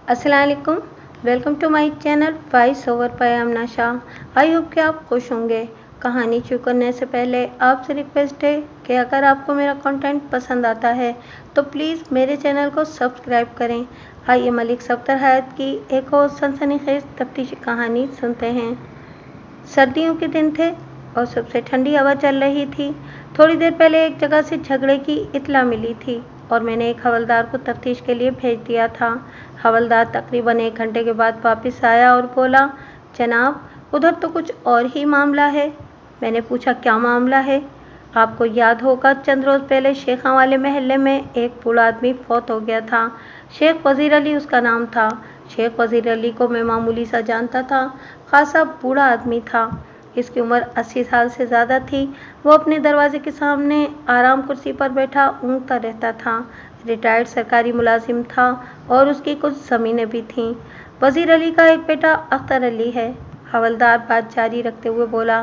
अस्सलाम वालेकुम। Welcome to my channel voice over by Amna Shah. I hope कि आप खुश होंगे। कहानी शुरू करने से पहले आपसे रिक्वेस्ट है कि अगर आपको मेरा कंटेंट पसंद आता है तो प्लीज़ मेरे चैनल को सब्सक्राइब करें। आइए मलिक सफ्दर हयात की एक और सनसनीखेज तफ्तीशी कहानी सुनते हैं। सर्दियों के दिन थे और सबसे ठंडी हवा चल रही थी। थोड़ी देर पहले एक जगह से झगड़े की इत्तला मिली थी और मैंने एक हवलदार को तफ्तीश के लिए भेज दिया था। हवलदार तकरीबन 1 घंटे के बाद वापस आया और बोला, जनाब उधर तो कुछ और ही मामला है। मैंने पूछा, क्या मामला है? आपको याद होगा चंद रोज़ पहले शेखा वाले महल्ले में एक बूढ़ा आदमी फौत हो गया था। शेख वज़ीर अली उसका नाम था। शेख वज़ीर अली को मैं मामूली सा जानता था। खासा बूढ़ा आदमी था। इसकी उम्र 80 साल से ज़्यादा थी। वो अपने दरवाजे के सामने आराम कुर्सी पर बैठा ऊँघता रहता था। रिटायर्ड सरकारी मुलाजिम था और उसकी कुछ ज़मीनें भी थीं। वज़ीर अली का एक बेटा अख्तर अली है। हवलदार बात जारी रखते हुए बोला,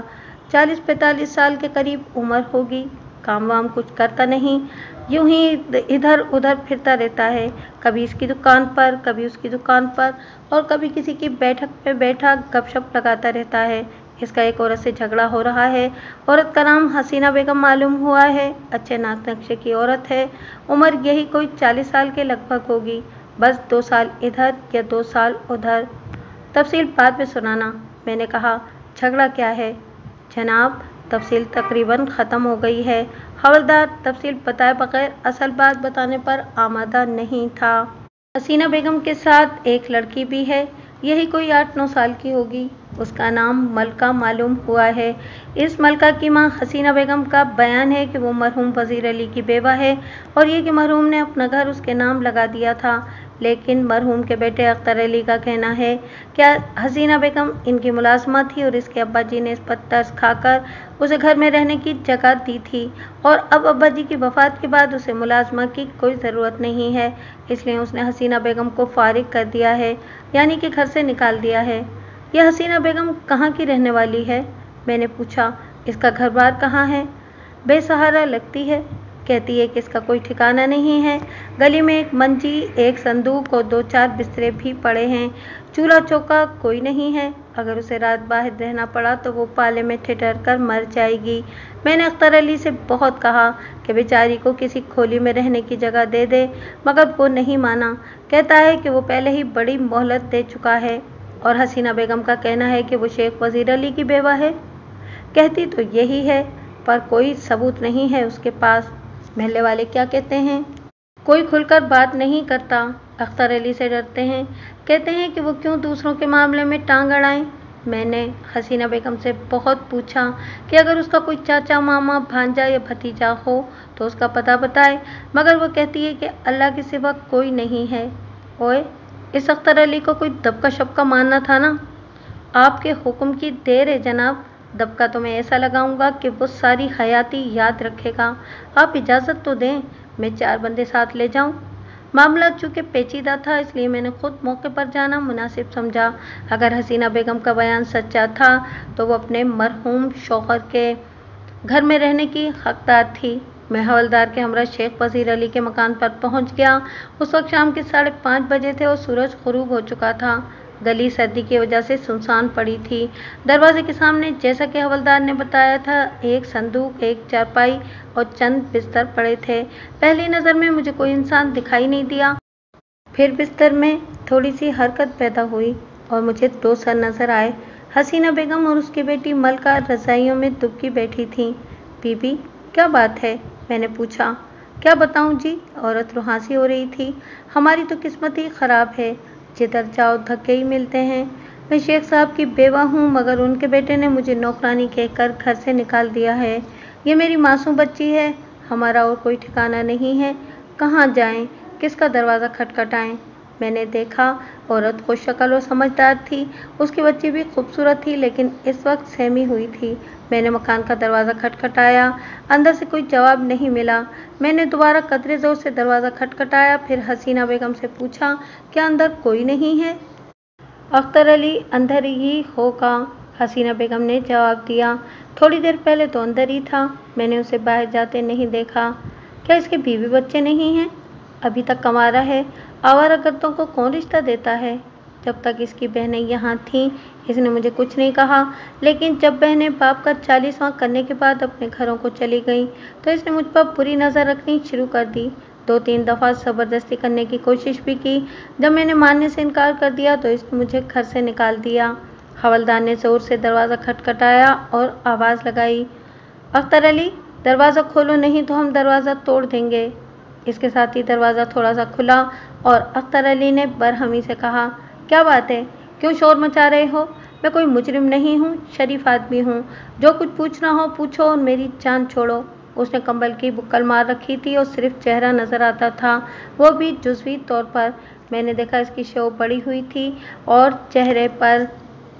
40-45 साल के करीब उम्र होगी। काम वाम कुछ करता नहीं, यूं ही इधर उधर फिरता रहता है। कभी इसकी दुकान पर, कभी उसकी दुकान पर और कभी किसी की बैठक में बैठा गपशप लगाता रहता है। इसका एक औरत से झगड़ा हो रहा है। औरत का नाम हसीना बेगम मालूम हुआ है। अच्छे नाक नक्शे की औरत है। उम्र यही कोई 40 साल के लगभग होगी। बस 2 साल इधर या 2 साल उधर। तफसील बाद में सुनाना। मैंने कहा, झगड़ा क्या है? जनाब तफसील तकरीबन ख़त्म हो गई है। हवलदार तफसील बताए बगैर असल बात बताने पर आमादा नहीं था। हसीना बेगम के साथ एक लड़की भी है। यही कोई 8-9 साल की होगी। उसका नाम मलका मालूम हुआ है। इस मलका की मां हसीना बेगम का बयान है कि वो मरहूम वज़ीर अली की बेवा है और ये कि मरहूम ने अपना घर उसके नाम लगा दिया था। लेकिन मरहूम के बेटे अख्तर अली का कहना है कि हसीना बेगम इनकी मुलाजमा थी और इसके अब्बा जी ने इस पर तरस खाकर उसे घर में रहने की जगह दी थी और अब अब्बा जी की वफ़ात के बाद उसे मुलाजमा की कोई ज़रूरत नहीं है, इसलिए उसने हसीना बेगम को फारिग कर दिया है, यानी कि घर से निकाल दिया है। यह हसीना बेगम कहाँ की रहने वाली है? मैंने पूछा, इसका घर बार कहाँ है? बेसहारा लगती है। कहती है कि इसका कोई ठिकाना नहीं है। गली में एक मंजी, एक संदूक और 2-4 बिस्तरे भी पड़े हैं। चूल्हा चौका कोई नहीं है। अगर उसे रात बाहर रहना पड़ा तो वो पाले में ठिठर कर मर जाएगी। मैंने अख्तर अली से बहुत कहा कि बेचारी को किसी खोली में रहने की जगह दे दे, मगर वो नहीं माना। कहता है कि वो पहले ही बड़ी मोहलत दे चुका है और हसीना बेगम का कहना है कि वो शेख वज़ीर अली की बेवा है। कहती तो यही है, पर कोई सबूत नहीं है उसके पास। महल्ले वाले क्या कहते हैं? कोई खुलकर बात नहीं करता। अख्तर अली से डरते हैं। कहते हैं कि वो क्यों दूसरों के मामले में टांग अड़ाएं। मैंने हसीना बेगम से बहुत पूछा कि अगर उसका कोई चाचा, मामा, भांजा या भतीजा हो तो उसका पता बताए, मगर वो कहती है कि अल्लाह के सिवा कोई नहीं है। ओए, इस अख्तर अली को कोई दबका शबका मारना था ना। आपके हुक्म की देर है जनाब। दबका तो मैं ऐसा लगाऊंगा कि वो सारी हयाती याद रखेगा। आप इजाज़त तो दें, मैं 4 बंदे साथ ले जाऊं। मामला चूँकि पेचीदा था, इसलिए मैंने खुद मौके पर जाना मुनासिब समझा। अगर हसीना बेगम का बयान सच्चा था तो वो अपने मरहूम शौहर के घर में रहने की हकदार थी। मैं हवलदार के हमरा शेख वज़ीर अली के मकान पर पहुंच गया। उस वक्त शाम के 5:30 बजे थे और सूरज ग़ुरूब हो चुका था। गली सर्दी की वजह से सुनसान पड़ी थी। दरवाजे के सामने, जैसा कि हवलदार ने बताया था, एक संदूक, एक चारपाई और चंद बिस्तर पड़े थे। पहली नज़र में मुझे कोई इंसान दिखाई नहीं दिया। फिर बिस्तर में थोड़ी सी हरकत पैदा हुई और मुझे 2 सर नज़र आए। हसीना बेगम और उसकी बेटी मलका रज़ाइयों में दुबकी बैठी थीं। बीबी, क्या बात है? मैंने पूछा। क्या बताऊं जी, औरत रुहासी हो रही थी। हमारी तो किस्मत ही ख़राब है, जिधर जाओ धक्के ही मिलते हैं। मैं शेख साहब की बेवा हूँ, मगर उनके बेटे ने मुझे नौकरानी कहकर घर से निकाल दिया है। ये मेरी मासूम बच्ची है। हमारा और कोई ठिकाना नहीं है। कहाँ जाएं? किसका दरवाज़ा खटखटाएं? मैंने देखा, औरत खुशशक्ल और समझदार थी। उसकी बच्ची भी खूबसूरत थी, लेकिन इस वक्त सहमी हुई थी। मैंने मकान का दरवाज़ा खटखटाया। अंदर से कोई जवाब नहीं मिला। मैंने दोबारा कदरे ज़ोर से दरवाज़ा खटखटाया। फिर हसीना बेगम से पूछा, क्या अंदर कोई नहीं है? अख्तर अली अंदर ही होगा, हसीना बेगम ने जवाब दिया। थोड़ी देर पहले तो अंदर ही था। मैंने उसे बाहर जाते नहीं देखा। क्या इसके बीवी बच्चे नहीं हैं? अभी तक कंवारा है। आवारागर्दों को कौन रिश्ता देता है? जब तक इसकी बहनें यहाँ थीं, इसने मुझे कुछ नहीं कहा, लेकिन जब बहनें बाप का 40वां करने के बाद अपने घरों को चली गईं, तो इसने मुझ पर बुरी नज़र रखनी शुरू कर दी। 2-3 दफ़ा ज़बरदस्ती करने की कोशिश भी की। जब मैंने मानने से इनकार कर दिया तो इसने मुझे घर से निकाल दिया। हवलदार ने ज़ोर से दरवाज़ा खटखटाया और आवाज़ लगाई, अख्तर अली, दरवाज़ा खोलो, नहीं तो हम दरवाज़ा तोड़ देंगे। इसके साथ ही दरवाज़ा थोड़ा सा खुला और अख्तर अली ने बरहमी से कहा, क्या बात है, क्यों शोर मचा रहे हो? मैं कोई मुजरिम नहीं हूँ, शरीफ आदमी हूँ। जो कुछ पूछना हो पूछो और मेरी जान छोड़ो। उसने कंबल की बुक्कल मार रखी थी और सिर्फ चेहरा नज़र आता था, वो भी जुज़वी तौर पर। मैंने देखा इसकी शो बड़ी हुई थी और चेहरे पर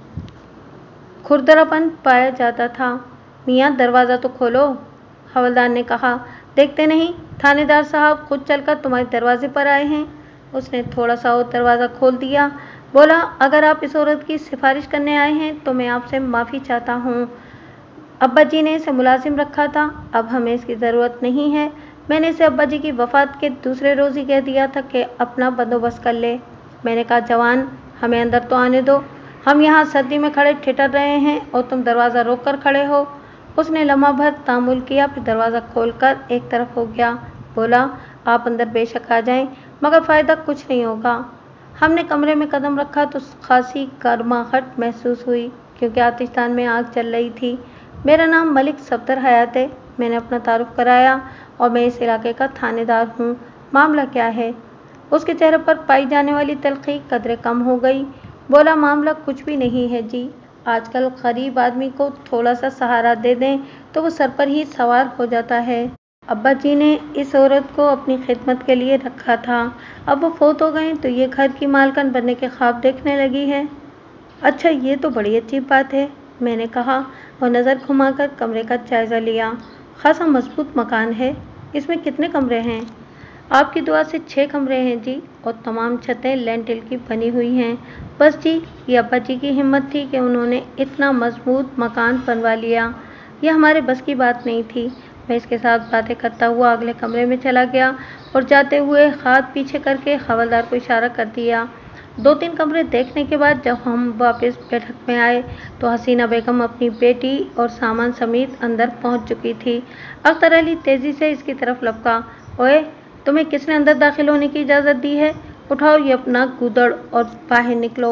खुरदरापन पाया जाता था। मियाँ, दरवाज़ा तो खोलो, हवलदार ने कहा। देखते नहीं, थानेदार साहब खुद चलकर तुम्हारे दरवाजे पर आए हैं। उसने थोड़ा सा और दरवाज़ा खोल दिया। बोला, अगर आप इस औरत की सिफारिश करने आए हैं तो मैं आपसे माफ़ी चाहता हूँ। अब्बा जी ने इसे मुलाजिम रखा था, अब हमें इसकी ज़रूरत नहीं है। मैंने इसे अब्बा जी की वफ़ात के दूसरे रोज़ ही कह दिया था कि अपना बंदोबस्त कर ले। मैंने कहा, जवान, हमें अंदर तो आने दो, हम यहाँ सर्दी में खड़े ठिठर रहे हैं और तुम दरवाज़ा रोक कर खड़े हो। उसने लम्हा भर तामुल किया, फिर दरवाज़ा खोलकर एक तरफ हो गया। बोला, आप अंदर बेशक आ जाएं, मगर फ़ायदा कुछ नहीं होगा। हमने कमरे में कदम रखा तो खासी गर्माहट महसूस हुई, क्योंकि आतिशदान में आग जल रही थी। मेरा नाम मलिक सफदर हयात है। मैंने अपना तारुफ कराया और मैं इस इलाके का थानेदार हूँ। मामला क्या है? उसके चेहरे पर पाई जाने वाली तल्खी कदरे कम हो गई। बोला, मामला कुछ भी नहीं है जी। आजकल गरीब आदमी को थोड़ा सा सहारा दे दें तो वो सर पर ही सवार हो जाता है। अब्बा जी ने इस औरत को अपनी खिदमत के लिए रखा था, अब वो फोत हो गए तो ये घर की मालकिन बनने के ख्वाब देखने लगी है। अच्छा, ये तो बड़ी अच्छी बात है, मैंने कहा और नज़र घुमाकर कमरे का जायज़ा लिया। खासा मजबूत मकान है। इसमें कितने कमरे हैं? आपकी दुआ से 6 कमरे हैं जी, और तमाम छतें लेंटिल की बनी हुई हैं। बस जी, ये अब्बा जी की हिम्मत थी कि उन्होंने इतना मजबूत मकान बनवा लिया। यह हमारे बस की बात नहीं थी। मैं इसके साथ बातें करता हुआ अगले कमरे में चला गया और जाते हुए हाथ पीछे करके हवलदार को इशारा कर दिया। 2-3 कमरे देखने के बाद जब हम वापस बैठक में आए तो हसीना बेगम अपनी बेटी और सामान समेत अंदर पहुंच चुकी थी। अख्तर अली तेज़ी से इसकी तरफ लपका, ओए, तुम्हें किसने अंदर दाखिल होने की इजाज़त दी है? उठाओ ये अपना गूदड़ और बाहर निकलो।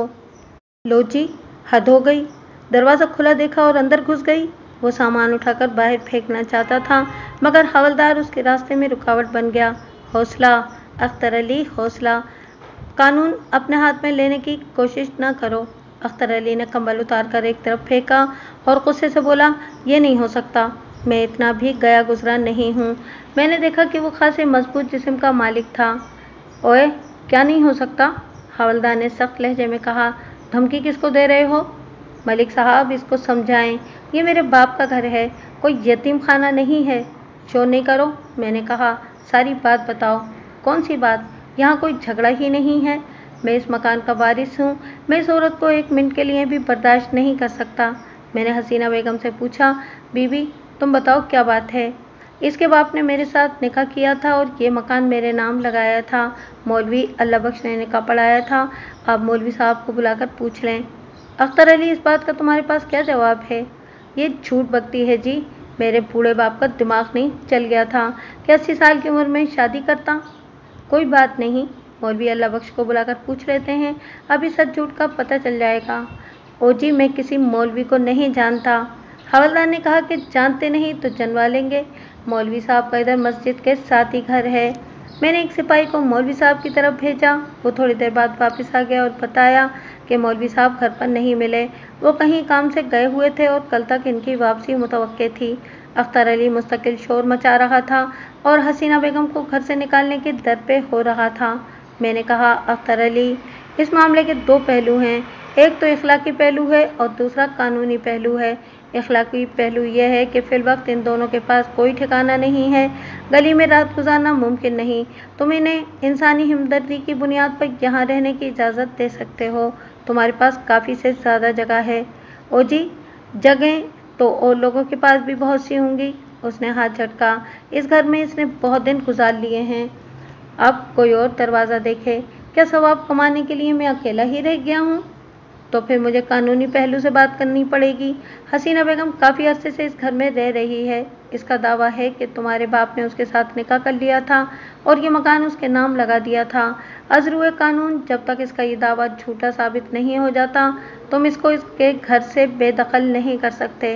लो जी, हद हो गई। दरवाज़ा खुला देखा और अंदर घुस गई। वो सामान उठाकर बाहर फेंकना चाहता था, मगर हवलदार उसके रास्ते में रुकावट बन गया। हौसला अख्तर अली, हौसला। कानून अपने हाथ में लेने की कोशिश न करो। अख्तर अली ने कंबल उतार कर एक तरफ फेंका और गुस्से से बोला, ये नहीं हो सकता, मैं इतना भी गया गुजरा नहीं हूँ। मैंने देखा कि वो खासे मजबूत जिस्म का मालिक था। ओए, क्या नहीं हो सकता? हवलदार ने सख्त लहजे में कहा। धमकी किसको दे रहे हो? मलिक साहब, इसको समझाएं, ये मेरे बाप का घर है, कोई यतीम खाना नहीं है। शोर नहीं करो, मैंने कहा, सारी बात बताओ। कौन सी बात? यहाँ कोई झगड़ा ही नहीं है। मैं इस मकान का वारिस हूँ। मैं इस औरत को 1 मिनट के लिए भी बर्दाश्त नहीं कर सकता। मैंने हसीना बेगम से पूछा, बीबी, तुम बताओ क्या बात है? इसके बाप ने मेरे साथ निकाह किया था और ये मकान मेरे नाम लगाया था। मौलवी अल्लाह बख्श ने निकाह पढ़ाया था। आप मौलवी साहब को बुलाकर पूछ लें। अख्तर अली, इस बात का तुम्हारे पास क्या जवाब है? ये झूठ बकती है जी। मेरे बूढ़े बाप का दिमाग नहीं चल गया था कि 80 साल की उम्र में शादी करता। कोई बात नहीं, मौलवी अल्लाह बख्श को बुलाकर पूछ लेते हैं, अभी सच झूठ का पता चल जाएगा। ओ जी, मैं किसी मौलवी को नहीं जानता। हवलदार ने कहा कि जानते नहीं तो जनवा लेंगे। मौलवी साहब का इधर मस्जिद के साथ ही घर है। मैंने एक सिपाही को मौलवी साहब की तरफ भेजा। वो थोड़ी देर बाद वापस आ गया और बताया कि मौलवी साहब घर पर नहीं मिले, वो कहीं काम से गए हुए थे और कल तक इनकी वापसी मुतवक्के थी। अख्तर अली मुस्तकिल शोर मचा रहा था और हसीना बेगम को घर से निकालने के दर पे हो रहा था। मैंने कहा, अख्तर अली, इस मामले के 2 पहलू हैं, एक तो इखलाकी पहलू है और दूसरा कानूनी पहलू है। इखलाकी पहलू यह है कि फिलवक्त इन दोनों के पास कोई ठिकाना नहीं है, गली में रात गुजारना मुमकिन नहीं। तुम इन्हें इंसानी हमदर्दी की बुनियाद पर यहाँ रहने की इजाज़त दे सकते हो। तुम्हारे पास काफ़ी से ज़्यादा जगह है। ओ जी, जगह तो और लोगों के पास भी बहुत सी होंगी। उसने हाथ झटका। इस घर में इसने बहुत दिन गुजार लिए हैं। अब कोई और दरवाज़ा देखे। क्या सवाब कमाने के लिए मैं अकेला ही रह गया हूँ? तो फिर मुझे कानूनी पहलू से बात करनी पड़ेगी। हसीना बेगम काफ़ी अरसे से इस घर में रह रही है। इसका दावा है कि तुम्हारे बाप ने उसके साथ निकाह कर लिया था और ये मकान उसके नाम लगा दिया था। अज़रुए कानून, जब तक इसका ये दावा झूठा साबित नहीं हो जाता, तुम इसको इसके घर से बेदखल नहीं कर सकते।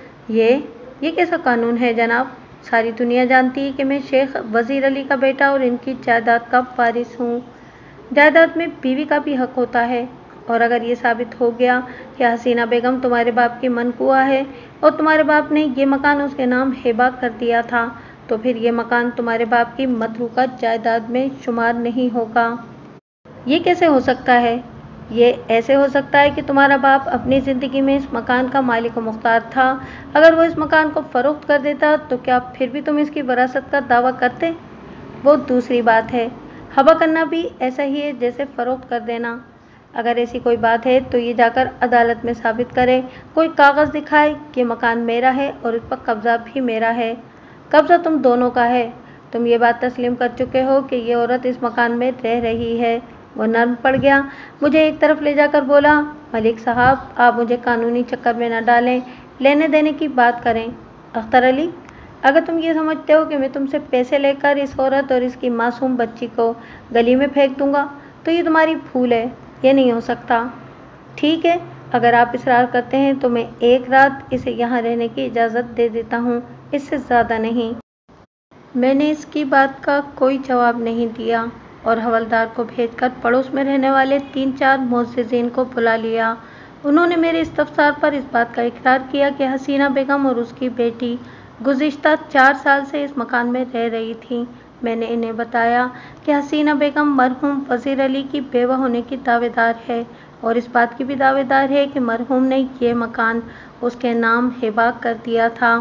ये कैसा कानून है जनाब? सारी दुनिया जानती है कि मैं शेख वज़ीर अली का बेटा और इनकी जायदाद का वारिस हूँ। जायदाद में बीवी का भी हक होता है, और अगर ये साबित हो गया कि हसीना बेगम तुम्हारे बाप की मनकुआ है और तुम्हारे बाप ने ये मकान उसके नाम हिबा कर दिया था, तो फिर ये मकान तुम्हारे बाप की मतरूका जायदाद में शुमार नहीं होगा। ये कैसे हो सकता है? ये ऐसे हो सकता है कि तुम्हारा बाप अपनी ज़िंदगी में इस मकान का मालिक व मुख्तार था। अगर वो इस मकान को फ़रोख्त कर देता तो क्या फिर भी तुम इसकी वरासत का दावा करते? वो दूसरी बात है। हबा करना भी ऐसा ही है जैसे फ़रोख्त कर देना। अगर ऐसी कोई बात है तो ये जाकर अदालत में साबित करे, कोई कागज़ दिखाए कि मकान मेरा है और इस पर कब्ज़ा भी मेरा है। कब्ज़ा तुम दोनों का है। तुम ये बात तस्लीम कर चुके हो कि ये औरत इस मकान में रह रही है। वो नर्म पड़ गया, मुझे एक तरफ ले जाकर बोला, मलिक साहब, आप मुझे कानूनी चक्कर में न डालें, लेने देने की बात करें। अख्तर अली, अगर तुम ये समझते हो कि मैं तुमसे पैसे लेकर इस औरत और इसकी मासूम बच्ची को गली में फेंक दूंगा तो ये तुम्हारी भूल है। ये नहीं हो सकता। ठीक है, अगर आप इसरार करते हैं तो मैं एक रात इसे यहाँ रहने की इजाज़त दे देता हूँ, इससे ज़्यादा नहीं। मैंने इसकी बात का कोई जवाब नहीं दिया और हवलदार को भेजकर पड़ोस में रहने वाले 3-4 मुअज़्ज़िज़ीन को बुला लिया। उन्होंने मेरे इस्तफ़सार पर इस बात का इकरार किया कि हसीना बेगम और उसकी बेटी गुज़िश्ता 4 साल से इस मकान में रह रही थीं। मैंने इन्हें बताया कि हसीना बेगम मरहूम वज़ीर अली की बेवा होने की दावेदार है और इस बात की भी दावेदार है कि मरहूम ने ये मकान उसके नाम हिबा कर दिया था।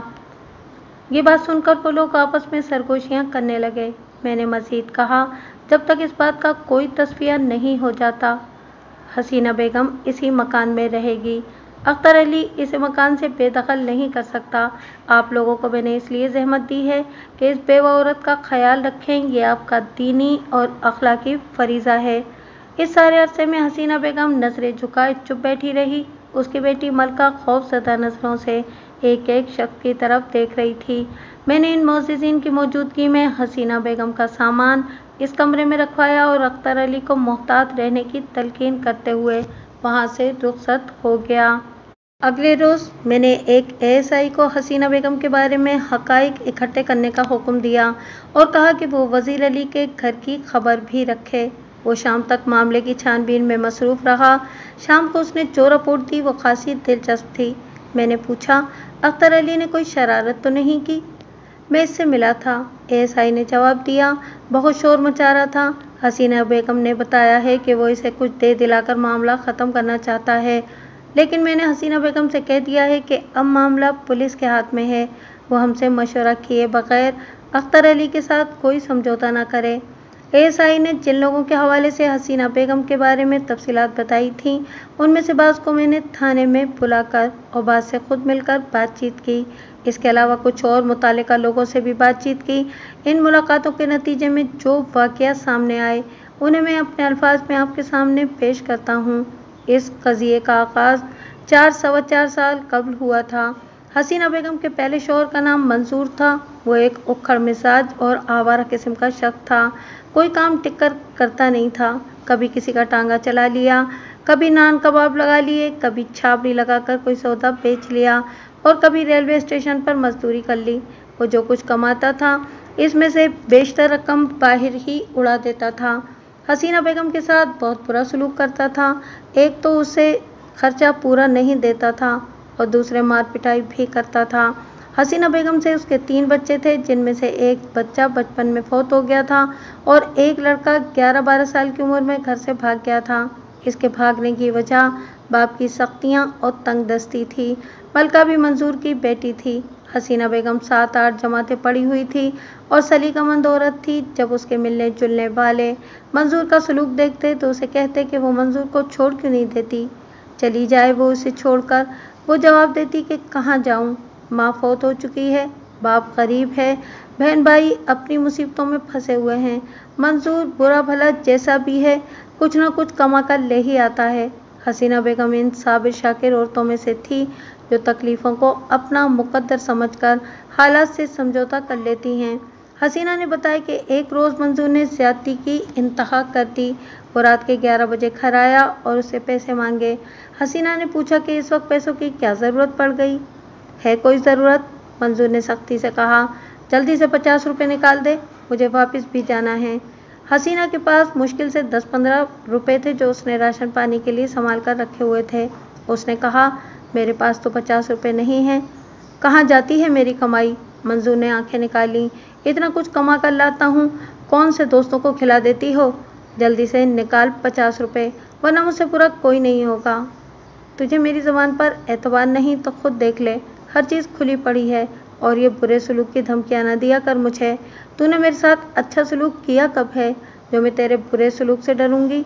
ये बात सुनकर वो लोग आपस में सरगोशियाँ करने लगे। मैंने मज़ीद कहा, जब तक इस बात का कोई तस्फ़िया नहीं हो जाता, हसीना बेगम इसी मकान में रहेगी। अख्तर अली इस मकान से बेदखल नहीं कर सकता। आप लोगों को मैंने इसलिए ज़हमत दी है कि इस बेवा औरत का ख्याल रखें, ये आपका दीनी और अखलाकी फ़रीज़ा है। इस सारे अरसे में हसीना बेगम नज़रें झुकाए चुप बैठी रही। उसकी बेटी मलका खौफज़दा नज़रों से एक एक शख्स की तरफ देख रही थी। मैंने इन मुअज़्ज़िज़ीन की मौजूदगी में हसीना बेगम का सामान इस कमरे में रखवाया और अख्तर अली को मोहतात रहने की तलकीन करते हुए वहाँ से रुखसत हो गया। अगले रोज़ मैंने एक ASI को हसीना बेगम के बारे में हक़ाइक़ इकट्ठे करने का हुक्म दिया और कहा कि वो वज़ीर अली के घर की खबर भी रखे। वो शाम तक मामले की छानबीन में मसरूफ़ रहा। शाम को उसने जो रिपोर्ट दी वो खासी दिलचस्प थी। मैंने पूछा, अख्तर अली ने कोई शरारत तो नहीं की? मैं इससे मिला था, ASI ने जवाब दिया। बहुत शोर मचा रहा था। हसीना बेगम ने बताया है कि वो इसे कुछ दे दिलाकर मामला ख़त्म करना चाहता है, लेकिन मैंने हसीना बेगम से कह दिया है कि अब मामला पुलिस के हाथ में है। वो हमसे मशवरा किए बगैर अख्तर अली के साथ कोई समझौता न करे। ASI ने जिन लोगों के हवाले से हसीना बेगम के बारे में तफसीलात बताई थीं, उनमें से बाज़ को मैंने थाने में बुलाकर और बाज़ से खुद मिलकर बातचीत की। इसके अलावा कुछ और मुतालिका लोगों से भी बातचीत की। इन मुलाकातों के नतीजे में जो वाक़ियात सामने आए, उन्हें मैं अपने अल्फाज में आपके सामने पेश करता हूँ। इस क़ज़िये का आगाज़ 4-4.25 साल कबल हुआ था। हसीना बेगम के पहले शौहर का नाम मंसूर था। वो एक उखड़ मिजाज और आवारा किस्म का शख्स था। कोई काम टिक कर करता नहीं था। कभी किसी का टांगा चला लिया, कभी नान कबाब लगा लिए, कभी छाबड़ी लगाकर कोई सौदा बेच लिया और कभी रेलवे स्टेशन पर मजदूरी कर ली। वो जो कुछ कमाता था, इसमें से बेशतर रकम बाहर ही उड़ा देता था। हसीना बेगम के साथ बहुत बुरा सलूक करता था। एक तो उसे खर्चा पूरा नहीं देता था और दूसरे मार पिटाई भी करता था। हसीना बेगम से उसके 3 बच्चे थे, जिनमें से एक बच्चा बचपन में फौत हो गया था और एक लड़का 11-12 साल की उम्र में घर से भाग गया था। इसके भागने की वजह बाप की सख्तियाँ और तंगदस्ती थी। मलका भी मंसूर की बेटी थी। हसीना बेगम 7-8 जमातें पढ़ी हुई थी और सलीकामंद औरत थी। जब उसके मिलने जुलने वाले मंसूर का सलूक देखते तो उसे कहते कि वो मंसूर को छोड़ क्यों नहीं देती, चली जाए वो उसे छोड़कर। वो जवाब देती कि कहाँ जाऊँ, माँ फौत हो चुकी है, बाप गरीब है, बहन भाई अपनी मुसीबतों में फंसे हुए हैं, मंसूर बुरा भला जैसा भी है कुछ न कुछ कमा कर ले ही आता है। हसीना बेगम इन साबिर शाकिर औरतों में से थी जो तकलीफ़ों को अपना मुकद्दर समझकर हालात से समझौता कर लेती हैं। हसीना ने बताया कि एक रोज़ मंजूर ने ज़्यादती की इंतहा कर दी। वो रात के 11 बजे घर आया और उससे पैसे मांगे। हसीना ने पूछा कि इस वक्त पैसों की क्या ज़रूरत पड़ गई है? कोई ज़रूरत? मंजूर ने सख्ती से कहा। जल्दी से 50 रुपये निकाल दे, मुझे वापस भी जाना है। हसीना के पास मुश्किल से 10-15 रुपये थे जो उसने राशन पानी के लिए संभाल कर रखे हुए थे। उसने कहा, मेरे पास तो 50 रुपये नहीं हैं। कहाँ जाती है मेरी कमाई? मंजूर ने आंखें निकाली। इतना कुछ कमा कर लाता हूँ, कौन से दोस्तों को खिला देती हो? जल्दी से निकाल 50 रुपये, वरना मुझसे पूरा कोई नहीं होगा। तुझे मेरी ज़बान पर एतबार नहीं तो खुद देख ले, हर चीज़ खुली पड़ी है। और ये बुरे सलूक की धमकियाँ न दिया कर मुझे। तूने मेरे साथ अच्छा सलूक किया कब है जो मैं तेरे बुरे सलूक से डरूंगी?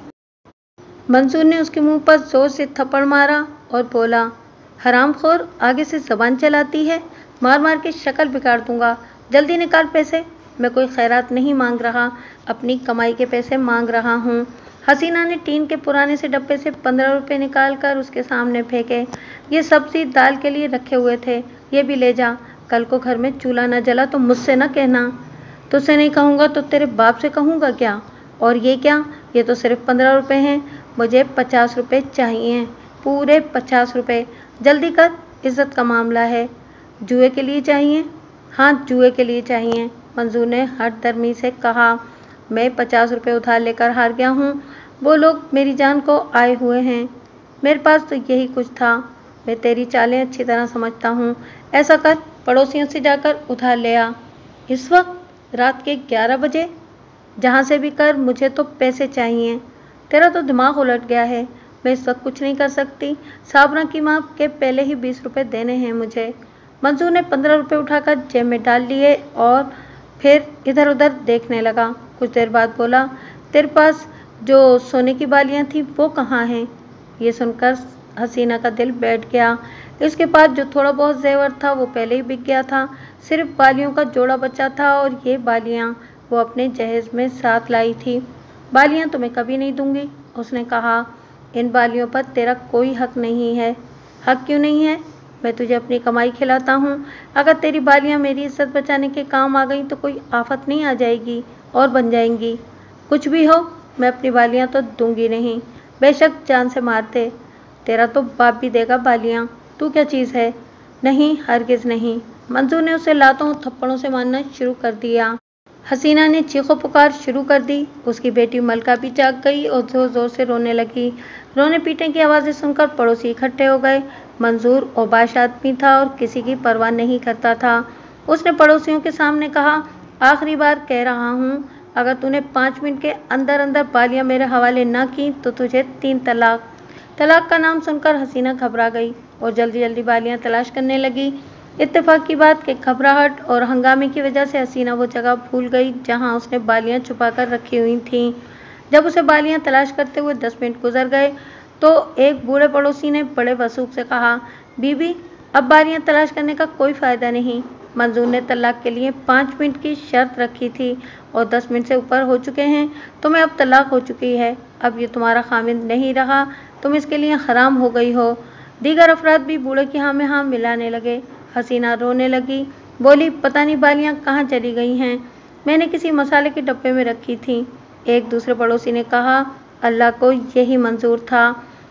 मंसूर ने उसके मुंह पर जोर से थप्पड़ मारा और बोला, हरामखोर, आगे से ज़बान चलाती है, मार मार के शक्ल बिगाड़ दूंगा। जल्दी निकाल पैसे। मैं कोई खैरात नहीं मांग रहा, अपनी कमाई के पैसे मांग रहा हूँ। हसीना ने टीन के पुराने से डब्बे से 15 रुपये निकाल कर उसके सामने फेंके। ये सब्जी दाल के लिए रखे हुए थे, ये भी ले जा। कल को घर में चूल्हा न जला तो मुझसे न कहना। तुझसे नहीं कहूँगा तो तेरे बाप से कहूँगा क्या? और ये क्या? ये तो सिर्फ 15 रुपये हैं। मुझे 50 रुपये चाहिए, पूरे 50 रुपये। जल्दी कर, इज्जत का मामला है। जुए के लिए चाहिए? हाँ, जुए के लिए चाहिए। मंजूर ने हठधर्मी से कहा, मैं 50 रुपये उधार लेकर हार गया हूँ। वो लोग मेरी जान को आए हुए हैं। मेरे पास तो यही कुछ था। मैं तेरी चालें अच्छी तरह समझता हूँ। ऐसा कर, पड़ोसियों से जाकर उधार ले आ। इस वक्त रात के 11 बजे? जहाँ से भी कर, मुझे तो पैसे चाहिए। तेरा तो दिमाग उलट गया है। मैं इस वक्त कुछ नहीं कर सकती। साबरा की माँ के पहले ही 20 रुपये देने हैं मुझे। मंजूर ने 15 रुपये उठाकर जेब में डाल लिए और फिर इधर उधर देखने लगा। कुछ देर बाद बोला, तेरे पास जो सोने की बालियाँ थी वो कहाँ हैं? ये सुनकर हसीना का दिल बैठ गया। इसके पास जो थोड़ा बहुत जेवर था वो पहले ही बिक गया था। सिर्फ बालियों का जोड़ा बचा था और ये बालियाँ वो अपने जहेज में साथ लाई थी। बालियाँ तुम्हें कभी नहीं दूंगी, उसने कहा। इन बालियों पर तेरा कोई हक नहीं है। हक क्यों नहीं है? मैं तुझे अपनी कमाई खिलाता हूँ। अगर तेरी बालियाँ मेरी इज्जत बचाने के काम आ गई तो कोई आफत नहीं आ जाएगी और बन जाएंगी। कुछ भी हो, मैं अपनी बालियाँ तो दूंगी नहीं, बेशक जान से मारते। तेरा तो बाप भी देगा बालियाँ। तू क्या चीज़ है? नहीं, हरगिज़ नहीं। मंजूर ने उसे लातों और थप्पड़ों से मारना शुरू कर दिया। हसीना ने चीखो पुकार शुरू कर दी। उसकी बेटी मलका भी जाग गई और जोर जोर से रोने लगी। रोने पीटने की आवाज़ें सुनकर पड़ोसी इकट्ठे हो गए। मंजूर औबाश आदमी था और किसी की परवाह नहीं करता था। उसने पड़ोसियों के सामने कहा, आखिरी बार कह रहा हूँ, अगर तूने 5 मिनट के अंदर अंदर बालियाँ मेरे हवाले न की तो तुझे 3 तलाक। तलाक का नाम सुनकर हसीना घबरा गई और जल्दी जल्दी बालियाँ तलाश करने लगी। इत्तेफाक की बात कि घबराहट और हंगामे की वजह से हसीना वो जगह भूल गई जहाँ उसने बालियाँ छुपा कर रखी हुई थीं। जब उसे बालियाँ तलाश करते हुए 10 मिनट गुजर गए तो एक बूढ़े पड़ोसी ने बड़े वसूख से कहा, बीबी, अब बालियाँ तलाश करने का कोई फ़ायदा नहीं। मंजूर ने तलाक के लिए 5 मिनट की शर्त रखी थी और 10 मिनट से ऊपर हो चुके हैं। तुम्हें अब तलाक हो चुकी है। अब ये तुम्हारा खामिद नहीं रहा, तुम इसके लिए हराम हो गई हो। दीगर अफराद भी बूढ़े की हाँ में हाँ मिलाने लगे। हसीना रोने लगी, बोली, पता नहीं बालियाँ कहाँ चली गई हैं। मैंने किसी मसाले के डब्बे में रखी थी। एक दूसरे पड़ोसी ने कहा, अल्लाह को यही मंजूर था।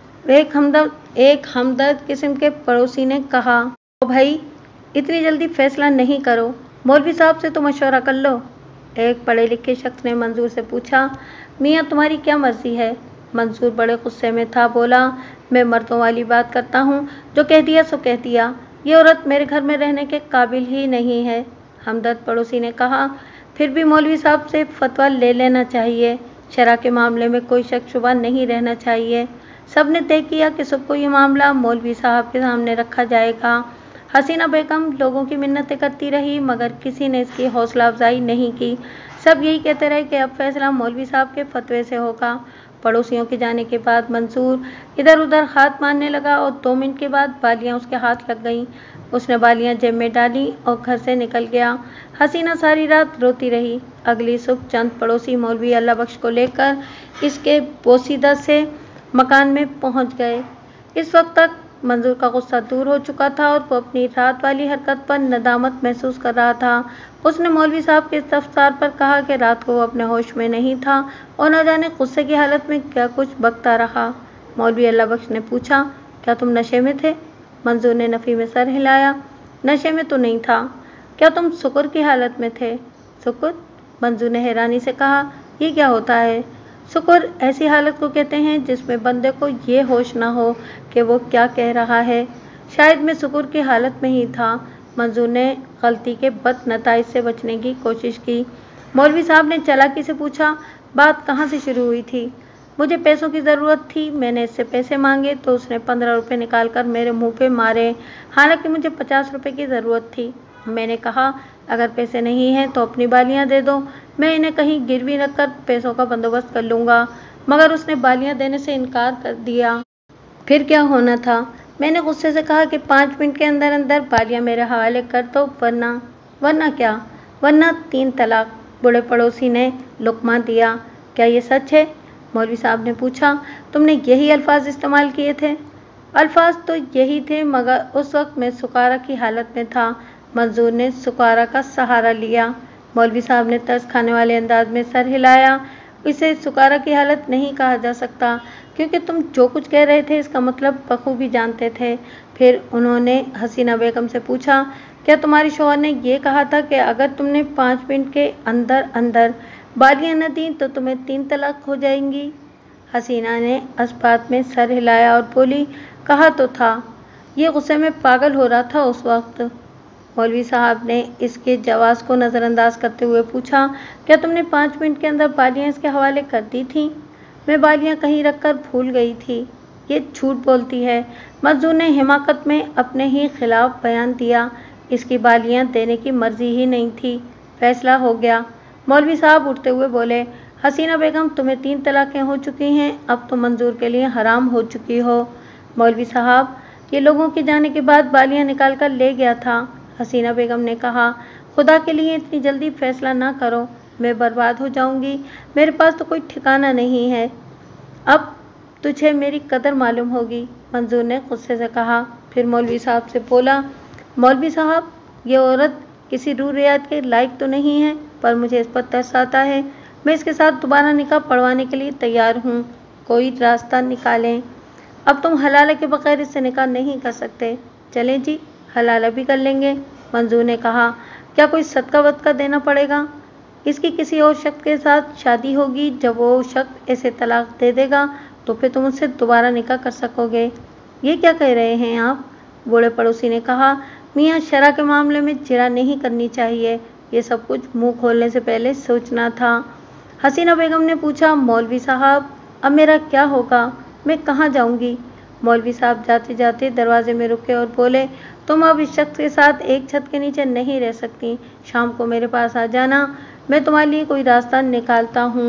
एक हमदर्द किस्म के पड़ोसी ने कहा, ओ भाई, इतनी जल्दी फैसला नहीं करो, मौलवी साहब से तो मशवरा कर लो। एक पढ़े लिखे शख्स ने मंजूर से पूछा, मियाँ तुम्हारी क्या मर्जी है? मंजूर बड़े गुस्से में था, बोला, मैं मर्दों वाली बात करता हूँ, जो कह दिया सो कह दिया। ये औरत मेरे घर में रहने के काबिल ही नहीं है। हमदर्द पड़ोसी ने कहा, फिर भी मौलवी साहब से फतवा ले लेना चाहिए। शरअ के मामले में कोई शक शुबा नहीं रहना चाहिए। सब ने तय किया कि सबको ये मामला मौलवी साहब के सामने रखा जाएगा। हसीना बेगम लोगों की मिन्नतें करती रही मगर किसी ने इसकी हौसला अफजाई नहीं की। सब यही कहते रहे कि अब फैसला मौलवी साहब के फतवे से होगा। पड़ोसियों के जाने के बाद मंसूर इधर उधर हाथ मारने लगा और 2 मिनट के बाद बालियाँ उसके हाथ लग गईं। उसने बालियां जेब में डाली और घर से निकल गया। हसीना सारी रात रोती रही। अगली सुबह चंद पड़ोसी मौलवी अल्लाह बख्श को लेकर इसके बोसीदा से मकान में पहुंच गए। इस वक्त तक मंजूर का गुस्सा दूर हो चुका था और वो अपनी रात वाली हरकत पर नदामत महसूस कर रहा था। उसने मौलवी साहब के इस्तफसार पर कहा कि रात को वो अपने होश में नहीं था और न जाने गुस्से की हालत में क्या कुछ बकता रहा। मौलवी अल्लाह बख्श ने पूछा, क्या तुम नशे में थे? मंजूर ने नफी में सर हिलाया। नशे में तो नहीं था। क्या तुम सुकुर की हालत में थे? सुकुर? मंजूर ने हैरानी से कहा, ये क्या होता है? सुकुर ऐसी हालत को कहते हैं जिसमें बंदे को ये होश ना हो कि वो क्या कह रहा है। शायद मैं सुकुर की हालत में ही था। मंजूर ने गलती के बदनताइज से बचने की कोशिश की। मौलवी साहब ने चालाकी से पूछा, बात कहाँ से शुरू हुई थी? मुझे पैसों की ज़रूरत थी। मैंने इससे पैसे मांगे तो उसने 15 रुपये निकाल कर मेरे मुंह पे मारे। हालांकि मुझे 50 रुपये की ज़रूरत थी। मैंने कहा, अगर पैसे नहीं हैं तो अपनी बालियां दे दो, मैं इन्हें कहीं गिरवी रख कर पैसों का बंदोबस्त कर लूँगा। मगर उसने बालियां देने से इनकार कर दिया। फिर क्या होना था? मैंने गुस्से से कहा कि 5 मिनट के अंदर अंदर बालियां मेरे हवाले कर दो, वरना क्या? वरना 3 तलाक। बूढ़े पड़ोसी ने लुकमा दिया। क्या ये सच है? मौलवी साहब ने पूछा। तुमने यही अल्फाज इस्तेमाल किए थे? अल्फाज तो यही थे, मगर उस वक्त मैं सुकारा की हालत में था। मंजूर ने सुकारा का सहारा लिया। मौलवी साहब ने तरस खाने वाले अंदाज में सर हिलाया। इसे सुकारा की हालत नहीं कहा जा सकता, क्योंकि तुम जो कुछ कह रहे थे इसका मतलब बखूबी जानते थे। फिर उन्होंने हसीना बेगम से पूछा, क्या तुम्हारे शौहर ने ये कहा था कि अगर तुमने 5 मिनट के अंदर अंदर बालियां न दी तो तुम्हें 3 तलाक हो जाएंगी? हसीना ने अस्पात में सर हिलाया और बोली, कहा तो था। ये गुस्से में पागल हो रहा था उस वक्त। मौलवी साहब ने इसके जवाब को नज़रअंदाज करते हुए पूछा, क्या तुमने 5 मिनट के अंदर बालियां इसके हवाले कर दी थीं? मैं बालियां कहीं रखकर भूल गई थी। ये झूठ बोलती है। मंजूर ने हिमाकत में अपने ही खिलाफ बयान दिया। इसकी बालियां देने की मर्जी ही नहीं थी। फैसला हो गया। मौलवी साहब उठते हुए बोले, हसीना बेगम, तुम्हें 3 तलाकें हो चुकी हैं, अब तो मंजूर के लिए हराम हो चुकी हो। मौलवी साहब, ये लोगों के जाने के बाद बालियां निकाल कर ले गया था। हसीना बेगम ने कहा, खुदा के लिए इतनी जल्दी फैसला ना करो, मैं बर्बाद हो जाऊंगी। मेरे पास तो कोई ठिकाना नहीं है। अब तुझे मेरी कदर मालूम होगी, मंजूर ने गुस्से से कहा। फिर मौलवी साहब से बोला, मौलवी साहब, ये औरत किसी रूह रियायत के लायक तो नहीं है, पर मुझे इस पर तरस आता है। मैं इसके साथ दोबारा निकाह पढ़वाने के लिए तैयार हूँ। कोई रास्ता निकालें। अब तुम हलाला के बगैर इससे निकाह नहीं कर सकते। चलें जी, हलाला भी कर लेंगे। मंजूर ने कहा, क्या कोई सदका वदका देना पड़ेगा? इसकी किसी और शख्स के साथ शादी होगी। जब वो शख्स ऐसे तलाक दे देगा तो फिर तुम उससे दोबारा निकाह कर सकोगे। ये क्या कह रहे हैं आप? बूढ़े पड़ोसी ने कहा, मियाँ, शरअ के मामले में जिरा नहीं करनी चाहिए। ये सब कुछ मुंह खोलने से पहले सोचना था। हसीना बेगम ने पूछा, मौलवी साहब, अब मेरा क्या होगा? मैं कहाँ जाऊँगी? मौलवी साहब जाते जाते दरवाजे में रुके और बोले, तुम अब इस शख्स के साथ एक छत के नीचे नहीं रह सकती। शाम को मेरे पास आ जाना, मैं तुम्हारे लिए कोई रास्ता निकालता हूँ।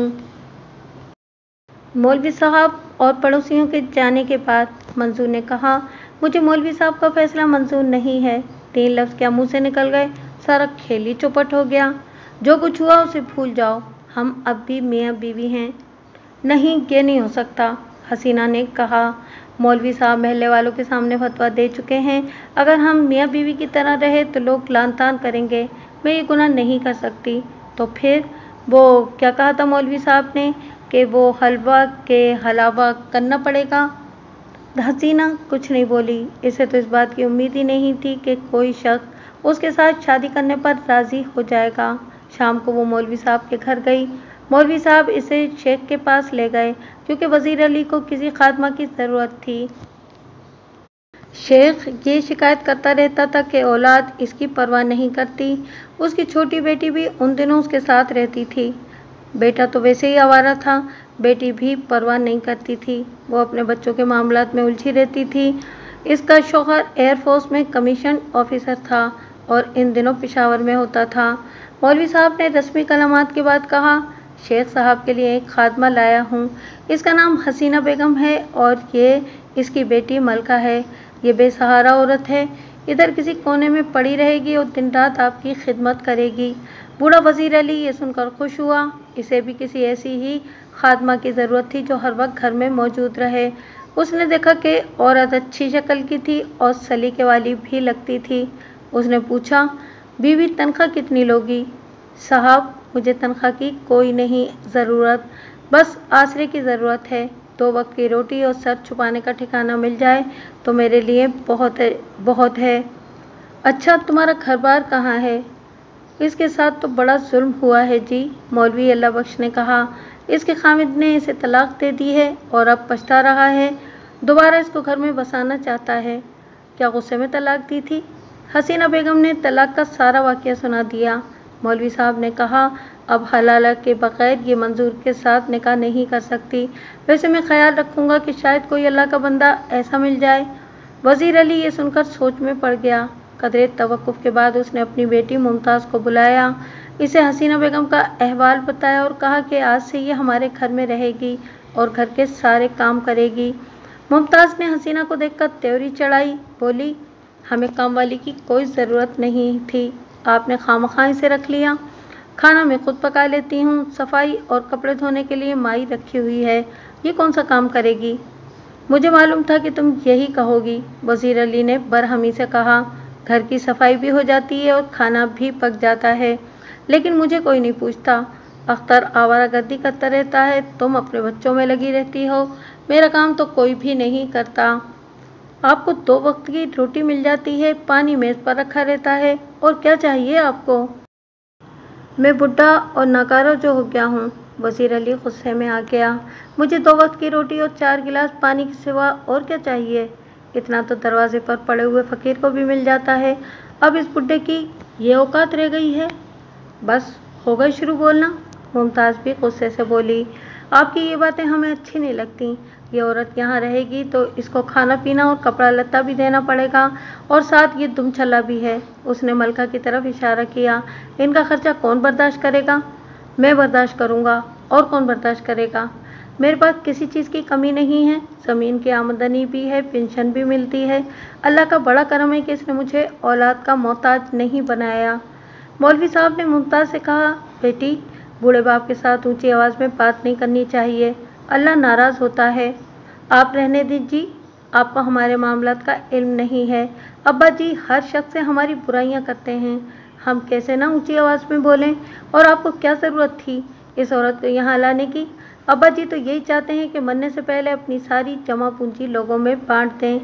मौलवी साहब और पड़ोसियों के जाने के बाद मंजूर ने कहा, मुझे मौलवी साहब का फैसला मंजूर नहीं है। 3 लफ्ज़ क्या मुँह से निकल गए, सारा खेल ही चौपट हो गया। जो कुछ हुआ उसे भूल जाओ, हम अब भी मियाँ बीवी हैं। नहीं, ये नहीं हो सकता, हसीना ने कहा। मौलवी साहब महल्ले वालों के सामने फतवा दे चुके हैं। अगर हम मियाँ बीवी की तरह रहे तो लोग लान तान करेंगे। मैं ये गुनाह नहीं कर सकती। तो फिर वो क्या कहा था मौलवी साहब ने कि वो हलवा के हलावा करना पड़ेगा? हसीना कुछ नहीं बोली। इसे तो इस बात की उम्मीद ही नहीं थी कि कोई शख्स उसके साथ शादी करने पर राज़ी हो जाएगा। शाम को वो मौलवी साहब के घर गई। मौलवी साहब इसे शेख के पास ले गए, क्योंकि वज़ीर अली को किसी खात्मा की ज़रूरत थी। शेख ये शिकायत करता रहता था कि औलाद इसकी परवाह नहीं करती। उसकी छोटी बेटी भी उन दिनों उसके साथ रहती थी। बेटा तो वैसे ही आवारा था, बेटी भी परवाह नहीं करती थी। वो अपने बच्चों के मामलात में उलझी रहती थी। इसका शौहर एयरफोर्स में कमीशन ऑफिसर था और इन दिनों पेशावर में होता था। मौलवी साहब ने रस्मी कलामात के बाद कहा, शेख साहब के लिए एक खादमा लाया हूँ। इसका नाम हसीना बेगम है और ये इसकी बेटी मलका है। ये बेसहारा औरत है। इधर किसी कोने में पड़ी रहेगी और दिन रात आपकी खिदमत करेगी। बूढ़ा वजीर अली ये सुनकर खुश हुआ। इसे भी किसी ऐसी ही खादमा की ज़रूरत थी जो हर वक्त घर में मौजूद रहे। उसने देखा कि औरत अच्छी शक्ल की थी और सलीके वाली भी लगती थी। उसने पूछा, बीवी तनख्वाह कितनी लोगी? साहब, मुझे तनख्वाह की कोई नहीं ज़रूरत, बस आसरे की ज़रूरत है। 2 वक्त की रोटी और सर छुपाने का ठिकाना मिल जाए तो मेरे लिए बहुत है। अच्छा, तुम्हारा घर बार कहाँ है? इसके साथ तो बड़ा जुल्म हुआ है जी, मौलवी अल्लाह बख्श ने कहा। इसके खामिद ने इसे तलाक दे दी है और अब पछता रहा है। दोबारा इसको घर में बसाना चाहता है। क्या गुस्से में तलाक दी थी? हसीना बेगम ने तलाक का सारा वाक़या सुना दिया। मौलवी साहब ने कहा, अब हलाला के बगैर ये मंजूर के साथ निकाह नहीं कर सकती। वैसे मैं ख्याल रखूँगा कि शायद कोई अल्लाह का बंदा ऐसा मिल जाए। वज़ीर अली ये सुनकर सोच में पड़ गया। कदरे तवक्कुफ़ के बाद उसने अपनी बेटी मुमताज़ को बुलाया, इसे हसीना बेगम का अहवाल बताया और कहा कि आज से ये हमारे घर में रहेगी और घर के सारे काम करेगी। मुमताज़ ने हसीना को देखकर त्योरी चढ़ाई, बोली, हमें काम वाली की कोई ज़रूरत नहीं थी, आपने खामखा इसे रख लिया। खाना मैं खुद पका लेती हूँ, सफाई और कपड़े धोने के लिए माई रखी हुई है, ये कौन सा काम करेगी? मुझे मालूम था कि तुम यही कहोगी, वज़ीर अली ने बरहमी से कहा। घर की सफाई भी हो जाती है और खाना भी पक जाता है, लेकिन मुझे कोई नहीं पूछता। अख्तर आवारागर्दी करता रहता है, तुम अपने बच्चों में लगी रहती हो, मेरा काम तो कोई भी नहीं करता। आपको 2 वक्त की रोटी मिल जाती है, पानी मेज़ पर रखा रहता है, और क्या चाहिए आपको? मैं बुढ़ा और नाकारा जो हो गया हूँ। वज़ीर अली गुस्से में आ गया। मुझे 2 वक्त की रोटी और 4 गिलास पानी के सिवा और क्या चाहिए? इतना तो दरवाजे पर पड़े हुए फ़कीर को भी मिल जाता है। अब इस बुढ़े की ये औकात रह गई है। बस हो गई शुरू बोलना। मुमताज़ भी गुस्से से बोली, आपकी ये बातें हमें अच्छी नहीं लगती। ये औरत यहाँ रहेगी तो इसको खाना पीना और कपड़ा लत्ता भी देना पड़ेगा, और साथ ये दुमछल्ला भी है। उसने मलका की तरफ इशारा किया। इनका खर्चा कौन बर्दाश्त करेगा? मैं बर्दाश्त करूँगा, और कौन बर्दाश्त करेगा? मेरे पास किसी चीज़ की कमी नहीं है, ज़मीन की आमदनी भी है, पेंशन भी मिलती है। अल्लाह का बड़ा करम है कि इसने मुझे औलाद का मोहताज नहीं बनाया। मौलवी साहब ने मुमताज़ से कहा, बेटी, बूढ़े बाप के साथ ऊंची आवाज़ में बात नहीं करनी चाहिए, अल्लाह नाराज़ होता है। आप रहने दीजिए, आपको हमारे मामलात का इल्म नहीं है। अब्बा जी हर शख्स से हमारी बुराइयां करते हैं, हम कैसे ना ऊंची आवाज़ में बोलें? और आपको क्या ज़रूरत थी इस औरत को यहाँ लाने की? अब्बा जी तो यही चाहते हैं कि मरने से पहले अपनी सारी जमा पूंजी लोगों में बांट दें।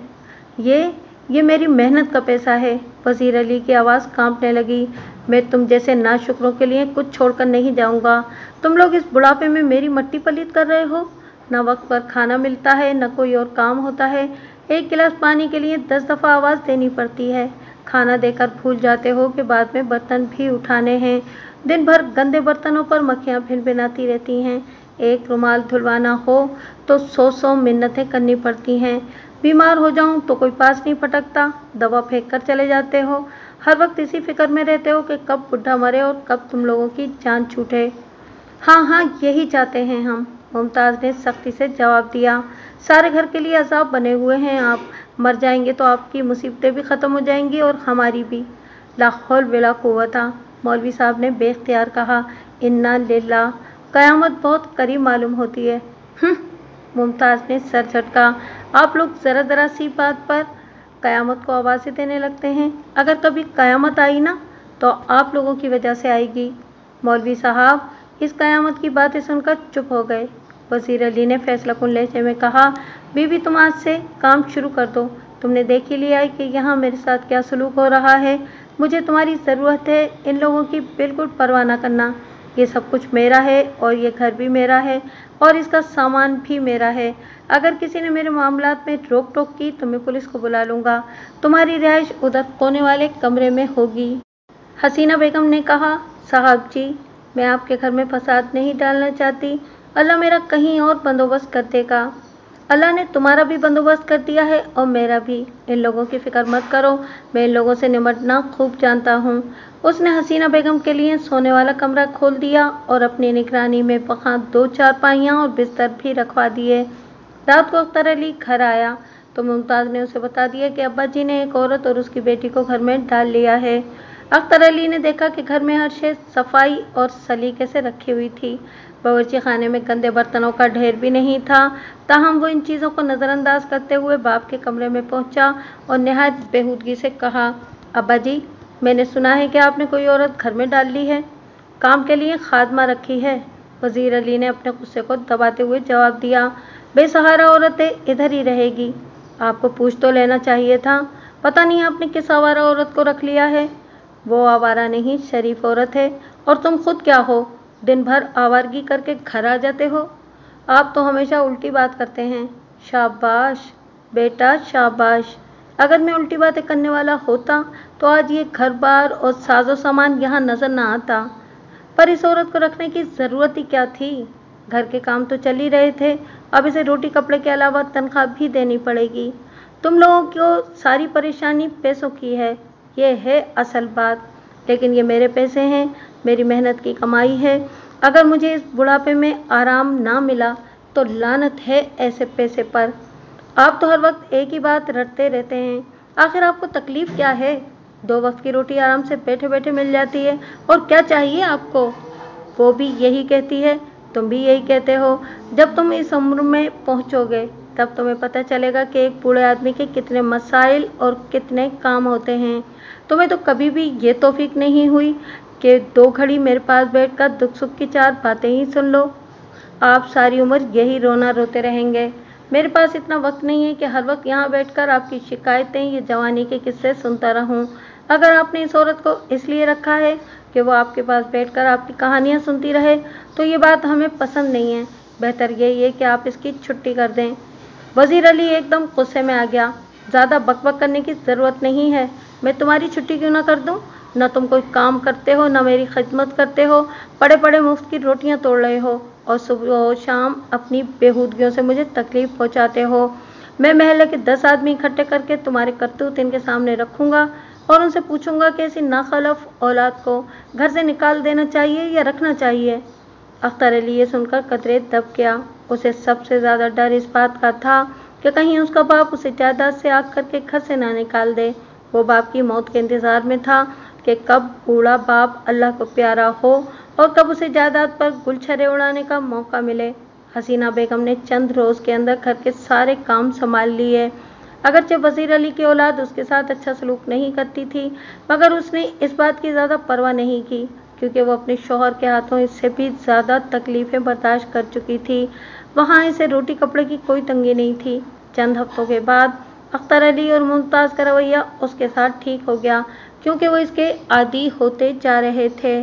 ये मेरी मेहनत का पैसा है। वज़ीर अली की आवाज़ कांपने लगी। मैं तुम जैसे नाशुक्रों के लिए कुछ छोड़कर नहीं जाऊंगा। तुम लोग इस बुढ़ापे में मेरी मट्टी पलीत कर रहे हो। न वक्त पर खाना मिलता है, न कोई और काम होता है। 1 गिलास पानी के लिए 10 दफ़ा आवाज़ देनी पड़ती है। खाना देकर भूल जाते हो कि बाद में बर्तन भी उठाने हैं। दिन भर गंदे बर्तनों पर मक्खियाँ भिनभिनाती रहती हैं। एक रुमाल धुलवाना हो तो 100 मिन्नतें करनी पड़ती हैं। बीमार हो जाऊं तो कोई पास नहीं पटकता, दवा फेंक कर चले जाते हो। हर वक्त इसी फिक्र में रहते हो कि कब बुढ़ा मरे और कब तुम लोगों की जान छूटे। हाँ हाँ, यही चाहते हैं हम, मुमताज़ ने सख्ती से जवाब दिया। सारे घर के लिए अज़ाब बने हुए हैं आप। मर जाएंगे तो आपकी मुसीबतें भी ख़त्म हो जाएंगी और हमारी भी। ला हौल वला कुव्वता, मौलवी साहब ने बेख्तियार कहा। इन्ना लिल्लाह, क़यामत बहुत करीब मालूम होती है। मुमताज़ ने सर झटका। आप लोग ज़रा सी बात पर क़यामत को आवाज़ें देने लगते हैं। अगर कभी क़यामत आई ना तो आप लोगों की वजह से आएगी। मौलवी साहब इस क़यामत की बातें सुनकर चुप हो गए। वज़ीर अली ने फैसलाकुन लहजे में कहा, बीवी तुम आज से काम शुरू कर दो। तुमने देख ही लिया है कि यहाँ मेरे साथ क्या सलूक हो रहा है। मुझे तुम्हारी ज़रूरत है, इन लोगों की बिल्कुल परवाह न करना। ये सब कुछ मेरा है और ये घर भी मेरा है और इसका सामान भी मेरा है। अगर किसी ने मेरे मामलात में रोक टोक की तो मैं पुलिस को बुला लूँगा। तुम्हारी रिहाइश उधर कोने वाले कमरे में होगी। हसीना बेगम ने कहा, साहब जी, मैं आपके घर में फसाद नहीं डालना चाहती। अल्लाह मेरा कहीं और बंदोबस्त कर देगा। अल्लाह ने तुम्हारा भी बंदोबस्त कर दिया है और मेरा भी। इन लोगों की फ़िक्र मत करो, मैं इन लोगों से निपटना खूब जानता हूँ। उसने हसीना बेगम के लिए सोने वाला कमरा खोल दिया और अपनी निगरानी में वहाँ 2 चारपाइयाँ और बिस्तर भी रखवा दिए। रात को अख्तर अली घर आया तो मुमताज़ ने उसे बता दिया कि अब्बा जी ने एक औरत और उसकी बेटी को घर में डाल लिया है। अख्तर अली ने देखा कि घर में हर चीज़ सफाई और सलीके से रखी हुई थी। बावर्ची खाने में गंदे बर्तनों का ढेर भी नहीं था। ताहम वो इन चीज़ों को नज़रअंदाज करते हुए बाप के कमरे में पहुंचा और नहायत बेहूदगी से कहा, अब्बा जी, मैंने सुना है कि आपने कोई औरत घर में डाल ली है, काम के लिए खादमा रखी है। वज़ीर अली ने अपने गुस्से को दबाते हुए जवाब दिया, बेसहारा औरतें इधर ही रहेगी, आपको पूछ तो लेना चाहिए था। पता नहीं आपने किस आवारा औरत को रख लिया है। वो आवारा नहीं, शरीफ औरत है। और तुम खुद क्या हो, दिन भर आवारगी करके घर आ जाते हो। आप तो हमेशा उल्टी बात करते हैं। शाबाश बेटा शाबाश, अगर मैं उल्टी बातें करने वाला होता तो आज ये घर बार और साजो सामान यहाँ नजर ना आता। पर इस औरत को रखने की ज़रूरत ही क्या थी, घर के काम तो चल ही रहे थे, अब इसे रोटी कपड़े के अलावा तनख्वाह भी देनी पड़ेगी। तुम लोगों को सारी परेशानी पैसों की है, ये है असल बात। लेकिन ये मेरे पैसे हैं, मेरी मेहनत की कमाई है। अगर मुझे इस बुढ़ापे में आराम ना मिला तो लानत है ऐसे पैसे पर। आप तो हर वक्त एक ही बात रटते रहते हैं। आखिर आपको तकलीफ क्या है? 2 वक्त की रोटी आराम से बैठे बैठे मिल जाती है, और क्या चाहिए आपको? वो भी यही कहती है, तुम भी यही कहते हो। जब तुम इस उम्र में पहुंचोगे तब तुम्हें पता चलेगा कि एक बूढ़े आदमी के कितने मसाइल और कितने काम होते हैं। तुम्हें तो कभी भी ये तौफीक नहीं हुई कि 2 घड़ी मेरे पास बैठकर दुख सुख की 4 बातें ही सुन लो। आप सारी उम्र यही रोना रोते रहेंगे। मेरे पास इतना वक्त नहीं है कि हर वक्त यहाँ बैठकर आपकी शिकायतें या जवानी के किस्से सुनता रहूं। अगर आपने इस औरत को इसलिए रखा है कि वो आपके पास बैठकर आपकी कहानियाँ सुनती रहे तो ये बात हमें पसंद नहीं है। बेहतर यही है कि आप इसकी छुट्टी कर दें। वज़ीर अली एकदम गुस्से में आ गया। ज़्यादा बकबक करने की ज़रूरत नहीं है, मैं तुम्हारी छुट्टी क्यों ना कर दूं? न तुम कोई काम करते हो, न मेरी खिदमत करते हो, पड़े पड़े मुफ्त की रोटियां तोड़ रहे हो और सुबह और शाम अपनी बेहूदगियों से मुझे तकलीफ पहुंचाते हो। मैं महल्ले के 10 आदमी इकट्ठे करके तुम्हारे करतूत इनके सामने रखूंगा और उनसे पूछूंगा कि ऐसी नाखलफ औलाद को घर से निकाल देना चाहिए या रखना चाहिए। अख्तर अली ये सुनकर कतरे दब गया। उसे सबसे ज़्यादा डर इस बात का था कि कहीं उसका बाप उसे जायदाद से आग करके घर से ना निकाल दे। वो बाप की मौत के इंतज़ार में था कि कब बूढ़ा बाप अल्लाह को प्यारा हो और कब उसे जायदाद पर गुलछरे उड़ाने का मौका मिले। हसीना बेगम ने चंद रोज़ के अंदर घर के सारे काम संभाल लिए। अगरचे वज़ीर अली की औलाद उसके साथ अच्छा सलूक नहीं करती थी, मगर उसने इस बात की ज़्यादा परवाह नहीं की, क्योंकि वो अपने शौहर के हाथों इससे भी ज़्यादा तकलीफ़ें बर्दाश्त कर चुकी थी। वहाँ इसे रोटी कपड़े की कोई तंगी नहीं थी। चंद हफ्तों के बाद अख्तर अली और मुमताज़ का रवैया उसके साथ ठीक हो गया, क्योंकि वो इसके आदी होते जा रहे थे।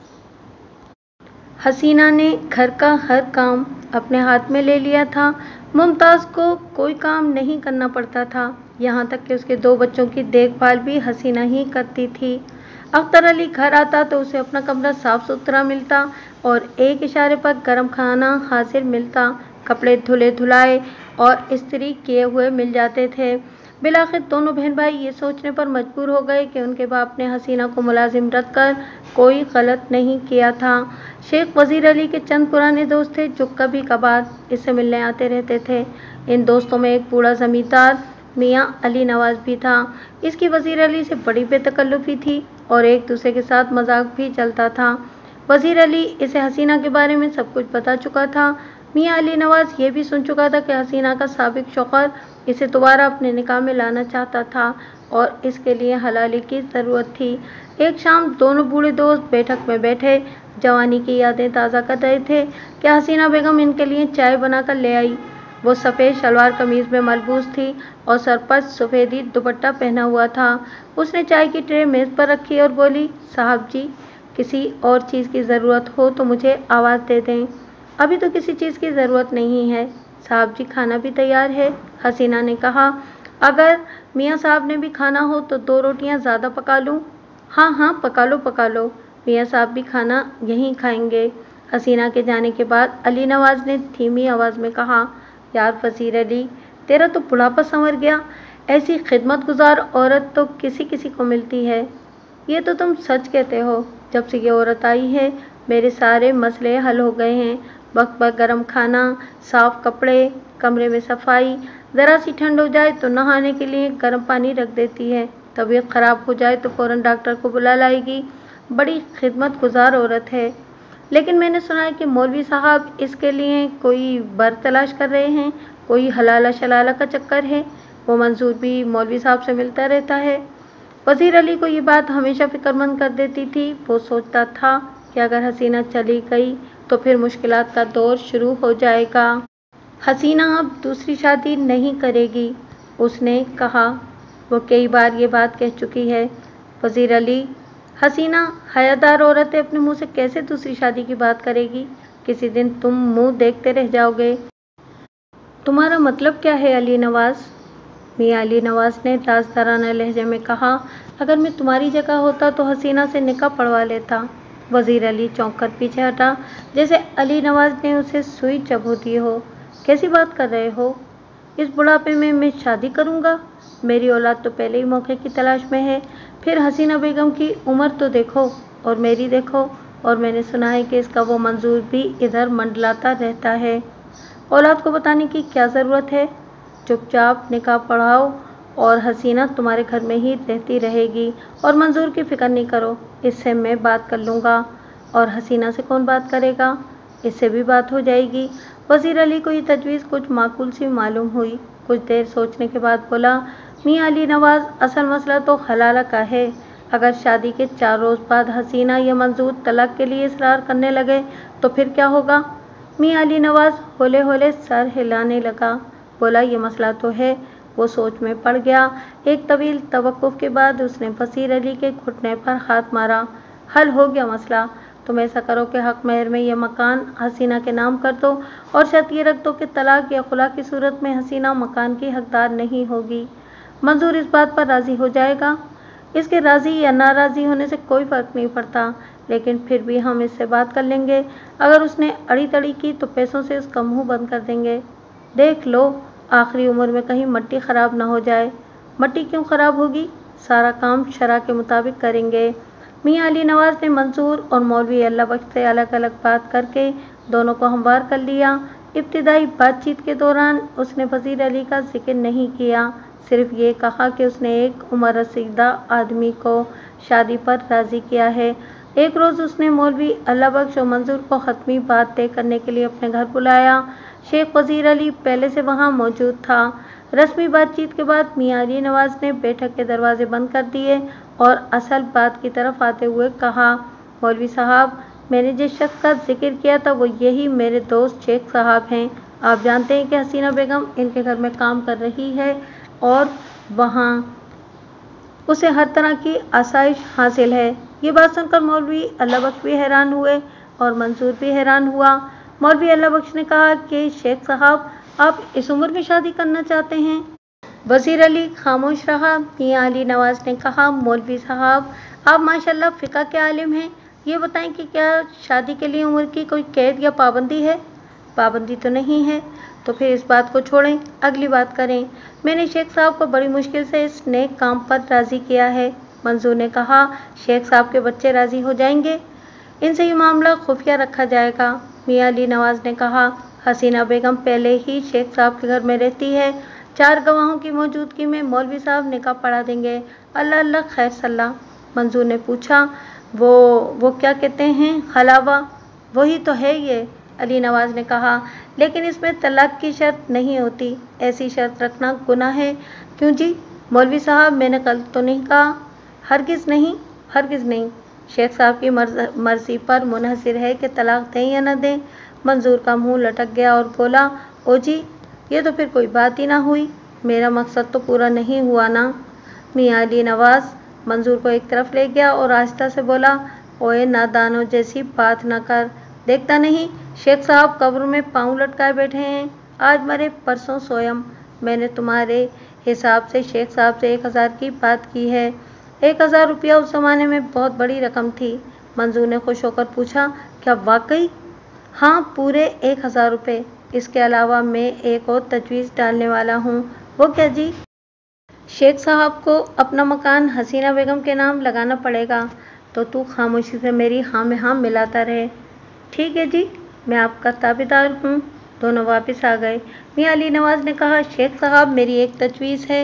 हसीना ने घर का हर काम अपने हाथ में ले लिया था। मुमताज़ को कोई काम नहीं करना पड़ता था, यहाँ तक कि उसके 2 बच्चों की देखभाल भी हसीना ही करती थी। अख्तर अली घर आता तो उसे अपना कमरा साफ सुथरा मिलता और एक इशारे पर गर्म खाना हाजिर मिलता। कपड़े धुले धुलाए और इस्त्री किए हुए मिल जाते थे। बिलाखिर दोनों बहन भाई ये सोचने पर मजबूर हो गए कि उनके बाप ने हसीना को मुलाजिम रखकर कोई गलत नहीं किया था। शेख वज़ीर अली के चंद पुराने दोस्त थे जो कभी कभार इससे मिलने आते रहते थे। इन दोस्तों में एक बूढ़ा जमींदार मियाँ अली नवाज भी था। इसकी वज़ीर अली से बड़ी बेतकल्लुफ़ी थी और एक दूसरे के साथ मजाक भी चलता था। वज़ीर अली इसे हसीना के बारे में सब कुछ बता चुका था। मियाँ अली नवाज ये भी सुन चुका था कि हसीना का साबिक शौहर इसे दोबारा अपने निकाह में लाना चाहता था और इसके लिए हलाली की ज़रूरत थी। एक शाम दोनों बूढ़े दोस्त बैठक में बैठे जवानी की यादें ताज़ा कर रहे थे कि हसीना बेगम इनके लिए चाय बनाकर ले आई। वो सफ़ेद शलवार कमीज़ में मलबूस थी और सर पर सफ़ेदी दुपट्टा पहना हुआ था। उसने चाय की ट्रे मेज़ पर रखी और बोली, साहब जी, किसी और चीज़ की ज़रूरत हो तो मुझे आवाज़ दे दें। अभी तो किसी चीज़ की ज़रूरत नहीं है साहब जी, खाना भी तैयार है। हसीना ने कहा, अगर मियाँ साहब ने भी खाना हो तो 2 रोटियाँ ज़्यादा पका लूँ? हाँ हाँ, पका लो, मियाँ साहब भी खाना यहीं खाएंगे। हसीना के जाने के बाद अली नवाज ने धीमी आवाज़ में कहा, यार वज़ीर अली, तेरा तो बुढ़ापा संवर गया। ऐसी खिदमतगुजार औरत तो किसी किसी को मिलती है। ये तो तुम सच कहते हो। जब से ये औरत आई है मेरे सारे मसले हल हो गए हैं। वक्त पर गर्म खाना, साफ कपड़े, कमरे में सफाई, ज़रा सी ठंड हो जाए तो नहाने के लिए गर्म पानी रख देती है, तबीयत खराब हो जाए तो फौरन डॉक्टर को बुला लाएगी। बड़ी खिदमतगुजार औरत है। लेकिन मैंने सुना है कि मौलवी साहब इसके लिए कोई बर तलाश कर रहे हैं, कोई हलाला शलाला का चक्कर है। वो मंजूर भी मौलवी साहब से मिलता रहता है। वजीर अली को ये बात हमेशा फिक्रमंद कर देती थी। वो सोचता था कि अगर हसीना चली गई तो फिर मुश्किलात का दौर शुरू हो जाएगा। हसीना अब दूसरी शादी नहीं करेगी, उसने कहा। वो कई बार ये बात कह चुकी है। वजीर अली, हसीना हयादार औरत है, अपने मुंह से कैसे दूसरी शादी की बात करेगी? किसी दिन तुम मुंह देखते रह जाओगे। तुम्हारा मतलब क्या है अली नवाज? मियां अली नवाज ने राजदाराना लहजे में कहा। अगर मैं तुम्हारी जगह होता तो हसीना से निकाह पढ़वा लेता। वजीर अली चौंक कर पीछे हटा, जैसे अली नवाज ने उसे सुई चबो दी हो। कैसी बात कर रहे हो? इस बुढ़ापे में मैं शादी करूंगा? मेरी औलाद तो पहले ही मौके की तलाश में है। फिर हसीना बेगम की उम्र तो देखो और मेरी देखो, और मैंने सुना है कि इसका वो मंजूर भी इधर मंडलाता रहता है। औलाद को बताने की क्या ज़रूरत है? चुपचाप निकाह पढ़ाओ और हसीना तुम्हारे घर में ही रहती रहेगी, और मंजूर की फिक्र नहीं करो, इससे मैं बात कर लूँगा। और हसीना से कौन बात करेगा? इससे भी बात हो जाएगी। वजीर अली को ये तजवीज़ कुछ माकूल सी मालूम हुई। कुछ देर सोचने के बाद बोला, मियां अली नवाज, असल मसला तो हलाला का है। अगर शादी के 4 रोज़ बाद हसीना या मंजूर तलाक के लिए इसरार करने लगे तो फिर क्या होगा? मियां अली नवाज होले होले सर हिलाने लगा। बोला, ये मसला तो है। वो सोच में पड़ गया। एक तवील तवक्कुफ के बाद उसने वजीर अली के घुटने पर हाथ मारा। हल हो गया मसला। तुम ऐसा करो कि हक महर में यह मकान हसीना के नाम कर दो, और शर्त ये रख दो कि तलाक या खुला की सूरत में हसीना मकान की हकदार नहीं होगी। मंजूर इस बात पर राज़ी हो जाएगा। इसके राज़ी या नाराज़ी होने से कोई फ़र्क नहीं पड़ता, लेकिन फिर भी हम इससे बात कर लेंगे। अगर उसने अड़ी तड़ी की तो पैसों से उसका मुंह बंद कर देंगे। देख लो, आखिरी उम्र में कहीं मट्टी ख़राब ना हो जाए। मट्टी क्यों ख़राब होगी? सारा काम शरा के मुताबिक करेंगे। मियां अली नवाज ने मंसूर और मौलवी अल्लाह बख्श से अलग अलग बात करके दोनों को हमवार कर लिया। इब्तिदाई बातचीत के दौरान उसने वजीर अली का जिक्र नहीं किया, सिर्फ ये कहा कि उसने एक उम्र रसीदा आदमी को शादी पर राज़ी किया है। एक रोज़ उसने मौलवी अल्लाह बख्श और मंजूर को हतमी बात तय करने के लिए अपने घर बुलाया। शेख वजीर अली पहले से वहाँ मौजूद था। रस्मी बातचीत के बाद मियां अली नवाज ने बैठक के दरवाजे बंद कर दिए और असल बात की तरफ आते हुए कहा, मौलवी साहब, मैंने जिस शख्स का जिक्र किया था वो यही मेरे दोस्त शेख साहब हैं। आप जानते हैं कि हसीना बेगम इनके घर में काम कर रही है और वहाँ उसे हर तरह की आसाइश हासिल है। ये बात सुनकर मौलवी अल्लाह बख्श भी हैरान हुए और मंसूर भी हैरान हुआ। मौलवी अल्लाह बख्श ने कहा कि शेख साहब, आप इस उम्र में शादी करना चाहते हैं? वजीर अली खामोश रहा। मियां अली नवाज ने कहा, मौलवी साहब, आप माशाल्लाह फ़िक़्ह के आलिम हैं। ये बताएं कि क्या शादी के लिए उम्र की कोई कैद या पाबंदी है? पाबंदी तो नहीं है। तो फिर इस बात को छोड़ें, अगली बात करें। मैंने शेख साहब को बड़ी मुश्किल से इस नेक काम पर राज़ी किया है। मंजूर ने कहा, शेख साहब के बच्चे राज़ी हो जाएंगे? इनसे ये मामला खुफिया रखा जाएगा। मियां अली नवाज ने कहा, हसीना बेगम पहले ही शेख साहब के घर में रहती है। 4 गवाहों की मौजूदगी में मौलवी साहब निकाह पढ़ा देंगे। अल्लाह अल्लाह खैर सल्ला। मंजूर ने पूछा, वो क्या कहते हैं? हलावा? वही तो है ये, अली नवाज ने कहा, लेकिन इसमें तलाक की शर्त नहीं होती। ऐसी शर्त रखना गुनाह है। क्यों जी? मौलवी साहब, मैंने गलत तो नहीं कहा? हरगिज़ नहीं, हरगिज़ नहीं। शेख साहब की मर्जी पर मुनहसिर है कि तलाक दें या न दें। मंजूर का मुंह लटक गया और बोला, ओ जी, ये तो फिर कोई बात ही ना हुई। मेरा मकसद तो पूरा नहीं हुआ ना। मियां अली नवाज मंजूर को एक तरफ ले गया और आहिस्ता से बोला, ओए नादानों जैसी बात न कर। देखता नहीं शेख साहब कब्र में पाँव लटकाए बैठे हैं। आज मरे परसों सोयम। मैंने तुम्हारे हिसाब से शेख साहब से 1000 की बात की है। 1000 रुपया उस ज़माने में बहुत बड़ी रकम थी। मंजूर ने खुश होकर पूछा, क्या वाकई? हाँ, पूरे 1000 रुपये। इसके अलावा मैं एक और तजवीज़ डालने वाला हूँ। वो क्या जी? शेख साहब को अपना मकान हसीना बेगम के नाम लगाना पड़ेगा, तो तू खामोशी से मेरी हाँ में हाँ मिलाता रहे। ठीक है जी, मैं आपका ताबेदार हूँ। दोनों वापस आ गए। मियां अली नवाज ने कहा, शेख साहब मेरी एक तजवीज़ है,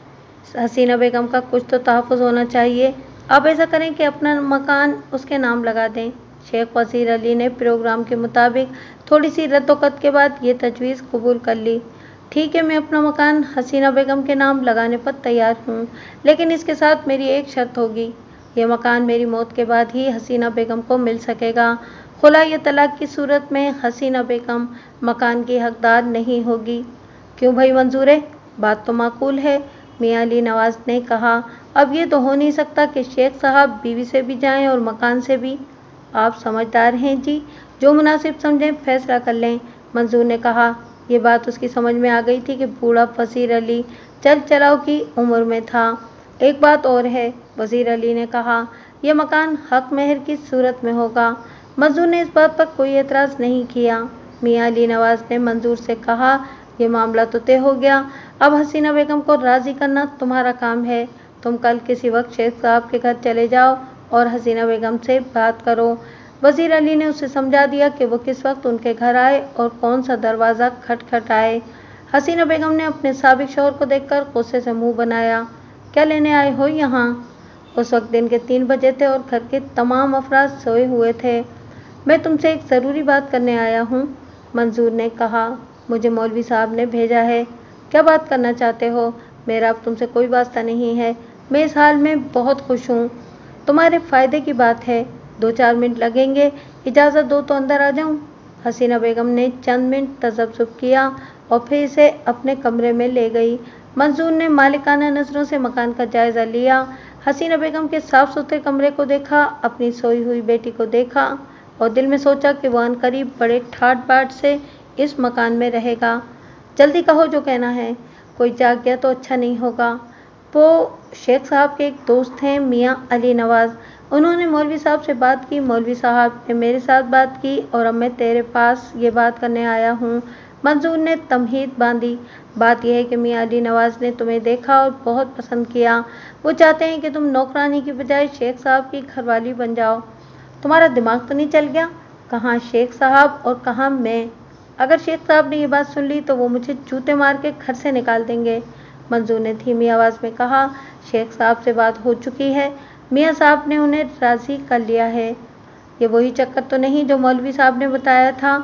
हसीना बेगम का कुछ तो तहफ़्फ़ुज़ होना चाहिए। आप ऐसा करें कि अपना मकान उसके नाम लगा दें। शेख वज़ीर अली ने प्रोग्राम के मुताबिक थोड़ी सी रद्दोकत के बाद ये तजवीज़ कबूल कर ली। ठीक है, मैं अपना मकान हसीना बेगम के नाम लगाने पर तैयार हूँ, लेकिन इसके साथ मेरी एक शर्त होगी। ये मकान मेरी मौत के बाद ही हसीना बेगम को मिल सकेगा। खुला या तलाक की सूरत में हसीना बेगम मकान की हकदार नहीं होगी। क्यों भाई, मंजूर है? बात तो माकूल है, मियां अली नवाज ने कहा। अब ये तो हो नहीं सकता कि शेख साहब बीवी से भी जाएं और मकान से भी। आप समझदार हैं जी, जो मुनासिब समझें फैसला कर लें, मंजूर ने कहा। ये बात उसकी समझ में आ गई थी कि बूढ़ा वज़ीर अली चल चलाओ की उम्र में था। एक बात और है, वज़ीर अली ने कहा, यह मकान हक मेहर की सूरत में होगा। मंजूर ने इस बात पर कोई एतराज़ नहीं किया। मियां अली नवाज ने मंजूर से कहा, यह मामला तो तय हो गया, अब हसीना बेगम को राज़ी करना तुम्हारा काम है। तुम कल किसी वक्त शेख साहब के घर चले जाओ और हसीना बेगम से बात करो। वज़ीर अली ने उसे समझा दिया कि वो किस वक्त उनके घर आए और कौन सा दरवाज़ा खटखटाए। हसीना बेगम ने अपने साबिक शौहर को देखकर गुस्से से मुंह बनाया। क्या लेने आए हो यहाँ? उस वक्त दिन के 3 बजे थे और घर के तमाम अफराद सोए हुए थे। मैं तुमसे एक ज़रूरी बात करने आया हूँ, मंजूर ने कहा। मुझे मौलवी साहब ने भेजा है। क्या बात करना चाहते हो? मेरा अब तुमसे कोई वास्ता नहीं है। मैं इस हाल में बहुत खुश हूँ। तुम्हारे फ़ायदे की बात है। 2-4 मिनट लगेंगे, इजाज़त दो तो अंदर आ जाऊँ। हसीना बेगम ने चंद मिनट तजब्जुब किया और फिर इसे अपने कमरे में ले गई। मंजूर ने मालिकाना नज़रों से मकान का जायज़ा लिया। हसीना बेगम के साफ सुथरे कमरे को देखा, अपनी सोई हुई बेटी को देखा और दिल में सोचा कि वह अनकरीब बड़े ठाट बाट से इस मकान में रहेगा। जल्दी कहो जो कहना है, कोई जाग गया तो अच्छा नहीं होगा। वो शेख साहब के एक दोस्त हैं, मियां अली नवाज, उन्होंने मौलवी साहब से बात की, मौलवी साहब ने मेरे साथ बात की और अब मैं तेरे पास ये बात करने आया हूँ। मंजूर ने तमहीद बांधी। बात यह है कि मियां अली नवाज ने तुम्हें देखा और बहुत पसंद किया। वो चाहते हैं कि तुम नौकरानी की बजाय शेख साहब की घरवाली बन जाओ। तुम्हारा दिमाग तो नहीं चल गया? कहाँ शेख साहब और कहाँ मैं। अगर शेख साहब ने ये बात सुन ली तो वो मुझे जूते मार के घर से निकाल देंगे, मंजूर ने धीमी आवाज़ में कहा। शेख साहब से बात हो चुकी है, मियाँ साहब ने उन्हें राज़ी कर लिया है। ये वही चक्कर तो नहीं जो मौलवी साहब ने बताया था?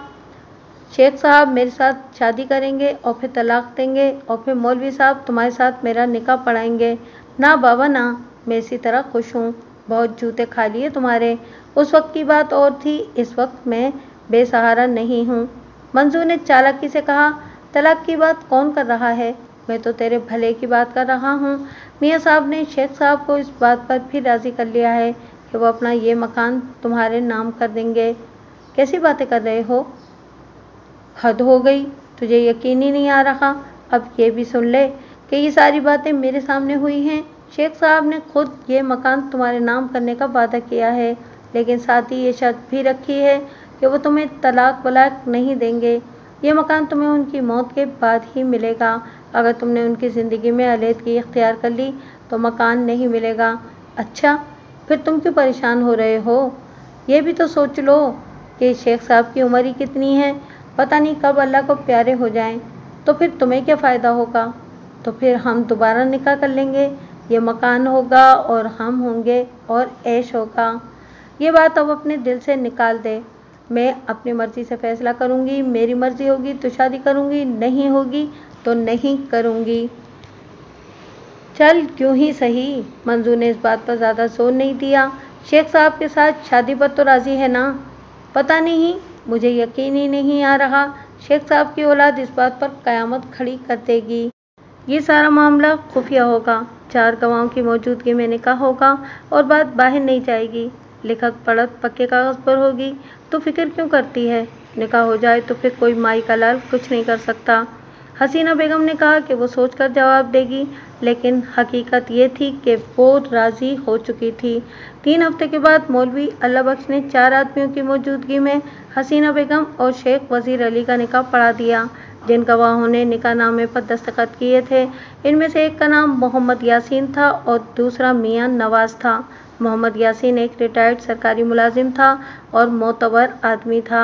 शेख साहब मेरे साथ शादी करेंगे और फिर तलाक देंगे और फिर मौलवी साहब तुम्हारे साथ मेरा निकाह पढ़ाएंगे। ना बाबा ना, मैं इसी तरह खुश हूँ। बहुत जूते खा लिए तुम्हारे। उस वक्त की बात और थी, इस वक्त मैं बेसहारा नहीं हूँ, मंजूर ने चालाकी से कहा। तलाक की बात कौन कर रहा है? मैं तो तेरे भले की बात कर रहा हूँ। मियाँ साहब ने शेख साहब को इस बात पर भी राज़ी कर लिया है कि वो अपना ये मकान तुम्हारे नाम कर देंगे। कैसी बातें कर रहे हो? हद हो गई, तुझे यकीन ही नहीं आ रहा? अब ये भी सुन ले कि ये सारी बातें मेरे सामने हुई हैं। शेख साहब ने खुद ये मकान तुम्हारे नाम करने का वादा किया है, लेकिन साथ ही ये शर्त भी रखी है कि वो तुम्हें तलाक वलाक नहीं देंगे। ये मकान तुम्हें उनकी मौत के बाद ही मिलेगा। अगर तुमने उनकी ज़िंदगी में अलहदगी इख्तियार कर ली तो मकान नहीं मिलेगा। अच्छा, फिर तुम क्यों परेशान हो रहे हो? ये भी तो सोच लो कि शेख साहब की उम्र ही कितनी है, पता नहीं कब अल्लाह को प्यारे हो जाएं। तो फिर तुम्हें क्या फ़ायदा होगा? तो फिर हम दोबारा निकाह कर लेंगे, ये मकान होगा और हम होंगे और ऐश होगा। ये बात अब अपने दिल से निकाल दे। मैं अपनी मर्ज़ी से फ़ैसला करूँगी, मेरी मर्ज़ी होगी तो शादी करूँगी, नहीं होगी तो नहीं करूँगी। चल क्यों ही सही, मंजूर ने इस बात पर ज़्यादा जोर नहीं दिया। शेख साहब के साथ शादी पर तो राज़ी है ना? पता नहीं, मुझे यकीन ही नहीं आ रहा। शेख साहब की औलाद इस बात पर क़यामत खड़ी कर देगी। ये सारा मामला खुफिया होगा, 4 गवाहों की मौजूदगी में निकाह होगा और बात बाहर नहीं जाएगी। लिखत पढ़त पक्के कागज़ पर होगी। तो फिक्र क्यों करती है? निकाह हो जाए तो फिर कोई माई का लाल कुछ नहीं कर सकता। हसीना बेगम ने कहा कि वो सोचकर जवाब देगी, लेकिन हकीकत ये थी कि वो राज़ी हो चुकी थी। 3 हफ्ते के बाद मौलवी अल्लाह बख्श ने 4 आदमियों की मौजूदगी में हसीना बेगम और शेख वज़ीर अली का निकाह पढ़ा दिया। जिन गवाहों ने निकाहनामे पर दस्तखत किए थे, इनमें से एक का नाम मोहम्मद यासीन था और दूसरा मियां नवाज था। मोहम्मद यासीन एक रिटायर्ड सरकारी मुलाजिम था और मोतबर आदमी था।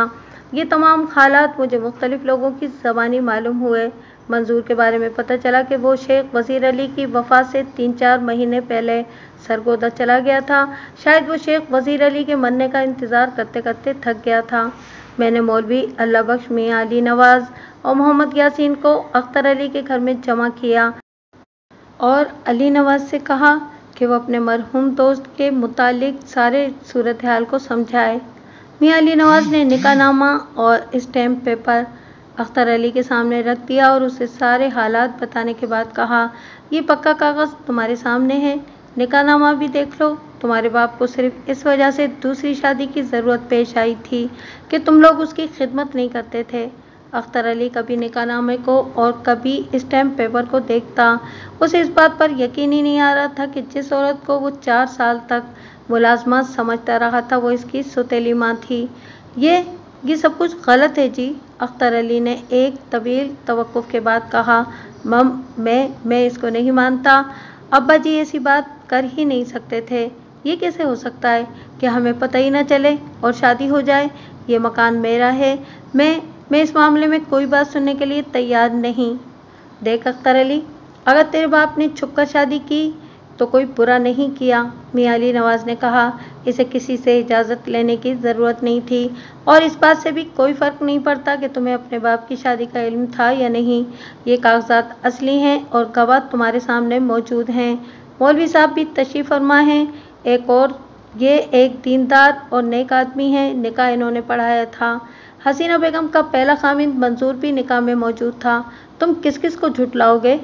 ये तमाम हालात मुझे मुख्तलिफ लोगों की ज़बानी मालूम हुए। मंजूर के बारे में पता चला कि वो शेख वज़ीर अली की वफ़ात से 3-4 महीने पहले सरगोदा चला गया था। शायद वो शेख वज़ीर अली के मरने का इंतज़ार करते करते थक गया था। मैंने मौलवी अल्लाह बख्श मियाँ अली नवाज़ और मोहम्मद यासीन को अख्तर अली के घर में जमा किया और अली नवाज़ से कहा कि वो अपने मरहूम दोस्त के मुतालिक सारे सूरत हाल को समझाए। मियाँ अली नवाज़ ने निकाहनामा और स्टैम्प पेपर अख्तर अली के सामने रख दिया और उसे सारे हालात बताने के बाद कहा, ये पक्का कागज़ तुम्हारे सामने है, निकाहनामा भी देख लो। तुम्हारे बाप को सिर्फ इस वजह से दूसरी शादी की ज़रूरत पेश आई थी कि तुम लोग उसकी खिदमत नहीं करते थे। अख्तर अली कभी निकाहनामे को और कभी स्टैम्प पेपर को देखता। उसे इस बात पर यकीन ही नहीं आ रहा था कि जिस औरत को वो 4 साल तक मुलाजमत समझता रहा था वो इसकी सौतेली माँ थी। ये सब कुछ गलत है जी, अख्तर अली ने एक तवील तवक्कुफ के बाद कहा। मम मैं इसको नहीं मानता। अब्बा जी ऐसी बात कर ही नहीं सकते थे। ये कैसे हो सकता है कि हमें पता ही न चले और शादी हो जाए। ये मकान मेरा है। मैं इस मामले में कोई बात सुनने के लिए तैयार नहीं। देख अख्तर अली, अगर तेरे बाप ने छुपकर शादी की तो कोई बुरा नहीं किया, मियाँ अली नवाज़ ने कहा। इसे किसी से इजाज़त लेने की ज़रूरत नहीं थी और इस बात से भी कोई फ़र्क नहीं पड़ता कि तुम्हें अपने बाप की शादी का इल्म था या नहीं। ये कागजात असली हैं और गवाह तुम्हारे सामने मौजूद हैं। मौलवी साहब भी तशरीफ़ फरमा हैं। ये एक दीनदार और नेक आदमी है। निकाह इन्होंने पढ़ाया था। हसीना बेगम का पहला खामिद मंजूर भी निकाह में मौजूद था। तुम किस किस को झुठलाओगे?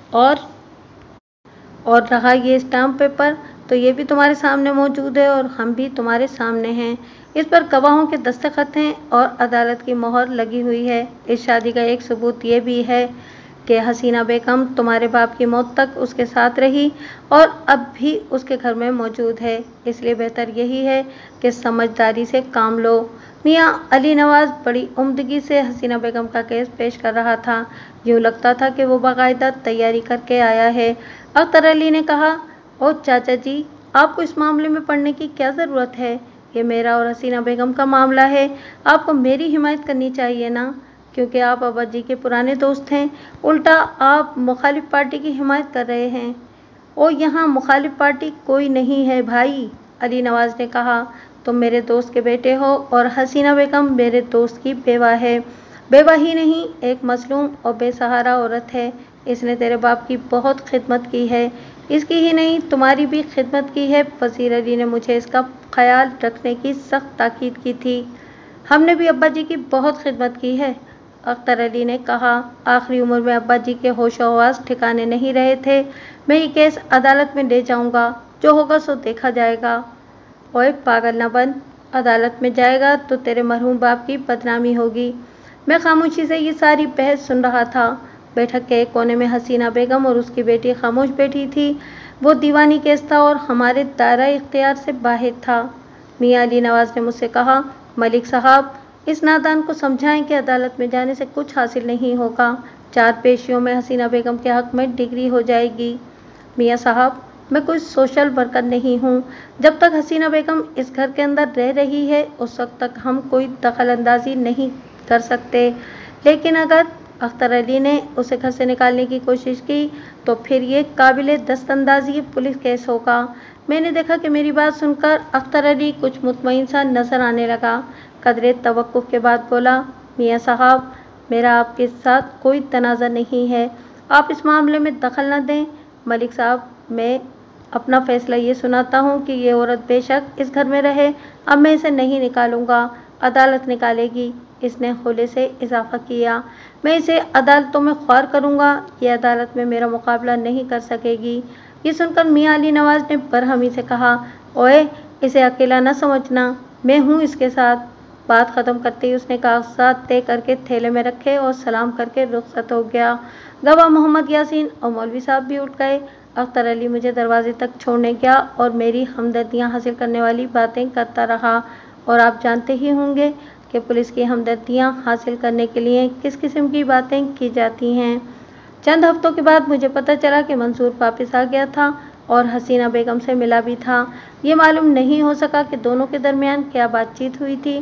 और रहा ये स्टाम्प पेपर, तो ये भी तुम्हारे सामने मौजूद है और हम भी तुम्हारे सामने हैं। इस पर गवाहों के दस्तखत हैं और अदालत की मोहर लगी हुई है। इस शादी का एक सबूत ये भी है कि हसीना बेगम तुम्हारे बाप की मौत तक उसके साथ रही और अब भी उसके घर में मौजूद है। इसलिए बेहतर यही है कि समझदारी से काम लो। मियाँ अली नवाज़ बड़ी उम्दगी से हसीना बेगम का केस पेश कर रहा था। यूँ लगता था कि वो बाकायदा तैयारी करके आया है। अख्तर अली ने कहा, ओ चाचा जी, आपको इस मामले में पढ़ने की क्या ज़रूरत है? ये मेरा और हसीना बेगम का मामला है। आपको मेरी हिमायत करनी चाहिए ना, क्योंकि आप अब्बा जी के पुराने दोस्त हैं। उल्टा आप मुखालिफ पार्टी की हिमायत कर रहे हैं। ओ यहाँ मुखालिफ पार्टी कोई नहीं है भाई, अली नवाज़ ने कहा। तुम मेरे दोस्त के बेटे हो और हसीना बेगम मेरे दोस्त की बेवा है। बेवा ही नहीं, एक मजलूम और बेसहारा औरत है। इसने तेरे बाप की बहुत खिदमत की है। इसकी ही नहीं, तुम्हारी भी खिदमत की है। वज़ीर अली ने मुझे इसका ख्याल रखने की सख्त ताकीद की थी। हमने भी अब्बा जी की बहुत खिदमत की है, अख्तर अली ने कहा। आखिरी उम्र में अब्बा जी के होश व हवास ठिकाने नहीं रहे थे। मैं ये केस अदालत में ले जाऊंगा, जो होगा सो देखा जाएगा। ओए पागल न बन, अदालत में जाएगा तो तेरे मरहूम बाप की बदनामी होगी। मैं खामोशी से ये सारी बहस सुन रहा था। बैठक के एक कोने में हसीना बेगम और उसकी बेटी खामोश बैठी थी। वो दीवानी केस था और हमारे दायरा इख्तियार से बाहर था। मियाँ अली नवाज़ ने मुझसे कहा, मलिक साहब, इस नादान को समझाएं कि अदालत में जाने से कुछ हासिल नहीं होगा। 4 पेशियों में हसीना बेगम के हक़ में डिग्री हो जाएगी। मियाँ साहब, मैं कोई सोशल वर्कर नहीं हूँ। जब तक हसीना बेगम इस घर के अंदर रह रही है उस वक्त तक हम कोई दखल अंदाजी नहीं कर सकते, लेकिन अगर अख्तर अली ने उसे घर से निकालने की कोशिश की तो फिर ये काबिल दस्तंदाजी पुलिस केस होगा। मैंने देखा कि मेरी बात सुनकर अख्तर अली कुछ मुतमईन सा नजर आने लगा। कदरे तवक्कुफ के बाद बोला, मियाँ साहब, मेरा आपके साथ कोई तनाज़ा नहीं है। आप इस मामले में दखल न दें। मलिक साहब, मैं अपना फैसला ये सुनाता हूँ कि ये औरत बेशक इस घर में रहे। अब मैं इसे नहीं निकालूंगा, अदालत निकालेगी। इसने होले से इजाफा किया। मैं इसे अदालतों में ख्वार करूंगा। ये अदालत में मेरा मुकाबला नहीं कर सकेगी। ये सुनकर मियाँ अली नवाज़ ने बरहमी से कहा, ओए, इसे अकेला न समझना, मैं हूँ इसके साथ। बात ख़त्म करते ही उसने कागजात तय करके थैले में रखे और सलाम करके रुखसत हो गया। गवाह मोहम्मद यासीन और मौलवी साहब भी उठ गए। अख्तर अली मुझे दरवाजे तक छोड़ने गया और मेरी हमदर्दियाँ हासिल करने वाली बातें करता रहा। और आप जानते ही होंगे कि पुलिस की हमदर्दियाँ हासिल करने के लिए किस किस्म की बातें की जाती हैं। चंद हफ्तों के बाद मुझे पता चला कि मंसूर वापस आ गया था और हसीना बेगम से मिला भी था। ये मालूम नहीं हो सका कि दोनों के दरमियान क्या बातचीत हुई थी।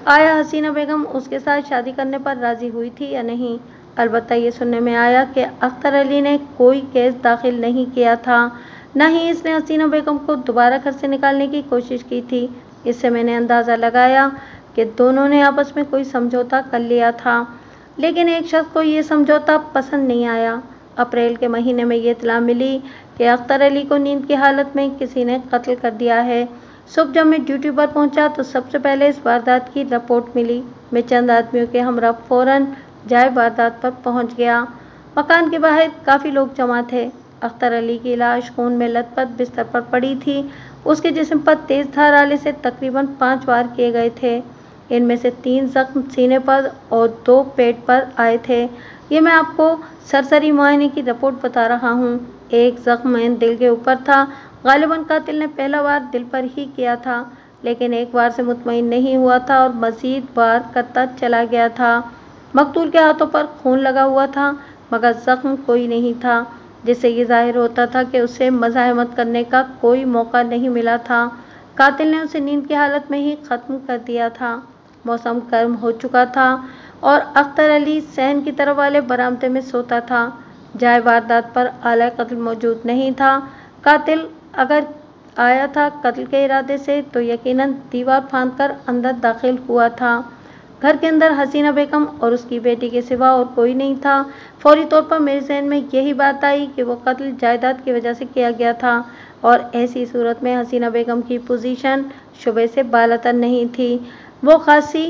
आया हसीना बेगम उसके साथ शादी करने पर राजी हुई थी या नहीं। अलबत्ता ये सुनने में आया कि अख्तर अली ने कोई केस दाखिल नहीं किया था, न ही इसने हसीना बेगम को दोबारा घर से निकालने की कोशिश की थी। इससे मैंने अंदाज़ा लगाया कि दोनों ने आपस में कोई समझौता कर लिया था, लेकिन एक शख्स को ये समझौता पसंद नहीं आया। अप्रैल के महीने में ये इत्तला मिली कि अख्तर अली को नींद की हालत में किसी ने कत्ल कर दिया है। सुबह जब मैं ड्यूटी पर पहुंचा तो सबसे पहले इस वारदात की रिपोर्ट मिली। मैं चंद आदमियों के हमरा फौरन जाए वारदात पर पहुंच गया। मकान के बाहर काफ़ी लोग जमा थे। अख्तर अली की लाश खून में लथपथ बिस्तर पर पड़ी थी। उसके जिस्म पर तेज धार आले से तकरीबन 5 वार किए गए थे। इनमें से 3 जख्म सीने पर और 2 पेट पर आए थे। ये मैं आपको सरसरी मुआयने की रिपोर्ट बता रहा हूँ। एक जख्म दिल के ऊपर था। गालिबन कातिल ने पहला वार दिल पर ही किया था, लेकिन एक वार से मुतमईन नहीं हुआ था और मजीद वार करता चला गया था। मकतूल के हाथों पर खून लगा हुआ था, मगर जख्म कोई नहीं था, जिससे ये जाहिर होता था कि उसे मज़ाहमत करने का कोई मौका नहीं मिला था। कातिल ने उसे नींद की हालत में ही ख़त्म कर दिया था। मौसम गर्म हो चुका था और अख्तर अली सहन की तरफ वाले बरामदे में सोता था। जाए वारदात पर आला कत्ल मौजूद नहीं था। कातिल अगर आया था कत्ल के इरादे से तो यकीनन दीवार फांदकर अंदर दाखिल हुआ था। घर के अंदर हसीना बेगम और उसकी बेटी के सिवा और कोई नहीं था। फौरी तौर पर मेरे जहन में यही बात आई कि वो कत्ल जायदाद की वजह से किया गया था, और ऐसी सूरत में हसीना बेगम की पोजीशन शुबे से बालातर नहीं थी। वो खासी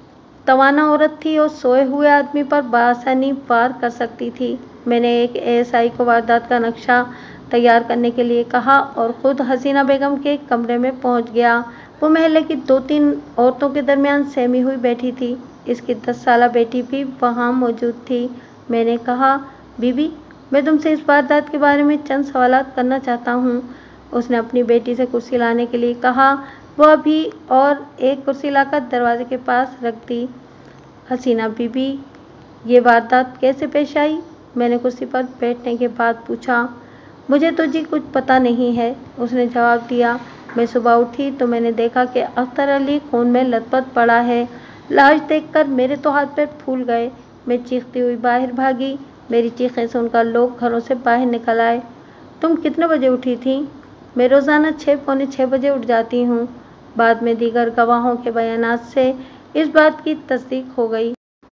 तवाना औरत थी और सोए हुए आदमी पर बआसानी वार कर सकती थी। मैंने एक एएसआई को वारदात का नक्शा तैयार करने के लिए कहा और ख़ुद हसीना बेगम के कमरे में पहुंच गया। वो महल्ले की 2-3 औरतों के दरमियान सहमी हुई बैठी थी। इसकी 10 साला बेटी भी वहाँ मौजूद थी। मैंने कहा, बीबी, मैं तुमसे इस वारदात के बारे में चंद सवालात करना चाहता हूँ। उसने अपनी बेटी से कुर्सी लाने के लिए कहा। वह अभी और एक कुर्सी लाकर दरवाजे के पास रख दी। हसीना बीबी, ये वारदात कैसे पेश आई? मैंने कुर्सी पर बैठने के बाद पूछा। मुझे तो जी कुछ पता नहीं है, उसने जवाब दिया। मैं सुबह उठी तो मैंने देखा कि अख्तर अली खून में लथपथ पड़ा है। लाश देखकर मेरे तो हाथ पैर फूल गए। मैं चीखती हुई बाहर भागी। मेरी चीखें सुनकर लोग घरों से बाहर निकल आए। तुम कितने बजे उठी थी? मैं रोज़ाना 6 पौने 6 बजे उठ जाती हूँ। बाद में दीगर गवाहों के बयानात से इस बात की तस्दीक हो गई।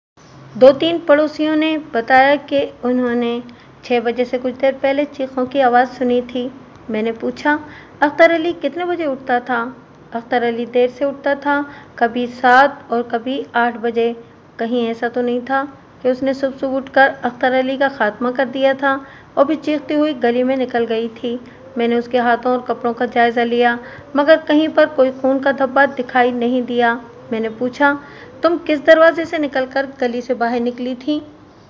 2-3 पड़ोसियों ने बताया कि उन्होंने 6 बजे से कुछ देर पहले चीखों की आवाज़ सुनी थी। मैंने पूछा, अख्तर अली कितने बजे उठता था? अख्तर अली देर से उठता था, कभी 7 और कभी 8 बजे। कहीं ऐसा तो नहीं था कि उसने सुबह उठकर अख्तर अली का खात्मा कर दिया था और फिर चीखती हुई गली में निकल गई थी। मैंने उसके हाथों और कपड़ों का जायज़ा लिया, मगर कहीं पर कोई खून का धब्बा दिखाई नहीं दिया। मैंने पूछा, तुम किस दरवाजे से निकलकर गली से बाहर निकली थी?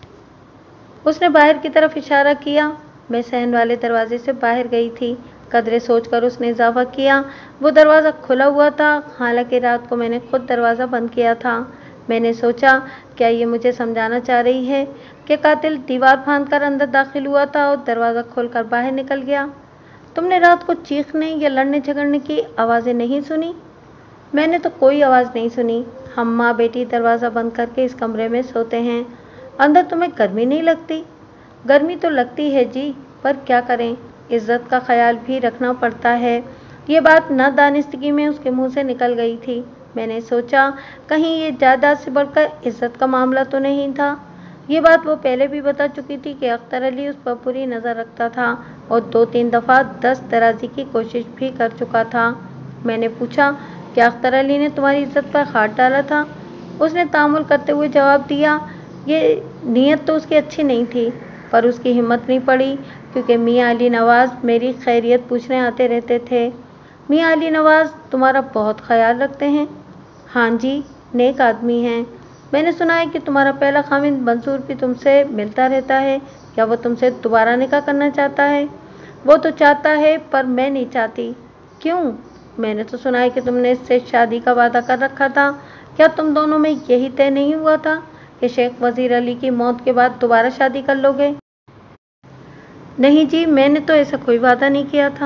उसने बाहर की तरफ इशारा किया। मैं सहन वाले दरवाजे से बाहर गई थी। कदरे सोचकर उसने इजाफा किया, वो दरवाज़ा खुला हुआ था, हालांकि रात को मैंने खुद दरवाज़ा बंद किया था। मैंने सोचा, क्या ये मुझे समझाना चाह रही है कि कातिल दीवार फांदकर अंदर दाखिल हुआ था और दरवाज़ा खोलकर बाहर निकल गया? तुमने रात को चीखने या लड़ने झगड़ने की आवाज़ें नहीं सुनी? मैंने तो कोई आवाज़ नहीं सुनी। हम माँ बेटी दरवाज़ा बंद करके इस कमरे में सोते हैं। अंदर तुम्हें गर्मी नहीं लगती? गर्मी तो लगती है जी, पर क्या करें, इज्जत का ख्याल भी रखना पड़ता है। ये बात नादानिस्तगी में उसके मुंह से निकल गई थी। मैंने सोचा, कहीं ये जायदाद से बढ़कर इज्जत का मामला तो नहीं था। ये बात वो पहले भी बता चुकी थी कि अख्तर अली उस पर बुरी नज़र रखता था और 2-3 दफ़ा दस्तदराजी की कोशिश भी कर चुका था। मैंने पूछा, क्या अख्तर अली ने तुम्हारी इज्जत पर हाथ डाला था? उसने तामुल करते हुए जवाब दिया, ये नीयत तो उसकी अच्छी नहीं थी, पर उसकी हिम्मत नहीं पड़ी, क्योंकि मियाँ अली नवाज़ मेरी खैरियत पूछने आते रहते थे। मियाँ अली नवाज़ तुम्हारा बहुत ख्याल रखते हैं? हाँ जी, नेक आदमी हैं। मैंने सुना है कि तुम्हारा पहला खामिद मंसूर भी तुमसे मिलता रहता है। क्या वो तुमसे दोबारा निकाह करना चाहता है? वो तो चाहता है, पर मैं नहीं चाहती। क्यों? मैंने तो सुना है कि तुमने इससे शादी का वादा कर रखा था। क्या तुम दोनों में यही तय नहीं हुआ था कि शेख वजीर अली की मौत के बाद दोबारा शादी कर लोगे? नहीं जी, मैंने तो ऐसा कोई वादा नहीं किया था।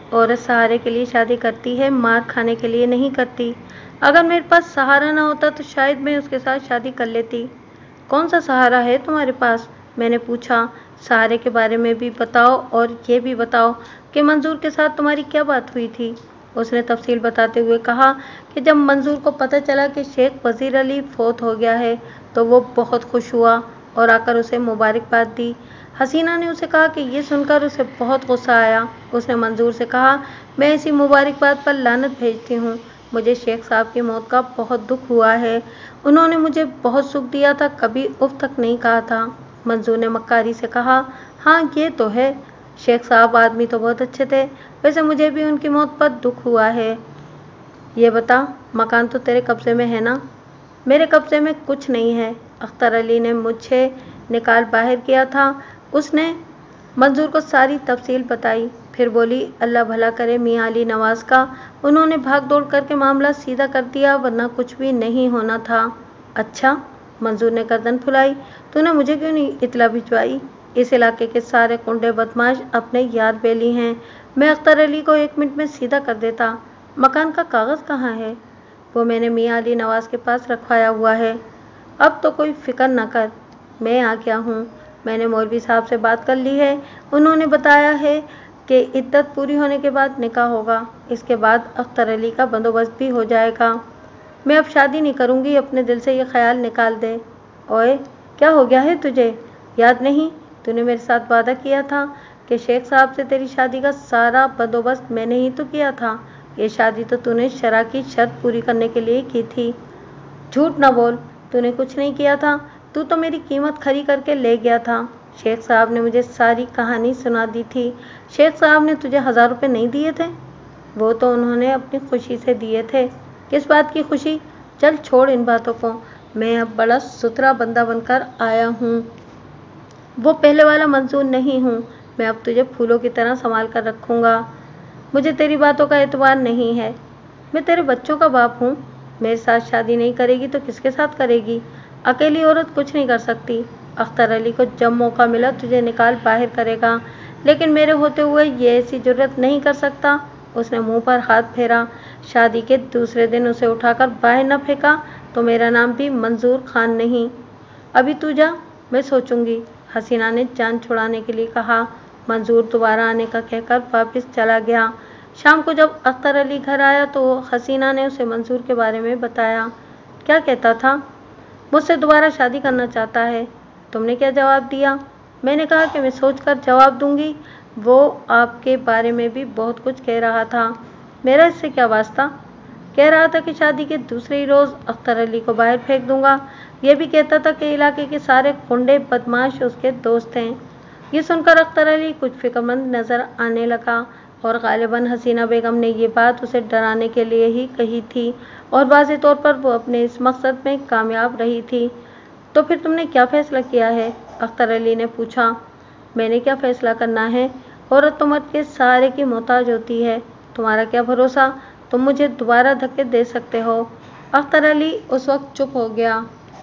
औरत सहारे के लिए शादी करती है, मार खाने के लिए नहीं करती। अगर मेरे पास सहारा ना होता तो शायद मैं उसके साथ शादी कर लेती। कौन सा सहारा है तुम्हारे पास? मैंने पूछा। सहारे के बारे में भी बताओ और ये भी बताओ कि मंजूर के साथ तुम्हारी क्या बात हुई थी। उसने तफसील बताते हुए कहा कि जब मंजूर को पता चला कि शेख वजीर अली फौत हो गया है तो वो बहुत खुश हुआ और आकर उसे मुबारकबाद दी। हसीना ने उसे कहा कि ये सुनकर उसे बहुत गुस्सा आया। उसने मंजूर से कहा, मैं इसी मुबारकबाद पर लानत भेजती हूँ। मुझे शेख साहब की मौत का बहुत दुख हुआ है। उन्होंने मुझे बहुत सुख दिया था, कभी उफ तक नहीं कहा था। मंजूर ने मक्कारी से कहा, हाँ ये तो है, शेख साहब आदमी तो बहुत अच्छे थे। वैसे मुझे भी उनकी मौत पर दुख हुआ है। ये बता, मकान तो तेरे कब्जे में है ना? मेरे कब्जे में कुछ नहीं है। अख्तर अली ने मुझे निकाल बाहर किया था। उसने मंजूर को सारी तफसील बताई। फिर बोली, अल्लाह भला करे मियाँ अली नवाज का, उन्होंने भाग दौड़ करके मामला सीधा कर दिया, वरना कुछ भी नहीं होना था। अच्छा, मंजूर ने गर्दन फुलाई, तूने मुझे क्यों नहीं इतला भिजवाई? इस इलाके के सारे कुंडे बदमाश अपने यार बेली हैं। मैं अख्तर अली को 1 मिनट में सीधा कर देता। मकान का कागज़ कहाँ है? वो मैंने मियाँ अली नवाज के पास रखवाया हुआ है। अब तो कोई फिक्र न कर, मैं आ गया हूँ। मैंने मौलवी साहब से बात कर ली है। उन्होंने बताया है कि इद्दत पूरी होने के बाद निकाह होगा। इसके बाद अख्तर अली का बंदोबस्त भी हो जाएगा। मैं अब शादी नहीं करूँगी, अपने दिल से ये ख्याल निकाल दे। ओए, क्या हो गया है तुझे? याद नहीं, तूने मेरे साथ वादा किया था कि शेख साहब से तेरी शादी का सारा बंदोबस्त मैंने ही तो किया था। ये शादी तो तूने शरा की शर्त पूरी करने के लिए की थी। झूठ ना बोल, तूने कुछ नहीं किया था। तू तो मेरी कीमत खरी करके ले गया था। शेख साहब ने मुझे सारी कहानी सुना दी थी। शेख साहब ने तुझे 1000 रुपये नहीं दिए थे? वो तो उन्होंने अपनी खुशी से दिए थे। किस बात की खुशी? चल छोड़ इन बातों को, मैं अब बड़ा सुथरा बंदा बनकर आया हूँ। वो पहले वाला मंजूर नहीं हूँ। मैं अब तुझे फूलों की तरह संभाल कर रखूँगा। मुझे तेरी बातों का एतबार नहीं है। मैं तेरे बच्चों का बाप हूँ। मेरे साथ शादी नहीं करेगी तो किसके साथ करेगी? अकेली औरत कुछ नहीं कर सकती। अख्तर अली को जब मौका मिला तुझे निकाल बाहर करेगा, लेकिन मेरे होते हुए ये ऐसी जुर्रत नहीं कर सकता। उसने मुंह पर हाथ फेरा। शादी के दूसरे दिन उसे उठाकर बाहर न फेंका तो मेरा नाम भी मंजूर खान नहीं। अभी तू जा, मैं सोचूंगी। हसीना ने जान छुड़ाने के लिए कहा। मंजूर दोबारा आने का कहकर वापस चला गया। शाम को जब अख्तर अली घर आया तो हसीना ने उसे मंजूर के बारे में बताया। क्या कहता था? मुझसे दोबारा शादी करना चाहता है। तुमने क्या जवाब दिया? मैंने कहा कि मैं सोचकर जवाब दूंगी। वो आपके बारे में भी बहुत कुछ कह रहा था। मेरा इससे क्या वास्ता? कह रहा था कि शादी के दूसरे ही रोज़ अख्तर अली को बाहर फेंक दूंगा। यह भी कहता था कि इलाके के सारे गुंडे बदमाश उसके दोस्त हैं। ये सुनकर अख्तर अली कुछ फिक्रमंद नजर आने लगा और गालिबन हसीना बेगम ने ये बात उसे डराने के लिए ही कही थी और वाज़े तौर पर वो अपने इस मकसद में कामयाब रही थी। तो फिर तुमने क्या फैसला किया है? अख्तर अली ने पूछा। मैंने क्या फैसला करना है? औरत तो मर्द के सहारे की मोहताज होती है। तुम्हारा क्या भरोसा, तुम मुझे दोबारा धक्के दे सकते हो। अख्तर अली उस वक्त चुप हो गया।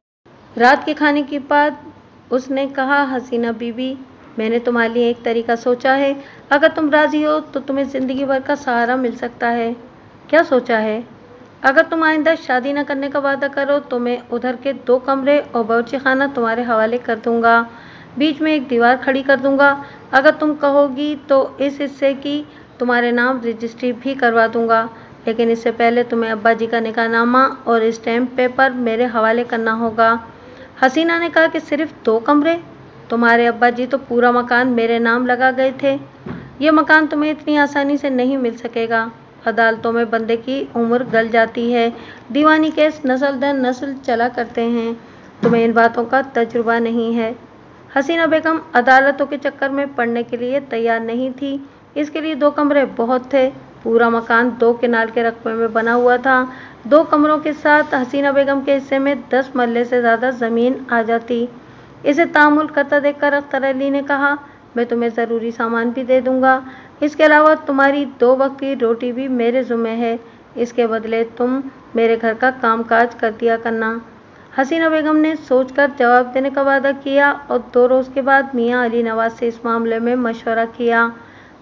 रात के खाने के बाद उसने कहा, हसीना बीबी, मैंने तुम्हारे लिए एक तरीका सोचा है। अगर तुम राजी हो तो तुम्हें ज़िंदगी भर का सहारा मिल सकता है। क्या सोचा है? अगर तुम आइंदा शादी न करने का वादा करो तो मैं उधर के 2 कमरे और बावर्ची खाना तुम्हारे हवाले कर दूंगा। बीच में एक दीवार खड़ी कर दूंगा। अगर तुम कहोगी तो इस हिस्से की तुम्हारे नाम रजिस्ट्री भी करवा दूंगा, लेकिन इससे पहले तुम्हें अब्बा जी का निकाहनामा और स्टैम्प पेपर मेरे हवाले करना होगा। हसीना ने कहा कि सिर्फ 2 कमरे? तुम्हारे अब्बा जी तो पूरा मकान मेरे नाम लगा गए थे। ये मकान तुम्हें इतनी आसानी से नहीं मिल सकेगा। अदालतों में बंदे की उम्र गल जाती है। दीवानी केस नस्ल दर नस्ल चला करते हैं। तुम्हें इन बातों का तजुर्बा नहीं है। हसीना बेगम अदालतों के चक्कर में पड़ने के लिए तैयार नहीं थी। इसके लिए 2 कमरे बहुत थे। पूरा मकान 2 केनाल के रकबे में बना हुआ था। 2 कमरों के साथ हसीना बेगम के हिस्से में 10 मरले से ज़्यादा ज़मीन आ जाती। इसे तामुल करता देखकर अख्तर अली ने कहा, मैं तुम्हें ज़रूरी सामान भी दे दूंगा। इसके अलावा तुम्हारी 2 वक्त की रोटी भी मेरे ज़िम्मे है। इसके बदले तुम मेरे घर का कामकाज कर दिया करना। हसीना बेगम ने सोचकर जवाब देने का वादा किया और 2 रोज़ के बाद मियाँ अली नवाज से इस मामले में मशवरा किया।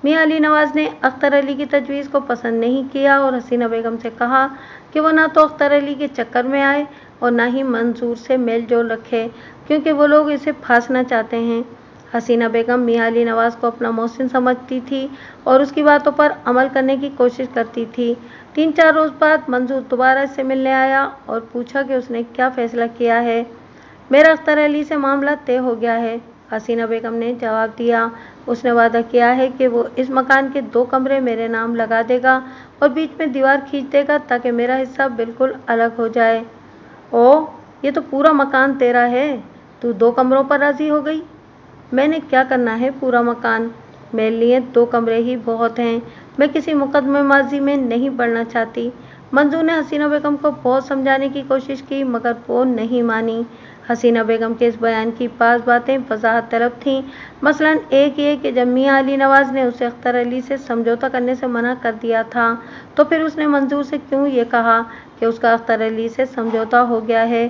मियां अली नवाज ने अख्तर अली की तजवीज़ को पसंद नहीं किया और हसीना बेगम से कहा कि वो ना तो अख्तर अली के चक्कर में आए और ना ही मंजूर से मेल जोल रखे, क्योंकि वो लोग इसे फांसना चाहते हैं। हसीना बेगम मियां अली नवाज को अपना मोहसिन समझती थी और उसकी बातों पर अमल करने की कोशिश करती थी। 3-4 रोज़ बाद मंजूर दोबारा इससे मिलने आया और पूछा कि उसने क्या फैसला किया है। मेरा अख्तर अली से मामला तय हो गया है, हसीना बेगम ने जवाब दिया। उसने वादा किया है कि वो इस मकान के 2 कमरे मेरे नाम लगा देगा और बीच में दीवार खींच देगा ताकि मेरा हिस्सा बिल्कुल अलग हो जाए। ओह, ये तो पूरा मकान तेरा है, तू 2 कमरों पर राजी हो गई? मैंने क्या करना है पूरा मकान, मेरे लिए 2 कमरे ही बहुत हैं। मैं किसी मुकदमेबाजी में नहीं पड़ना चाहती। मंजूर ने हसीना बेगम को बहुत समझाने की कोशिश की मगर वो नहीं मानी। हसीना बेगम के इस बयान की बाज़ बातें वजाहत तलब थीं। मसलन एक ये कि जब मियां अली नवाज ने उसे अख्तर अली से समझौता करने से मना कर दिया था तो फिर उसने मंजूर से क्यों ये कहा कि उसका अख्तर अली से समझौता हो गया है।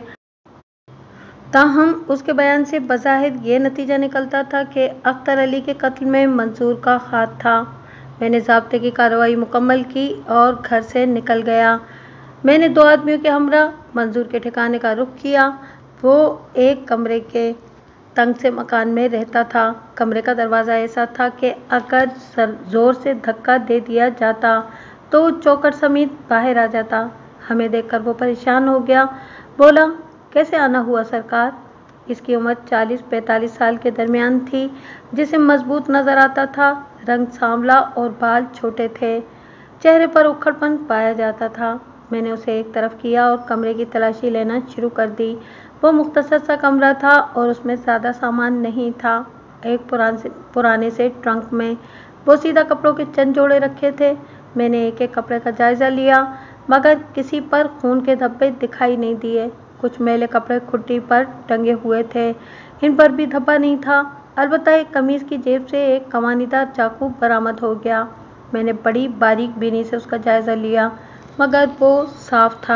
ताहम उसके बयान से बज़ाहिर ये नतीजा निकलता था कि अख्तर अली के कत्ल में मंजूर का हाथ था। मैंने ज़ाब्ते की कार्रवाई मुकम्मल की और घर से निकल गया। मैंने 2 आदमियों के हमरा मंजूर के ठिकाने का रुख किया। वो एक कमरे के तंग से मकान में रहता था। कमरे का दरवाज़ा ऐसा था कि अगर ज़ोर से धक्का दे दिया जाता तो वो चौखट समेत बाहर आ जाता। हमें देखकर वो परेशान हो गया। बोला, कैसे आना हुआ सरकार? इसकी उम्र 40-45 साल के दरमियान थी। जिसे मजबूत नज़र आता था, रंग सांवला और बाल छोटे थे। चेहरे पर उखड़पन पाया जाता था। मैंने उसे एक तरफ किया और कमरे की तलाशी लेना शुरू कर दी। वो मुख्तसर सा कमरा था और उसमें ज़्यादा सामान नहीं था। एक पुराने से ट्रंक में वो सीधा कपड़ों के चंद जोड़े रखे थे। मैंने एक एक कपड़े का जायज़ा लिया मगर किसी पर खून के धब्बे दिखाई नहीं दिए। कुछ मैले कपड़े खुट्टी पर टंगे हुए थे, इन पर भी धब्बा नहीं था। अलबत्ता एक कमीज़ की जेब से एक कमानीदार चाकू बरामद हो गया। मैंने बड़ी बारीक बीनी से उसका जायज़ा लिया मगर वो साफ था।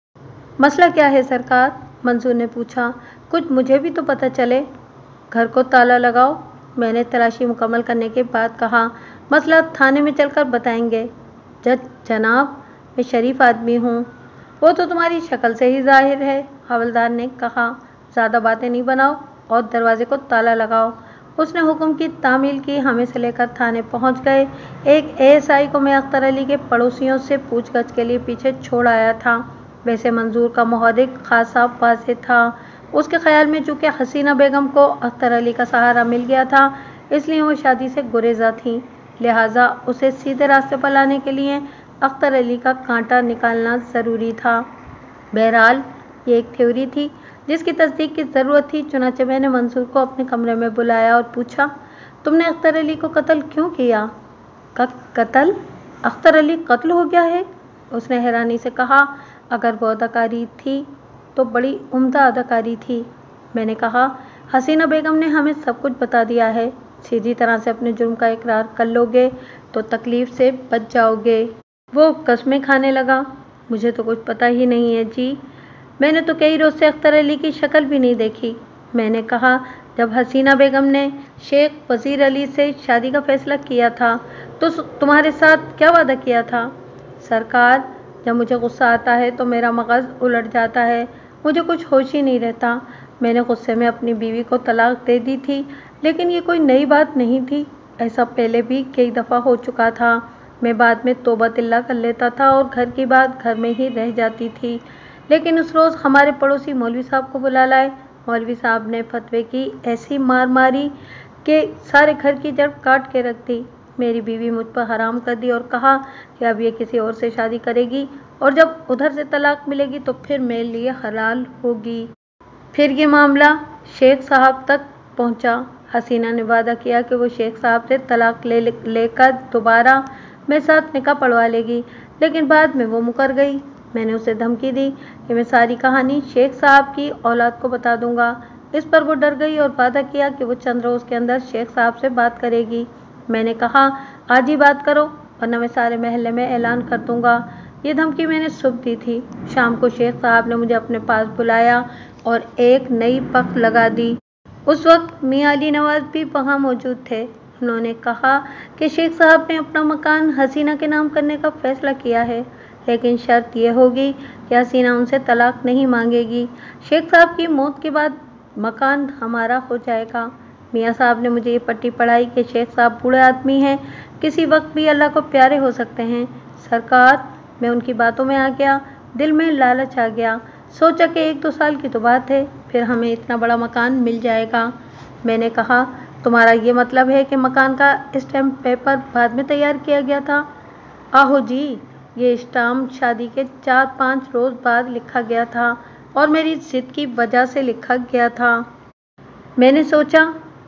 मसला क्या है सरकार? मंजूर ने पूछा। कुछ मुझे भी तो पता चले। घर को ताला लगाओ, मैंने तलाशी मुकम्मल करने के बाद कहा। मसला थाने में चलकर बताएंगे। जनाब, मैं शरीफ आदमी हूँ। वो तो तुम्हारी शक्ल से ही जाहिर है, हवलदार ने कहा। ज़्यादा बातें नहीं बनाओ और दरवाजे को ताला लगाओ। उसने हुक्म की तामील की। हमें से लेकर थाने पहुंच गए। एक एएसआई को मैं अख्तर अली के पड़ोसियों से पूछगछ के लिए पीछे छोड़ आया था। वैसे मंजूर का मुहर्रिक खासा वाज़ेह था। उसके ख्याल में चूँकि हसीना बेगम को अख्तर अली का सहारा मिल गया था इसलिए वो शादी से गुरेज़ा थी, लिहाजा उसे सीधे रास्ते पर लाने के लिए अख्तर अली का कांटा निकालना ज़रूरी था। बहरहाल ये एक थ्योरी थी जिसकी तस्दीक की ज़रूरत थी। चुनांचे मैंने मंजूर को अपने कमरे में बुलाया और पूछा, तुमने अख्तर अली को कत्ल क्यों किया? कत्ल? अख्तर अली कत्ल हो गया है? उसने हैरानी से कहा। अगर वो अदाकारी थी तो बड़ी उम्दा अदाकारी थी। मैंने कहा, हसीना बेगम ने हमें सब कुछ बता दिया है। सीधी तरह से अपने जुर्म का इकरार कर लोगे तो तकलीफ से बच जाओगे। वो कस्में खाने लगा। मुझे तो कुछ पता ही नहीं है जी, मैंने तो कई रोज़ से अख्तर अली की शक्ल भी नहीं देखी। मैंने कहा, जब हसीना बेगम ने शेख वज़ीर अली से शादी का फैसला किया था तो तुम्हारे साथ क्या वादा किया था? सरकार, जब मुझे गुस्सा आता है तो मेरा मगज़ उलट जाता है, मुझे कुछ होश ही नहीं रहता। मैंने गुस्से में अपनी बीवी को तलाक दे दी थी, लेकिन ये कोई नई बात नहीं थी। ऐसा पहले भी कई दफ़ा हो चुका था। मैं बाद में तौबा तिल्ला कर लेता था और घर की बात घर में ही रह जाती थी। लेकिन उस रोज़ हमारे पड़ोसी मौलवी साहब को बुला लाए। मौलवी साहब ने फतवे की ऐसी मार मारी कि सारे घर की जड़ काट के रख दी। मेरी बीवी मुझ पर हराम कर दी और कहा कि अब ये किसी और से शादी करेगी और जब उधर से तलाक मिलेगी तो फिर मेरे लिए हलाल होगी। फिर ये मामला शेख साहब तक पहुंचा। हसीना ने वादा किया कि वो शेख साहब से तलाक लेकर दोबारा मेरे साथ निकाह पढ़वा लेगी, लेकिन बाद में वो मुकर गई। मैंने उसे धमकी दी कि मैं सारी कहानी शेख साहब की औलाद को बता दूंगा। इस पर वो डर गई और वादा किया कि वो चंद रोज़ के अंदर शेख साहब से बात करेगी। मैंने कहा, आज ही बात करो वरना मैं सारे महल्ले में ऐलान कर दूंगा। ये धमकी मैंने सुबह दी थी। शाम को शेख साहब ने मुझे अपने पास बुलाया और एक नई पक लगा दी। उस वक्त मियां अली नवाज भी वहाँ मौजूद थे। उन्होंने कहा कि शेख साहब ने अपना मकान हसीना के नाम करने का फैसला किया है, लेकिन शर्त यह होगी कि हसीना उनसे तलाक नहीं मांगेगी। शेख साहब की मौत के बाद मकान हमारा हो जाएगा। मियाँ साहब ने मुझे ये पट्टी पढ़ाई कि शेख साहब बूढ़े आदमी हैं, किसी वक्त भी अल्लाह को प्यारे हो सकते हैं। सरकार, मैं उनकी बातों में आ गया। दिल में लालच आ गया। सोचा कि 1-2 साल की तो बात है, फिर हमें इतना बड़ा मकान मिल जाएगा। मैंने कहा, तुम्हारा ये मतलब है कि मकान का स्टैम्प पेपर बाद में तैयार किया गया था? आहो जी, ये स्टाम्प शादी के 4-5 रोज बाद लिखा गया था और मेरी जिद की वजह से लिखा गया था। मैंने सोचा,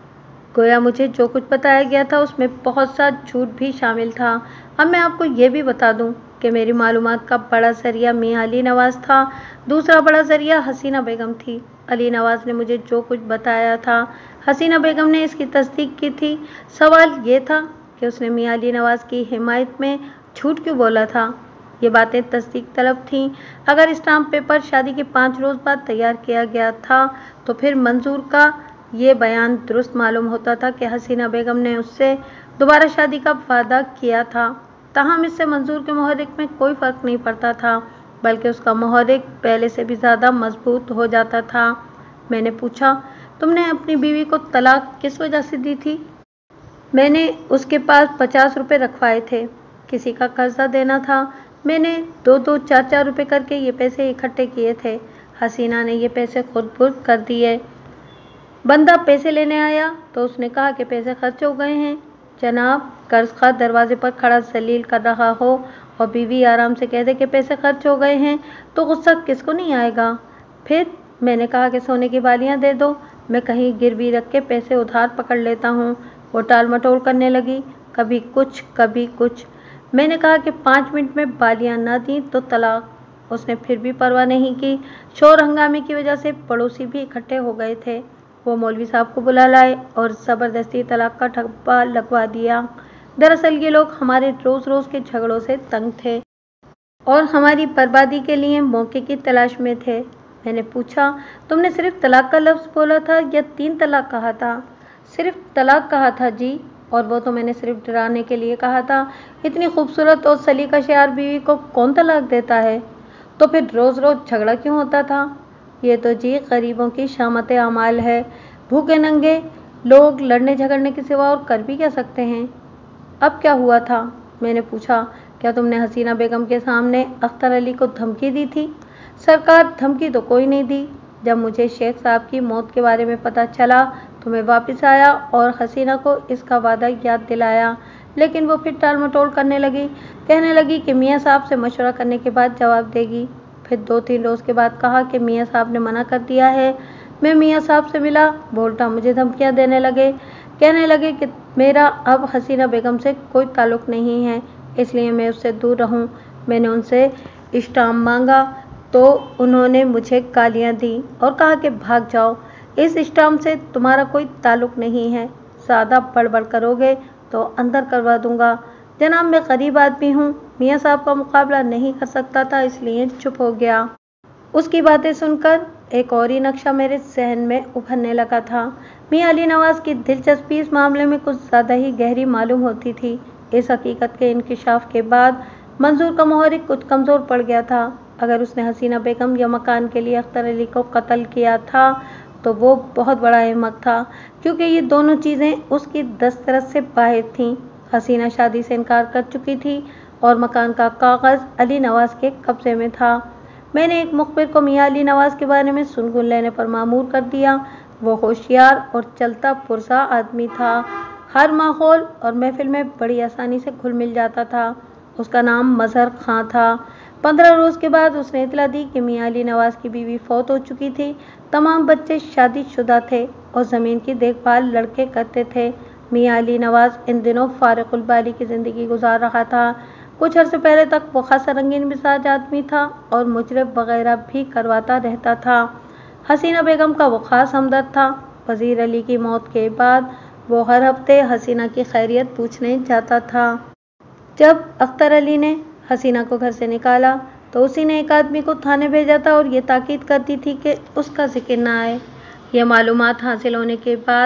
गोया मुझे जो कुछ बताया गया था उसमें बहुत सा झूठ भी शामिल था। अब मैं आपको ये भी बता दूं कि मेरी मालूमात का बड़ा जरिया मियाँ अली नवाज था, दूसरा बड़ा जरिया हसीना बेगम थी। अली नवाज ने मुझे जो कुछ बताया था, हसीना बेगम ने इसकी तस्दीक की थी। सवाल ये था कि उसने मियाँ अली नवाज की हिमायत में झूठ क्यों बोला था। ये बातें तस्दीक तलब थीं। अगर स्टाम्प पेपर शादी के 5 रोज बाद तैयार किया गया था तो फिर मंजूर का ये बयान दुरुस्त मालूम होता था कि हसीना बेगम ने उससे दोबारा शादी का वादा किया था। ताहम इससे मंजूर के मुहर्रिक में कोई फ़र्क नहीं पड़ता था, बल्कि उसका मुहर्रिक पहले से भी ज़्यादा मजबूत हो जाता था। मैंने पूछा, तुमने अपनी बीवी को तलाक किस वजह से दी थी? मैंने उसके पास 50 रुपये रखवाए थे, किसी का कर्जा देना था। मैंने 2-2, 4-4 रुपये करके ये पैसे इकट्ठे किए थे। हसीना ने ये पैसे खुद बुर्द कर दिए। बंदा पैसे लेने आया तो उसने कहा कि पैसे खर्च हो गए हैं। जनाब, कर्जखा दरवाजे पर खड़ा जलील कर रहा हो और बीवी आराम से कह दे कि पैसे खर्च हो गए हैं तो गुस्सा किसको नहीं आएगा। फिर मैंने कहा कि सोने की बालियां दे दो, मैं कहीं गिरवी रख के पैसे उधार पकड़ लेता हूँ। वो टाल मटोल करने लगी, कभी कुछ कभी कुछ। मैंने कहा कि 5 मिनट में बालियां ना दी तो तलाक। उसने फिर भी परवाह नहीं की। शोर हंगामे की वजह से पड़ोसी भी इकट्ठे हो गए थे। वो मौलवी साहब को बुला लाए और ज़बरदस्ती तलाक का ठप्पा लगवा दिया। दरअसल ये लोग हमारे रोज़ रोज़ के झगड़ों से तंग थे और हमारी बर्बादी के लिए मौके की तलाश में थे। मैंने पूछा, तुमने सिर्फ तलाक का लफ्ज़ बोला था या 3 तलाक कहा था? सिर्फ तलाक कहा था जी, और वो तो मैंने सिर्फ डराने के लिए कहा था। इतनी खूबसूरत और सलीका शेयार बीवी को कौन तलाक देता है? तो फिर रोज़ रोज़ झगड़ा क्यों होता था? ये तो जी गरीबों की शामत आमाल है। भूखे नंगे लोग लड़ने झगड़ने के सिवा और कर भी क्या सकते हैं? अब क्या हुआ था? मैंने पूछा, क्या तुमने हसीना बेगम के सामने अख्तर अली को धमकी दी थी? सरकार, धमकी तो कोई नहीं दी। जब मुझे शेख साहब की मौत के बारे में पता चला तो मैं वापस आया और हसीना को इसका वादा याद दिलाया, लेकिन वो फिर टाल मटोल करने लगी। कहने लगी कि मियाँ साहब से मशवरा करने के बाद जवाब देगी। फिर 2-3 रोज़ के बाद कहा कि मियाँ साहब ने मना कर दिया है। मैं मियाँ साहब से मिला, बोल्टा मुझे धमकियाँ देने लगे। कहने लगे कि मेरा अब हसीना बेगम से कोई ताल्लुक़ नहीं है, इसलिए मैं उससे दूर रहूं। मैंने उनसे स्टाम्प मांगा तो उन्होंने मुझे गालियां दी और कहा कि भाग जाओ, इस स्टाम्प से तुम्हारा कोई ताल्लुक़ नहीं है। ज़्यादा बड़बड़ करोगे तो अंदर करवा दूंगा। जनाब, मैं गरीब आदमी हूँ, मियाँ साहब का मुकाबला नहीं कर सकता था, इसलिए चुप हो गया। उसकी बातें सुनकर एक और ही नक्शा मेरे जहन में उभरने लगा था। मियाँ अली नवाज की दिलचस्पी इस मामले में कुछ ज़्यादा ही गहरी मालूम होती थी। इस हकीकत के इंकिशाफ के बाद मंजूर का मुहर्रिक कुछ कमज़ोर पड़ गया था। अगर उसने हसीना बेगम या मकान के लिए अख्तर अली को कत्ल किया था तो वो बहुत बड़ा अहमक था, क्योंकि ये दोनों चीज़ें उसकी दस्तरस से बाहर थीं। हसीना शादी से इनकार कर चुकी थी और मकान का कागज़ अली नवाज के कब्ज़े में था। मैंने एक मुखबिर को मियाँ अली नवाज के बारे में सुन लेने पर मामूर कर दिया। वो होशियार और चलता पुरजा आदमी था, हर माहौल और महफिल में बड़ी आसानी से घुल मिल जाता था। उसका नाम मजहर खां था। 15 रोज़ के बाद उसने इतला दी कि मियाँ अली नवाज की बीवी फौत हो चुकी थी। तमाम बच्चे शादीशुदा थे और ज़मीन की देखभाल लड़के करते थे। मियाँ अली नवाज इन दिनों फारिकुल बाली की ज़िंदगी गुजार रहा था। कुछ अर्से पहले तक वो खासा रंगीन मिजाज आदमी था और मुजरब वगैरह भी करवाता रहता था। हसीना बेगम का वो खास हमदर्द था। वज़ीर अली की मौत के बाद वो हर हफ्ते हसीना की खैरियत पूछने जाता था। जब अख्तर अली ने हसीना को घर से निकाला तो उसी ने एक आदमी को थाने भेजा था और ये ताकीद कर दी थी कि उसका जिक्र न आए। यह मालूमात हासिल होने के बाद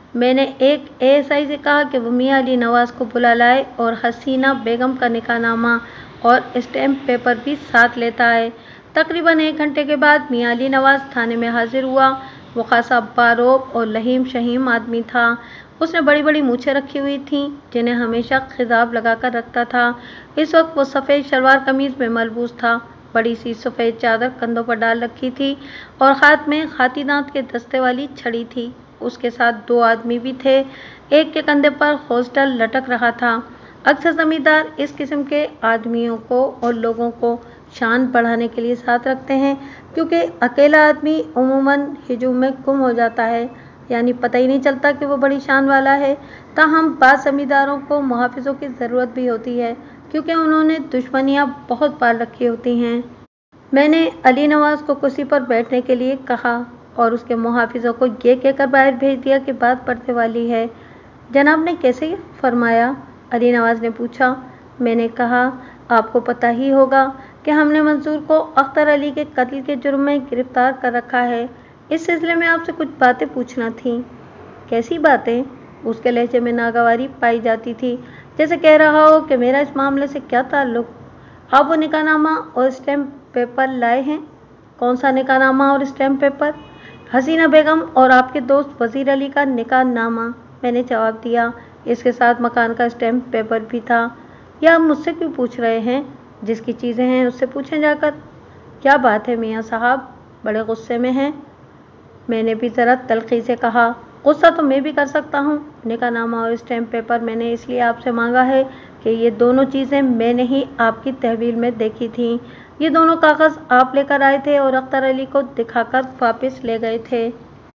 میں نے ایک ASI سے کہا کہ وہ میاں علی نواز کو بلا لائے اور حسینہ بیگم کا نکاح نامہ اور اسٹیمپ پیپر بھی ساتھ لیتا ہے۔ تقریباً 1 گھنٹے کے بعد میاں علی نواز تھانے میں حاضر ہوا۔ وہ خاصا باروب اور لہیم شہیم آدمی تھا۔ اس نے بڑی بڑی مونچھیں رکھی ہوئی تھیں جنہیں ہمیشہ خضاب لگا کر رکھتا تھا۔ اس وقت وہ سفید شلوار قمیض میں ملبوس تھا، بڑی سی سفید چادر کندھوں پر ڈال رکھی تھی اور ہاتھ میں ہاتھی دانت کے دستے والی چھڑی تھی۔ اس کے ساتھ 2 آدمی بھی تھے، ایک کے کندھے پر ہوسٹل لٹک رہا تھا۔ اکثر زمیندار اس قسم کے آدمیوں کو اور لوگوں کو شان بڑھانے کے لیے ساتھ رکھتے ہیں، کیونکہ اکیلا آدمی عموماً ہجوم میں گم ہو جاتا ہے، یعنی پتہ ہی نہیں چلتا کہ وہ بڑی شان والا ہے۔ تاہم بعض زمینداروں کو محافظوں کی ضرورت بھی ہوتی ہے، کیونکہ انہوں نے دشمنیاں بہت پال رکھی ہوتی ہیں۔ میں نے علی نواز کو کرسی پر بیٹھنے کے لیے کہا اور اس کے محافظوں کو یہ کہہ کر باہر بھیج دیا کہ بات پردے والی ہے۔ جناب نے کیسے فرمایا؟ علی نواز نے پوچھا۔ میں نے کہا، آپ کو پتہ ہی ہوگا کہ ہم نے منظور کو اختر علی کے قتل کے جرم میں گرفتار کر رکھا ہے۔ اس سلسلے میں آپ سے کچھ باتیں پوچھنا تھیں۔ کیسی باتیں؟ اس کے لہجے میں ناگواری پائی جاتی تھی، جیسے کہہ رہا ہو کہ میرا اس معاملے سے کیا تعلق؟ آپ وہ نکاح نامہ اور اسٹیمپ پیپر لائے ہیں؟ کون سا نکاح نامہ اور اسٹیمپ پیپر؟ حسینہ بیگم اور آپ کے دوست وزیر علی کا نکاح نامہ، میں نے جواب دیا۔ اس کے ساتھ مکان کا اسٹیمپ پیپر بھی تھا۔ یہ آپ مجھ سے کیوں پوچھ رہے ہیں؟ جس کی چیزیں ہیں اس سے پوچھیں جا کر۔ کیا بات ہے میاں صاحب، بڑے غصے میں ہیں؟ میں نے بھی ذرا تلخی سے کہا۔ غصہ تو میں بھی کر سکتا ہوں۔ نکاح نامہ اور اسٹیمپ پیپر میں نے اس لیے آپ سے مانگا ہے کہ یہ دونوں چیزیں میں نے ہی آپ کی تحویل میں دیکھی تھیں۔ یہ دونوں کاغذ آپ لے کر آئے تھے اور اختر علی کو دکھا کر واپس لے گئے تھے۔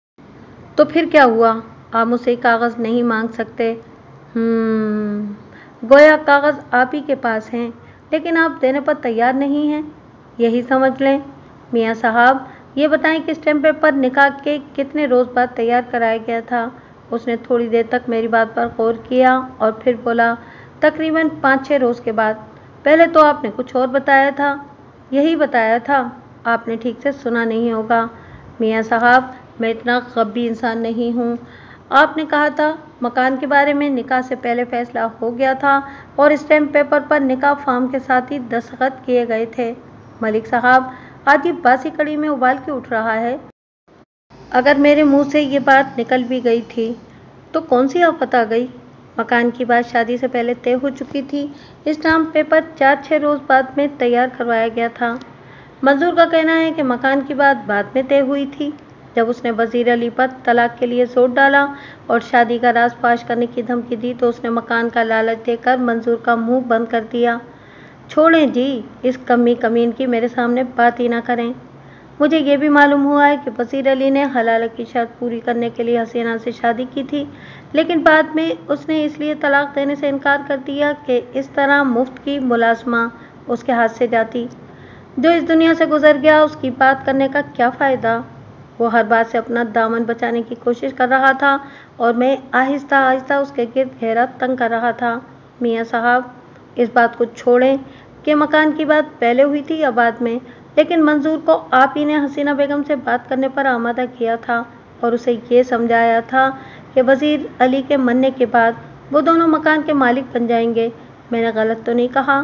تو پھر کیا ہوا؟ آپ مجھ سے کاغذ نہیں مانگ سکتے۔ گویا کاغذ آپ ہی کے پاس ہیں، لیکن آپ دینے پر تیار نہیں ہیں، یہی سمجھ لیں۔ میاں صاحب یہ بتائیں کہ اسٹیمپ پیپر نکاح کے کتنے روز بعد تیار کرایا گیا تھا؟ اس نے تھوڑی دیر تک میری بات پر غور کیا اور پھر بولا، تقریباً 5-6 روز کے بعد۔ پہلے تو آپ نے کچھ اور بتایا تھا۔ یہی بتایا تھا، آپ نے ٹھیک سے سنا نہیں ہوگا۔ میاں صاحب میں اتنا غبی انسان نہیں ہوں۔ آپ نے کہا تھا مکان کے بارے میں نکاح سے پہلے فیصلہ ہو گیا تھا اور اسٹیمپ پیپر پر نکاح فارم کے ساتھ ہی دستخط کیے گئے تھے۔ ملک صاحب آج یہ باسی کڑی میں ابال کے اٹھ رہا ہے۔ اگر میرے منہ سے یہ بات نکل بھی گئی تھی تو کون سی آفت آ گئی؟ مکان کی بات شادی سے پہلے طے ہو چکی تھی۔ اسٹیمپ پیپر 4-6 روز بعد میں تیار کروایا گیا تھا۔ منظور کا کہنا ہے کہ مکان کی بات بعد میں طے ہوئی تھی، جب اس نے وزیر علی پر طلاق کے لیے زور ڈالا اور شادی کا راز فاش کرنے کی دھمکی دی تو اس نے مکان کا لالچ دے کر منظور کا منہ بند کر دیا۔ چھوڑیں جی، اس کمی کمین کی میرے سامنے بات ہی نہ کریں۔ مجھے یہ بھی معلوم ہوا ہے کہ وزیر علی نے حلالہ کی شرط پوری کرنے کے لیے حسینہ سے شادی کی تھی، لیکن بعد میں اس نے اس لیے طلاق دینے سے انکار کر دیا کہ اس طرح مفت کی ملازمہ اس کے ہاتھ سے جاتی۔ جو اس دنیا سے گزر گیا اس کی بات کرنے کا کیا فائدہ؟ وہ ہر بات سے اپنا دامن بچانے کی کوشش کر رہا تھا اور میں آہستہ آہستہ اس کے گرد گھیرا تنگ کر رہا تھا۔ میاں صاحب اس بات کو چھوڑیں کہ مکان کی بات پہلے ہوئی تھی یا بعد میں، لیکن منظور کو آپ ہی نے حسینہ بیگم سے بات کرنے پر آمادہ کیا تھا اور اسے یہ سمجھایا تھا کہ وزیر علی کے مرنے کے بعد وہ دونوں مکان کے مالک بن جائیں گے۔ میں نے غلط تو نہیں کہا؟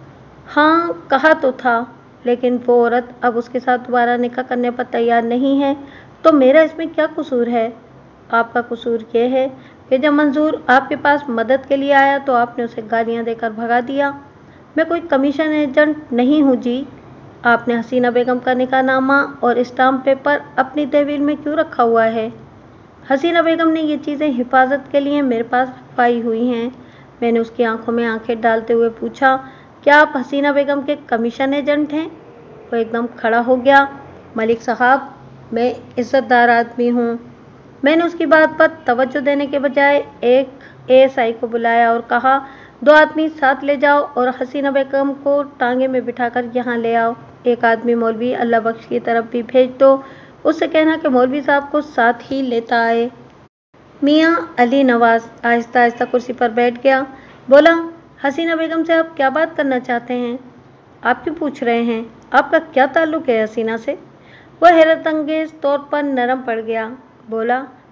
ہاں کہا تو تھا، لیکن وہ عورت اب اس کے ساتھ دوبارہ نکاح کرنے پر تیار نہیں ہے، تو میرا اس میں کیا قصور ہے؟ آپ کا قصور یہ ہے کہ جب منظور آپ کے پاس مدد کے لیے آیا تو آپ نے اسے گالیاں دے کر بھگا دیا۔ میں کوئی کمیشن ایجنٹ نہیں ہوں جی۔ آپ نے حسینہ بیگم کا نکاح نامہ اور اسٹامپ پیپر اپنی تحویل میں کیوں رکھا ہوا ہے؟ حسینہ بیگم نے یہ چیزیں حفاظت کے لیے میرے پاس رکھوائی ہوئی ہیں۔ میں نے اس کی آنکھوں میں آنکھیں ڈالتے ہوئے پوچھا، کیا آپ حسینہ بیگم کے کمیشن ایجنٹ ہیں؟ وہ ایک دم کھڑا ہو گیا۔ ملک صاحب میں عزت دار آدمی ہوں۔ میں نے اس کی بات پر توجہ دینے کے بجائے ایک ASI کو بلایا اور کہا، 2 آدمی ساتھ لے جاؤ اور حسینہ بیگم کو ٹانگے میں بٹھا کر یہاں لے آؤ۔ ایک آدمی مولوی اللہ بخش کی طرف بھی بھیج دو، اس سے کہنا کہ مولوی صاحب کو ساتھ ہی لیتا آئے۔ میاں علی نواز آہستہ آہستہ کرسی پر بیٹھ گیا، بولا، حسینہ بیگم سے آپ کیا بات کرنا چاہتے ہیں؟ آپ کیوں پوچھ رہے ہیں؟ آپ کا کیا تعلق ہے حسینہ سے؟ وہ حیرت انگیز طور پر نرم پڑ گیا، بولا،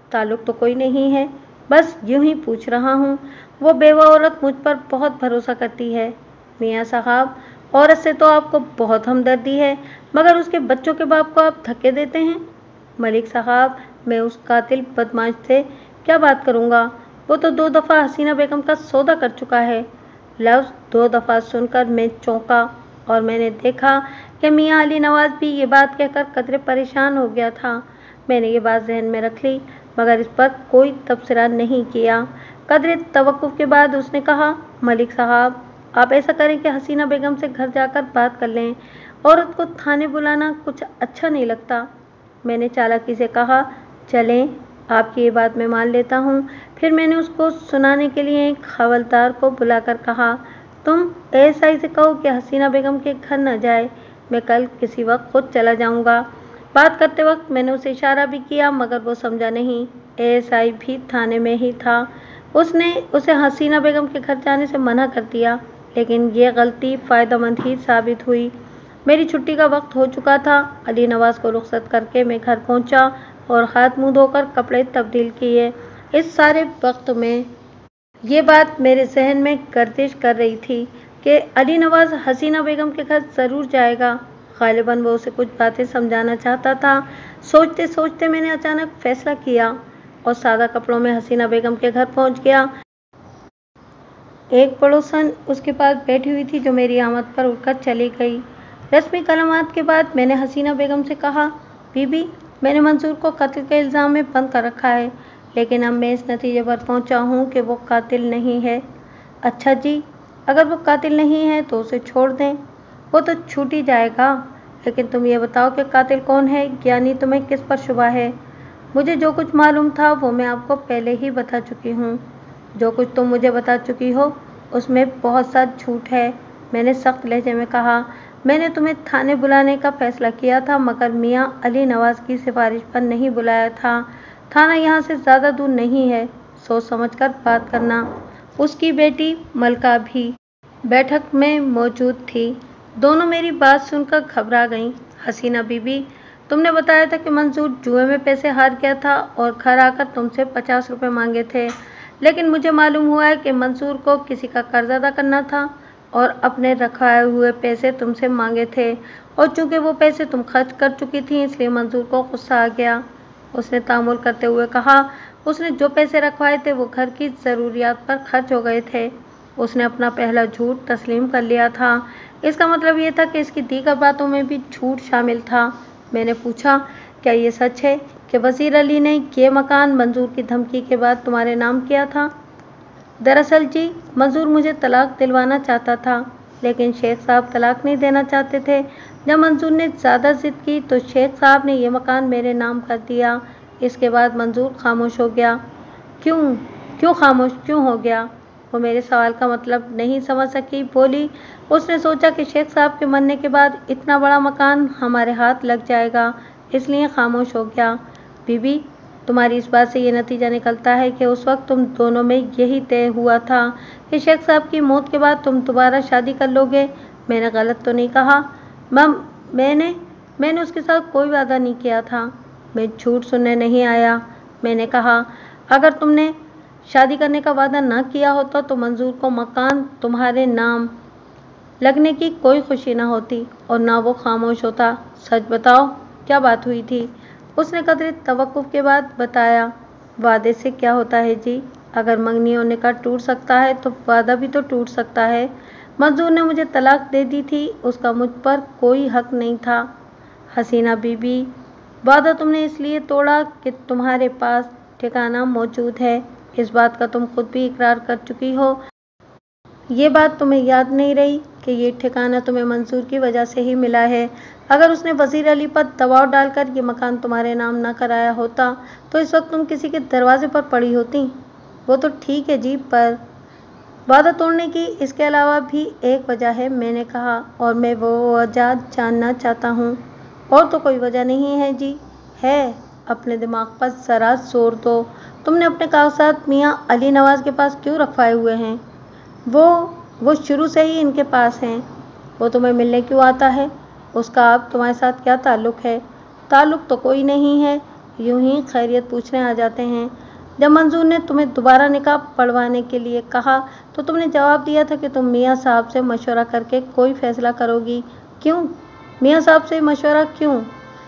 ताल्लुक तो कोई नहीं है, बस यूं ही पूछ रहा हूँ। वो बेवा औरत मुझ पर बहुत भरोसा करती है। मियाँ साहब, औरत से तो आपको बहुत हमदर्दी है, मगर उसके बच्चों के बाप को आप धक्के देते हैं। मलिक साहब, मैं उस कातिल बदमाश से क्या बात करूँगा? वो तो 2 दफ़ा हसीना बेगम का सौदा कर चुका है। लफ्ज़ 2 दफ़ा सुनकर मैं चौंका और मैंने देखा कि मियाँ अली नवाज भी ये बात कहकर कदरे परेशान हो गया था। मैंने ये बात जहन में रख ली, मगर इस पर कोई तबसरा नहीं किया। कदरे तवक्कुफ़ के बाद उसने कहा, मलिक साहब, आप ऐसा करें कि हसीना बेगम से घर जाकर बात कर लें। औरत को थाने बुलाना कुछ अच्छा नहीं लगता। मैंने चालाकी से कहा, चलें, आपकी ये बात मैं मान लेता हूँ। फिर मैंने उसको सुनाने के लिए एक हवलदार को बुलाकर कहा, तुम एएसआई से कहो कि हसीना बेगम के घर न जाए, मैं कल किसी वक्त खुद चला जाऊँगा। बात करते वक्त मैंने उसे इशारा भी किया, मगर वो समझा नहीं। एएसआई भी थाने में ही था। उसने उसे हसीना बेगम के घर जाने से मना कर दिया, लेकिन ये गलती फ़ायदेमंद ही साबित हुई। मेरी छुट्टी का वक्त हो चुका था। अली नवाज को रुखसत करके मैं घर पहुंचा और हाथ मुंह धोकर कपड़े तब्दील किए। इस सारे वक्त में ये बात मेरे जहन में गर्दिश कर रही थी कि अली नवाज हसीना बेगम के घर ज़रूर जाएगा। गालिबन वो उसे कुछ बातें समझाना चाहता था। सोचते सोचते मैंने अचानक फैसला किया और सादा कपड़ों में हसीना बेगम के घर पहुंच गया। एक पड़ोसन उसके पास बैठी हुई थी, जो मेरी आमद पर उठकर चली गई। रस्मी कलमात के बाद मैंने हसीना बेगम से कहा, बीबी, मैंने मंसूर को कत्ल के इल्ज़ाम में बंद कर रखा है, लेकिन अब मैं इस नतीजे पर पहुंचा हूं कि वो कातिल नहीं है। अच्छा जी, अगर वो कातिल नहीं है तो उसे छोड़ दें, वो तो छूट ही जाएगा। लेकिन तुम ये बताओ कि कातिल कौन है, यानी तुम्हें किस पर शुबा है? मुझे जो कुछ मालूम था वो मैं आपको पहले ही बता चुकी हूँ। जो कुछ तुम मुझे बता चुकी हो उसमें बहुत सा झूठ है, मैंने सख्त लहजे में कहा। मैंने तुम्हें थाने बुलाने का फैसला किया था, मगर मियाँ अली नवाज की सिफारिश पर नहीं बुलाया था। थाना यहाँ से ज़्यादा दूर नहीं है, सोच समझकर बात करना। उसकी बेटी मलका भी बैठक में मौजूद थी। दोनों मेरी बात सुनकर घबरा गईं। हसीना बीबी, तुमने बताया था कि मंसूर जुए में पैसे हार गया था और घर आकर तुमसे 50 रुपये मांगे थे, लेकिन मुझे मालूम हुआ है कि मंसूर को किसी का कर्ज अदा करना था और अपने रखाए हुए पैसे तुमसे मांगे थे, और चूंकि वो पैसे तुम खर्च कर चुकी थी, इसलिए मंसूर को गुस्सा आ गया। उसने तामुल करते हुए कहा, उसने जो पैसे रखवाए थे वो घर की ज़रूरियात पर खर्च हो गए थे। उसने अपना पहला झूठ तस्लीम कर लिया था। इसका मतलब ये था कि इसकी दीगर बातों में भी झूठ शामिल था। मैंने पूछा, क्या ये सच है कि वज़ीर अली ने ये मकान मंजूर की धमकी के बाद तुम्हारे नाम किया था? दरअसल जी, मंजूर मुझे तलाक दिलवाना चाहता था, लेकिन शेख साहब तलाक नहीं देना चाहते थे। जब मंजूर ने ज़्यादा ज़िद की तो शेख साहब ने ये मकान मेरे नाम कर दिया। इसके बाद मंजूर खामोश हो गया। क्यों खामोश क्यों हो गया? वो मेरे सवाल का मतलब नहीं समझ सकी। बोली, उसने सोचा कि शेख साहब के मरने के बाद इतना बड़ा मकान हमारे हाथ लग जाएगा, इसलिए खामोश हो गया। बीबी, तुम्हारी इस बात से ये नतीजा निकलता है कि उस वक्त तुम दोनों में यही तय हुआ था कि शेख साहब की मौत के बाद तुम दोबारा शादी कर लोगे। मैंने गलत तो नहीं कहा? मैंने उसके साथ कोई वादा नहीं किया था। मैं झूठ सुनने नहीं आया। मैंने कहा, अगर तुमने शादी करने का वादा ना किया होता तो मंजूर को मकान तुम्हारे नाम लगने की कोई खुशी ना होती और ना वो खामोश होता। सच बताओ, क्या बात हुई थी? उसने कदरे तवक्कुफ के बाद बताया। वादे से क्या होता है जी? अगर मंगनी और निकाह टूट सकता है तो वादा भी तो टूट सकता है। मंजूर ने मुझे तलाक दे दी थी, उसका मुझ पर कोई हक नहीं था। हसीना बीबी, वादा तुमने इसलिए तोड़ा कि तुम्हारे पास ठिकाना मौजूद है। इस बात का तुम खुद भी इकरार कर चुकी हो। ये बात तुम्हें याद नहीं रही कि ये ठिकाना तुम्हें मंसूर की वजह से ही मिला है। अगर उसने वज़ीर अली पर दबाव डालकर ये मकान तुम्हारे नाम न कराया होता तो इस वक्त तुम किसी के दरवाजे पर पड़ी होती। वो तो ठीक है जी, पर वादा तोड़ने की इसके अलावा भी एक वजह है, मैंने कहा, और मैं वो वजह जानना चाहता हूँ। और तो कोई वजह नहीं है जी। है, अपने दिमाग पर ज़रा जोर दो। तुमने अपने कागजात मियाँ अली नवाज के पास क्यों रखवाए हुए हैं? वो शुरू से ही इनके पास हैं। वो तुम्हें मिलने क्यों आता है? उसका अब तुम्हारे साथ क्या ताल्लुक़ है? ताल्लुक़ तो कोई नहीं है। यूं ही खैरियत पूछने आ जाते हैं। जब मंजूर ने तुम्हें दोबारा निकाह पढ़वाने के लिए कहा तो तुमने जवाब दिया था कि तुम मियाँ साहब से मशवरा करके कोई फैसला करोगी। क्यों? मियाँ साहब से मशवरा क्यों?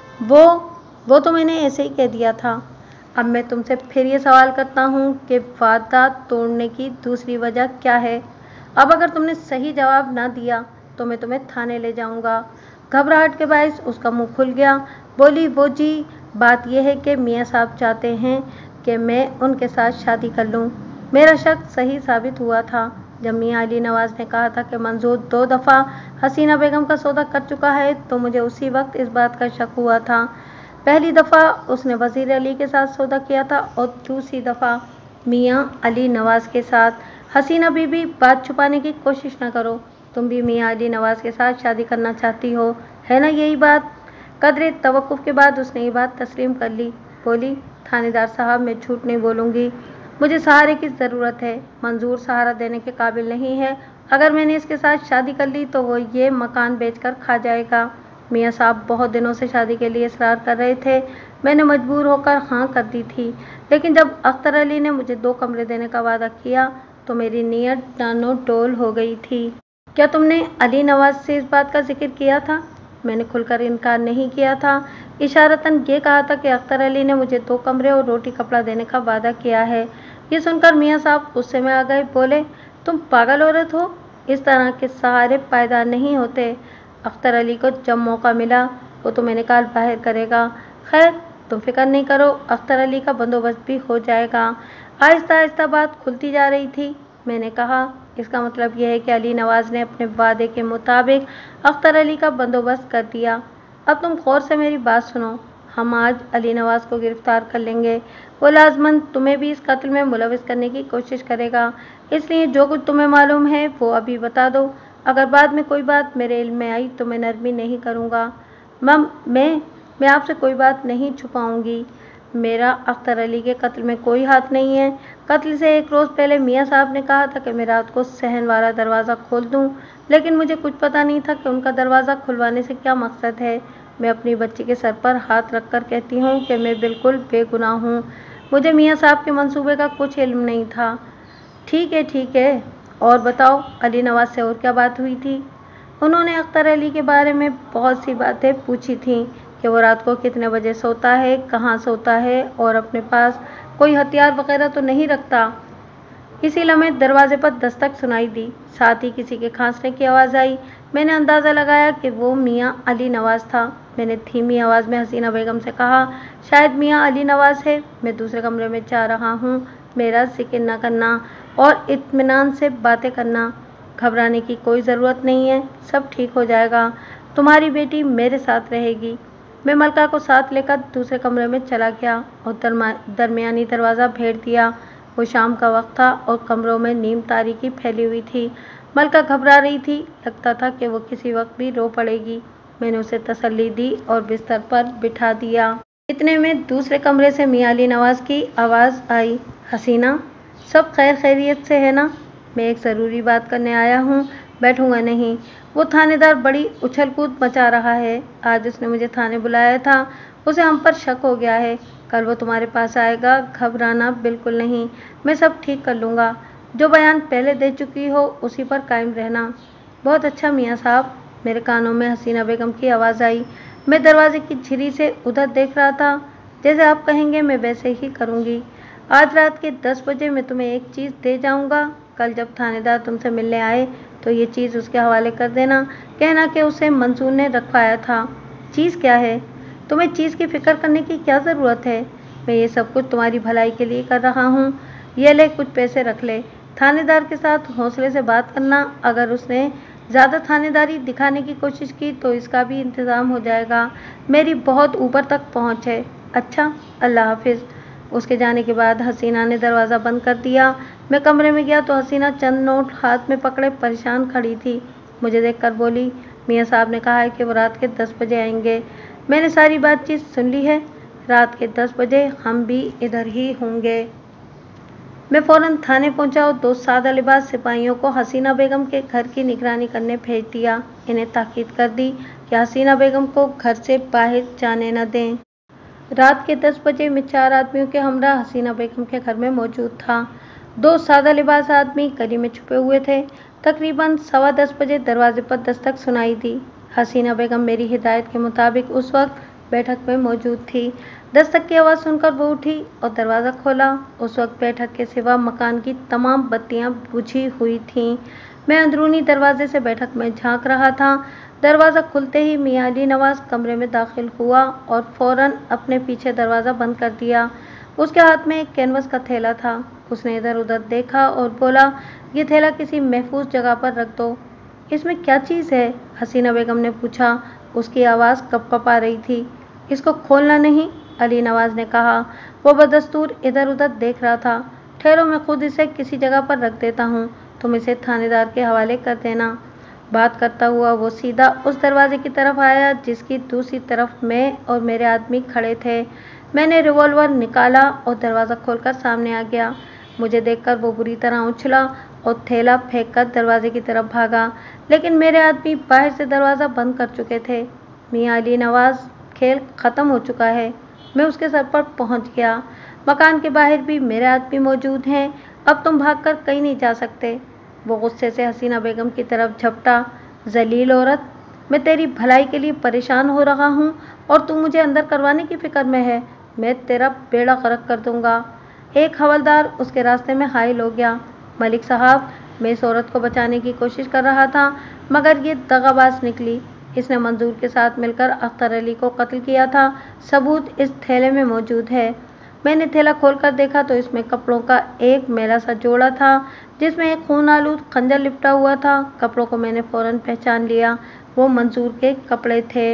वो तो मैंने ऐसे ही कह दिया था। अब मैं तुमसे फिर ये सवाल करता हूँ कि वादा तोड़ने की दूसरी वजह क्या है? अब अगर तुमने सही जवाब ना दिया तो मैं तुम्हें थाने ले जाऊँगा। घबराहट के बायस उसका मुंह खुल गया। बोली, वो जी, बात यह है कि मियाँ साहब चाहते हैं कि मैं उनके साथ शादी कर लूँ। मेरा शक सही साबित हुआ था जब मियाँ अली नवाज ने कहा था कि मंजूर 2 दफ़ा हसीना बेगम का सौदा कर चुका है, तो मुझे उसी वक्त इस बात का शक हुआ था। पहली दफ़ा उसने वज़ीर अली के साथ सौदा किया था और दूसरी दफ़ा मियाँ अली नवाज के साथ। हसीना बीबी, बात छुपाने की कोशिश न करो। तुम भी मियाँ अली नवाज के साथ शादी करना चाहती हो, है ना यही बात? कदरे तवक्कुफ के बाद उसने ये बात तस्लीम कर ली। बोली, थानेदार साहब, मैं झूठ नहीं बोलूँगी। मुझे सहारे की ज़रूरत है। मंजूर सहारा देने के काबिल नहीं है। अगर मैंने इसके साथ शादी कर ली तो वो ये मकान बेचकर खा जाएगा। मियाँ साहब बहुत दिनों से शादी के लिए इसरार कर रहे थे। मैंने मजबूर होकर हाँ कर दी थी, लेकिन जब अख्तर अली ने मुझे 2 कमरे देने का वादा किया तो मेरी नीयत डानो डोल हो गई थी। क्या तुमने अली नवाज से इस बात का जिक्र किया था? मैंने खुलकर इनकार नहीं किया था। इशारतन ये कहा था कि अख्तर अली ने मुझे 2 कमरे और रोटी कपड़ा देने का वादा किया है। ये सुनकर मियाँ साहब गुस्से में आ गए। बोले, तुम पागल औरत हो, इस तरह के सहारे पायदार नहीं होते। अख्तर अली को जब मौका मिला वो तुम्हें निकाल बाहर करेगा। खैर, तुम फिक्र नहीं करो, अख्तर अली का बंदोबस्त भी हो जाएगा। आहिस्ता आहिस्ता बात खुलती जा रही थी। मैंने कहा, इसका मतलब यह है कि अली नवाज ने अपने वादे के मुताबिक अख्तर अली का बंदोबस्त कर दिया। अब तुम गौर से मेरी बात सुनो। हम आज अली नवाज को गिरफ्तार कर लेंगे। वो लाजमन तुम्हें भी इस कत्ल में मुलविस करने की कोशिश करेगा। इसलिए जो कुछ तुम्हें मालूम है वो अभी बता दो। अगर बाद में कोई बात मेरे इल्म में आई तो मैं नरमी नहीं करूँगा। मैं आपसे कोई बात नहीं छुपाऊंगी। मेरा अख्तर अली के कत्ल में कोई हाथ नहीं है। कत्ल से 1 रोज़ पहले मियाँ साहब ने कहा था कि मैं रात को सहन वाला दरवाज़ा खोल दूं, लेकिन मुझे कुछ पता नहीं था कि उनका दरवाज़ा खुलवाने से क्या मकसद है। मैं अपनी बच्ची के सर पर हाथ रखकर कहती हूँ कि मैं बिल्कुल बेगुनाह हूँ। मुझे मियाँ साहब के मंसूबे का कुछ इल्म नहीं था। ठीक है, और बताओ, अली नवाज से और क्या बात हुई थी? उन्होंने अख्तर अली के बारे में बहुत सी बातें पूछी थीं कि वो रात को कितने बजे सोता है, कहाँ सोता है और अपने पास कोई हथियार वगैरह तो नहीं रखता। इसी लम्हे दरवाजे पर दस्तक सुनाई दी। साथ ही किसी के खांसने की आवाज़ आई। मैंने अंदाज़ा लगाया कि वो मियाँ अली नवाज था। मैंने धीमी आवाज़ में हसीना बेगम से कहा, शायद मियाँ अली नवाज है। मैं दूसरे कमरे में जा रहा हूँ। मेरा जिक्र न करना और इत्मीनान से बातें करना। घबराने की कोई ज़रूरत नहीं है, सब ठीक हो जाएगा। तुम्हारी बेटी मेरे साथ रहेगी। मैं मलका को साथ लेकर दूसरे कमरे में चला गया और दरमियानी दरवाज़ा भेड़ दिया। वो शाम का वक्त था और कमरों में नीम तारीकी फैली हुई थी। मलका घबरा रही थी, लगता था कि वो किसी वक्त भी रो पड़ेगी। मैंने उसे तसल्ली दी और बिस्तर पर बिठा दिया। इतने में दूसरे कमरे से मियाँ अली नवाज की आवाज़ आई, हसीना, सब खैरियत से है ना? मैं एक ज़रूरी बात करने आया हूँ, बैठूंगा नहीं। वो थानेदार बड़ी उछल कूद मचा रहा है। आज उसने मुझे थाने बुलाया था। उसे हम पर शक हो गया है। कल वो तुम्हारे पास आएगा। घबराना बिल्कुल नहीं, मैं सब ठीक कर लूँगा। जो बयान पहले दे चुकी हो उसी पर कायम रहना। बहुत अच्छा मियाँ साहब। मेरे कानों में हसीना बेगम की आवाज़ आई। मैं दरवाजे की झिरी से उधर देख रहा था। जैसे आप कहेंगे मैं वैसे ही करूँगी। आज रात के 10 बजे मैं तुम्हें एक चीज़ दे जाऊँगा। कल जब थानेदार तुमसे मिलने आए तो ये चीज़ उसके हवाले कर देना। कहना कि उसे मंसूर ने रखवाया था। चीज़ क्या है? तुम्हें चीज़ की फ़िक्र करने की क्या ज़रूरत है? मैं ये सब कुछ तुम्हारी भलाई के लिए कर रहा हूँ। ये ले, कुछ पैसे रख ले। थानेदार के साथ हौसले से बात करना। अगर उसने ज़्यादा थानेदारी दिखाने की कोशिश की तो इसका भी इंतज़ाम हो जाएगा। मेरी बहुत ऊपर तक पहुँच है। अच्छा, अल्लाह हाफिज़। उसके जाने के बाद हसीना ने दरवाज़ा बंद कर दिया। मैं कमरे में गया तो हसीना चंद नोट हाथ में पकड़े परेशान खड़ी थी। मुझे देखकर बोली, मियाँ साहब ने कहा है कि वो रात के 10 बजे आएंगे। मैंने सारी बातचीत सुन ली है। रात के 10 बजे हम भी इधर ही होंगे। मैं फ़ौरन थाने पहुंचा और 2 सादा लिबास सिपाहियों को हसीना बेगम के घर की निगरानी करने भेज दिया। इन्हें ताकीद कर दी कि हसीना बेगम को घर से बाहर जाने न दें। रात के 10 बजे मैं 4 आदमियों के हमरा हसीना बेगम के घर में मौजूद था। 2 सादा लिबास आदमी गली में छुपे हुए थे। तकरीबन 10:15 बजे दरवाजे पर दस्तक सुनाई दी। हसीना बेगम मेरी हिदायत के मुताबिक उस वक्त बैठक में मौजूद थी। दस्तक की आवाज़ सुनकर वो उठी और दरवाज़ा खोला। उस वक्त बैठक के सिवा मकान की तमाम बत्तियां बुझी हुई थीं। मैं अंदरूनी दरवाजे से बैठक में झांक रहा था। दरवाज़ा खुलते ही मियां अली नवाज कमरे में दाखिल हुआ और फौरन अपने पीछे दरवाज़ा बंद कर दिया। उसके हाथ में एक कैनवस का थैला था। उसने इधर उधर देखा और बोला, ये थैला किसी महफूज जगह पर रख दो। इसमें क्या चीज़ है? हसीना बेगम ने पूछा। उसकी आवाज़ कँपा रही थी। इसको खोलना नहीं, अली नवाज ने कहा। वो बदस्तूर इधर उधर देख रहा था। ठहरो, मैं खुद इसे किसी जगह पर रख देता हूँ, तुम इसे थानेदार के हवाले कर देना। बात करता हुआ वो सीधा उस दरवाजे की तरफ आया जिसकी दूसरी तरफ मैं और मेरे आदमी खड़े थे। मैंने रिवॉल्वर निकाला और दरवाज़ा खोलकर सामने आ गया। मुझे देखकर वो बुरी तरह उछला और थैला फेंककर दरवाजे की तरफ भागा, लेकिन मेरे आदमी बाहर से दरवाज़ा बंद कर चुके थे। मियां अली नवाज, खेल ख़त्म हो चुका है। मैं उसके सर पर पहुंच गया। मकान के बाहर भी मेरे आदमी मौजूद हैं। अब तुम भागकर कहीं नहीं जा सकते। वो गुस्से से हसीना बेगम की तरफ झपटा। जलील औरत, मैं तेरी भलाई के लिए परेशान हो रहा हूँ और तू मुझे अंदर करवाने की फिक्र में है। मैं तेरा बेड़ा गर्क कर दूंगा। एक हवलदार उसके रास्ते में हाइल हो गया। मलिक साहब, मैं इस औरत को बचाने की कोशिश कर रहा था, मगर ये दगाबाज निकली। इसने मंजूर के साथ मिलकर अख्तर अली को कत्ल किया था। सबूत इस थैले में मौजूद है। मैंने थैला खोलकर देखा तो इसमें कपड़ों का एक मैला सा जोड़ा था जिसमें एक खून आलूद खंजर लिपटा हुआ था। कपड़ों को मैंने फौरन पहचान लिया। वो मंजूर के कपड़े थे।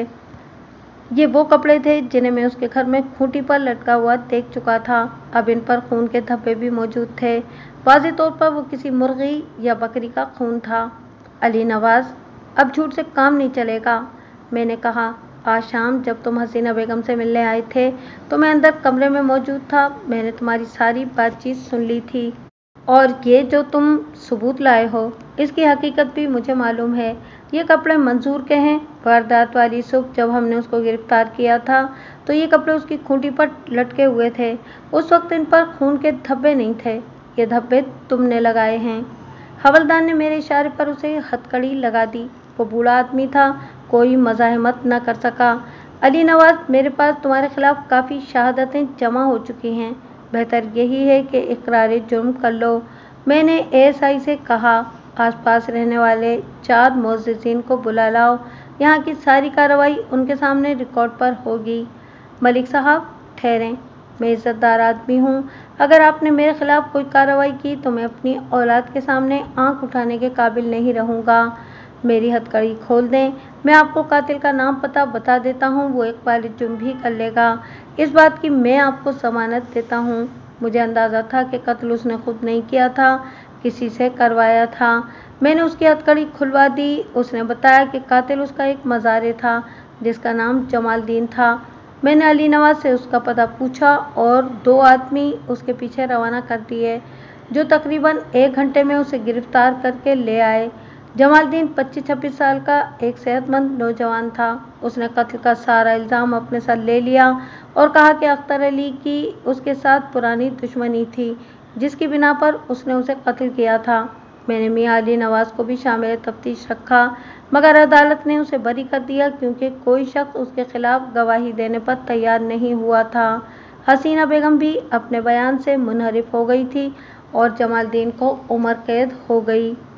ये वो कपड़े थे जिन्हें मैं उसके घर में खूंटी पर लटका हुआ देख चुका था। अब इन पर खून के धब्बे भी मौजूद थे। वाज़ेह तौर पर वो किसी मुर्गी या बकरी का खून था। अली नवाज, अब झूठ से काम नहीं चलेगा, मैंने कहा। आज शाम जब तुम हसीना बेगम से मिलने आए थे तो मैं अंदर कमरे में मौजूद था। मैंने तुम्हारी सारी बातचीत सुन ली थी और ये जो तुम सबूत लाए हो इसकी हकीकत भी मुझे मालूम है। ये कपड़े मंजूर के हैं। वारदात वाली सुबह जब हमने उसको गिरफ्तार किया था तो ये कपड़े उसकी खूंटी पर लटके हुए थे। उस वक्त इन पर खून के धब्बे नहीं थे। ये धब्बे तुमने लगाए हैं। हवलदार ने मेरे इशारे पर उसे हथकड़ी लगा दी। वो बूढ़ा आदमी था, कोई मज़ाहमत न कर सका। अली नवाज, मेरे पास तुम्हारे खिलाफ काफ़ी शहादतें जमा हो चुकी हैं। बेहतर यही है कि इकरार जुर्म कर लो। मैंने एएसआई से कहा, आसपास रहने वाले 4 मुअज़्ज़िज़ीन को बुला लाओ। यहाँ की सारी कार्रवाई उनके सामने रिकॉर्ड पर होगी। मलिक साहब, ठहरें, मैं इज़्ज़तदार आदमी हूँ। अगर आपने मेरे खिलाफ कोई कार्रवाई की तो मैं अपनी औलाद के सामने आंख उठाने के काबिल नहीं रहूँगा। मेरी हथकड़ी खोल दें, मैं आपको कातिल का नाम पता बता देता हूँ। वो एक वालिद जुर्म भी कर लेगा। इस बात की मैं आपको ज़मानत देता हूँ। मुझे अंदाज़ा था कि कत्ल उसने खुद नहीं किया था, किसी से करवाया था। मैंने उसकी हथकड़ी खुलवा दी। उसने बताया कि कातिल उसका एक मज़ारे था जिसका नाम जमालदीन था। मैंने अली नवाज से उसका पता पूछा और 2 आदमी उसके पीछे रवाना कर दिए जो तकरीबन 1 घंटे में उसे गिरफ्तार करके ले आए। जमालदीन 25-26 साल का एक सेहतमंद नौजवान था। उसने कत्ल का सारा इल्ज़ाम अपने साथ ले लिया और कहा कि अख्तर अली की उसके साथ पुरानी दुश्मनी थी जिसकी बिना पर उसने उसे कत्ल किया था। मैंने मियां अली नवाज को भी शामिल तफ्तीश रखा, मगर अदालत ने उसे बरी कर दिया क्योंकि कोई शख्स उसके खिलाफ गवाही देने पर तैयार नहीं हुआ था। हसीना बेगम भी अपने बयान से मुनहरिफ हो गई थी और जमालदीन को उम्र कैद हो गई।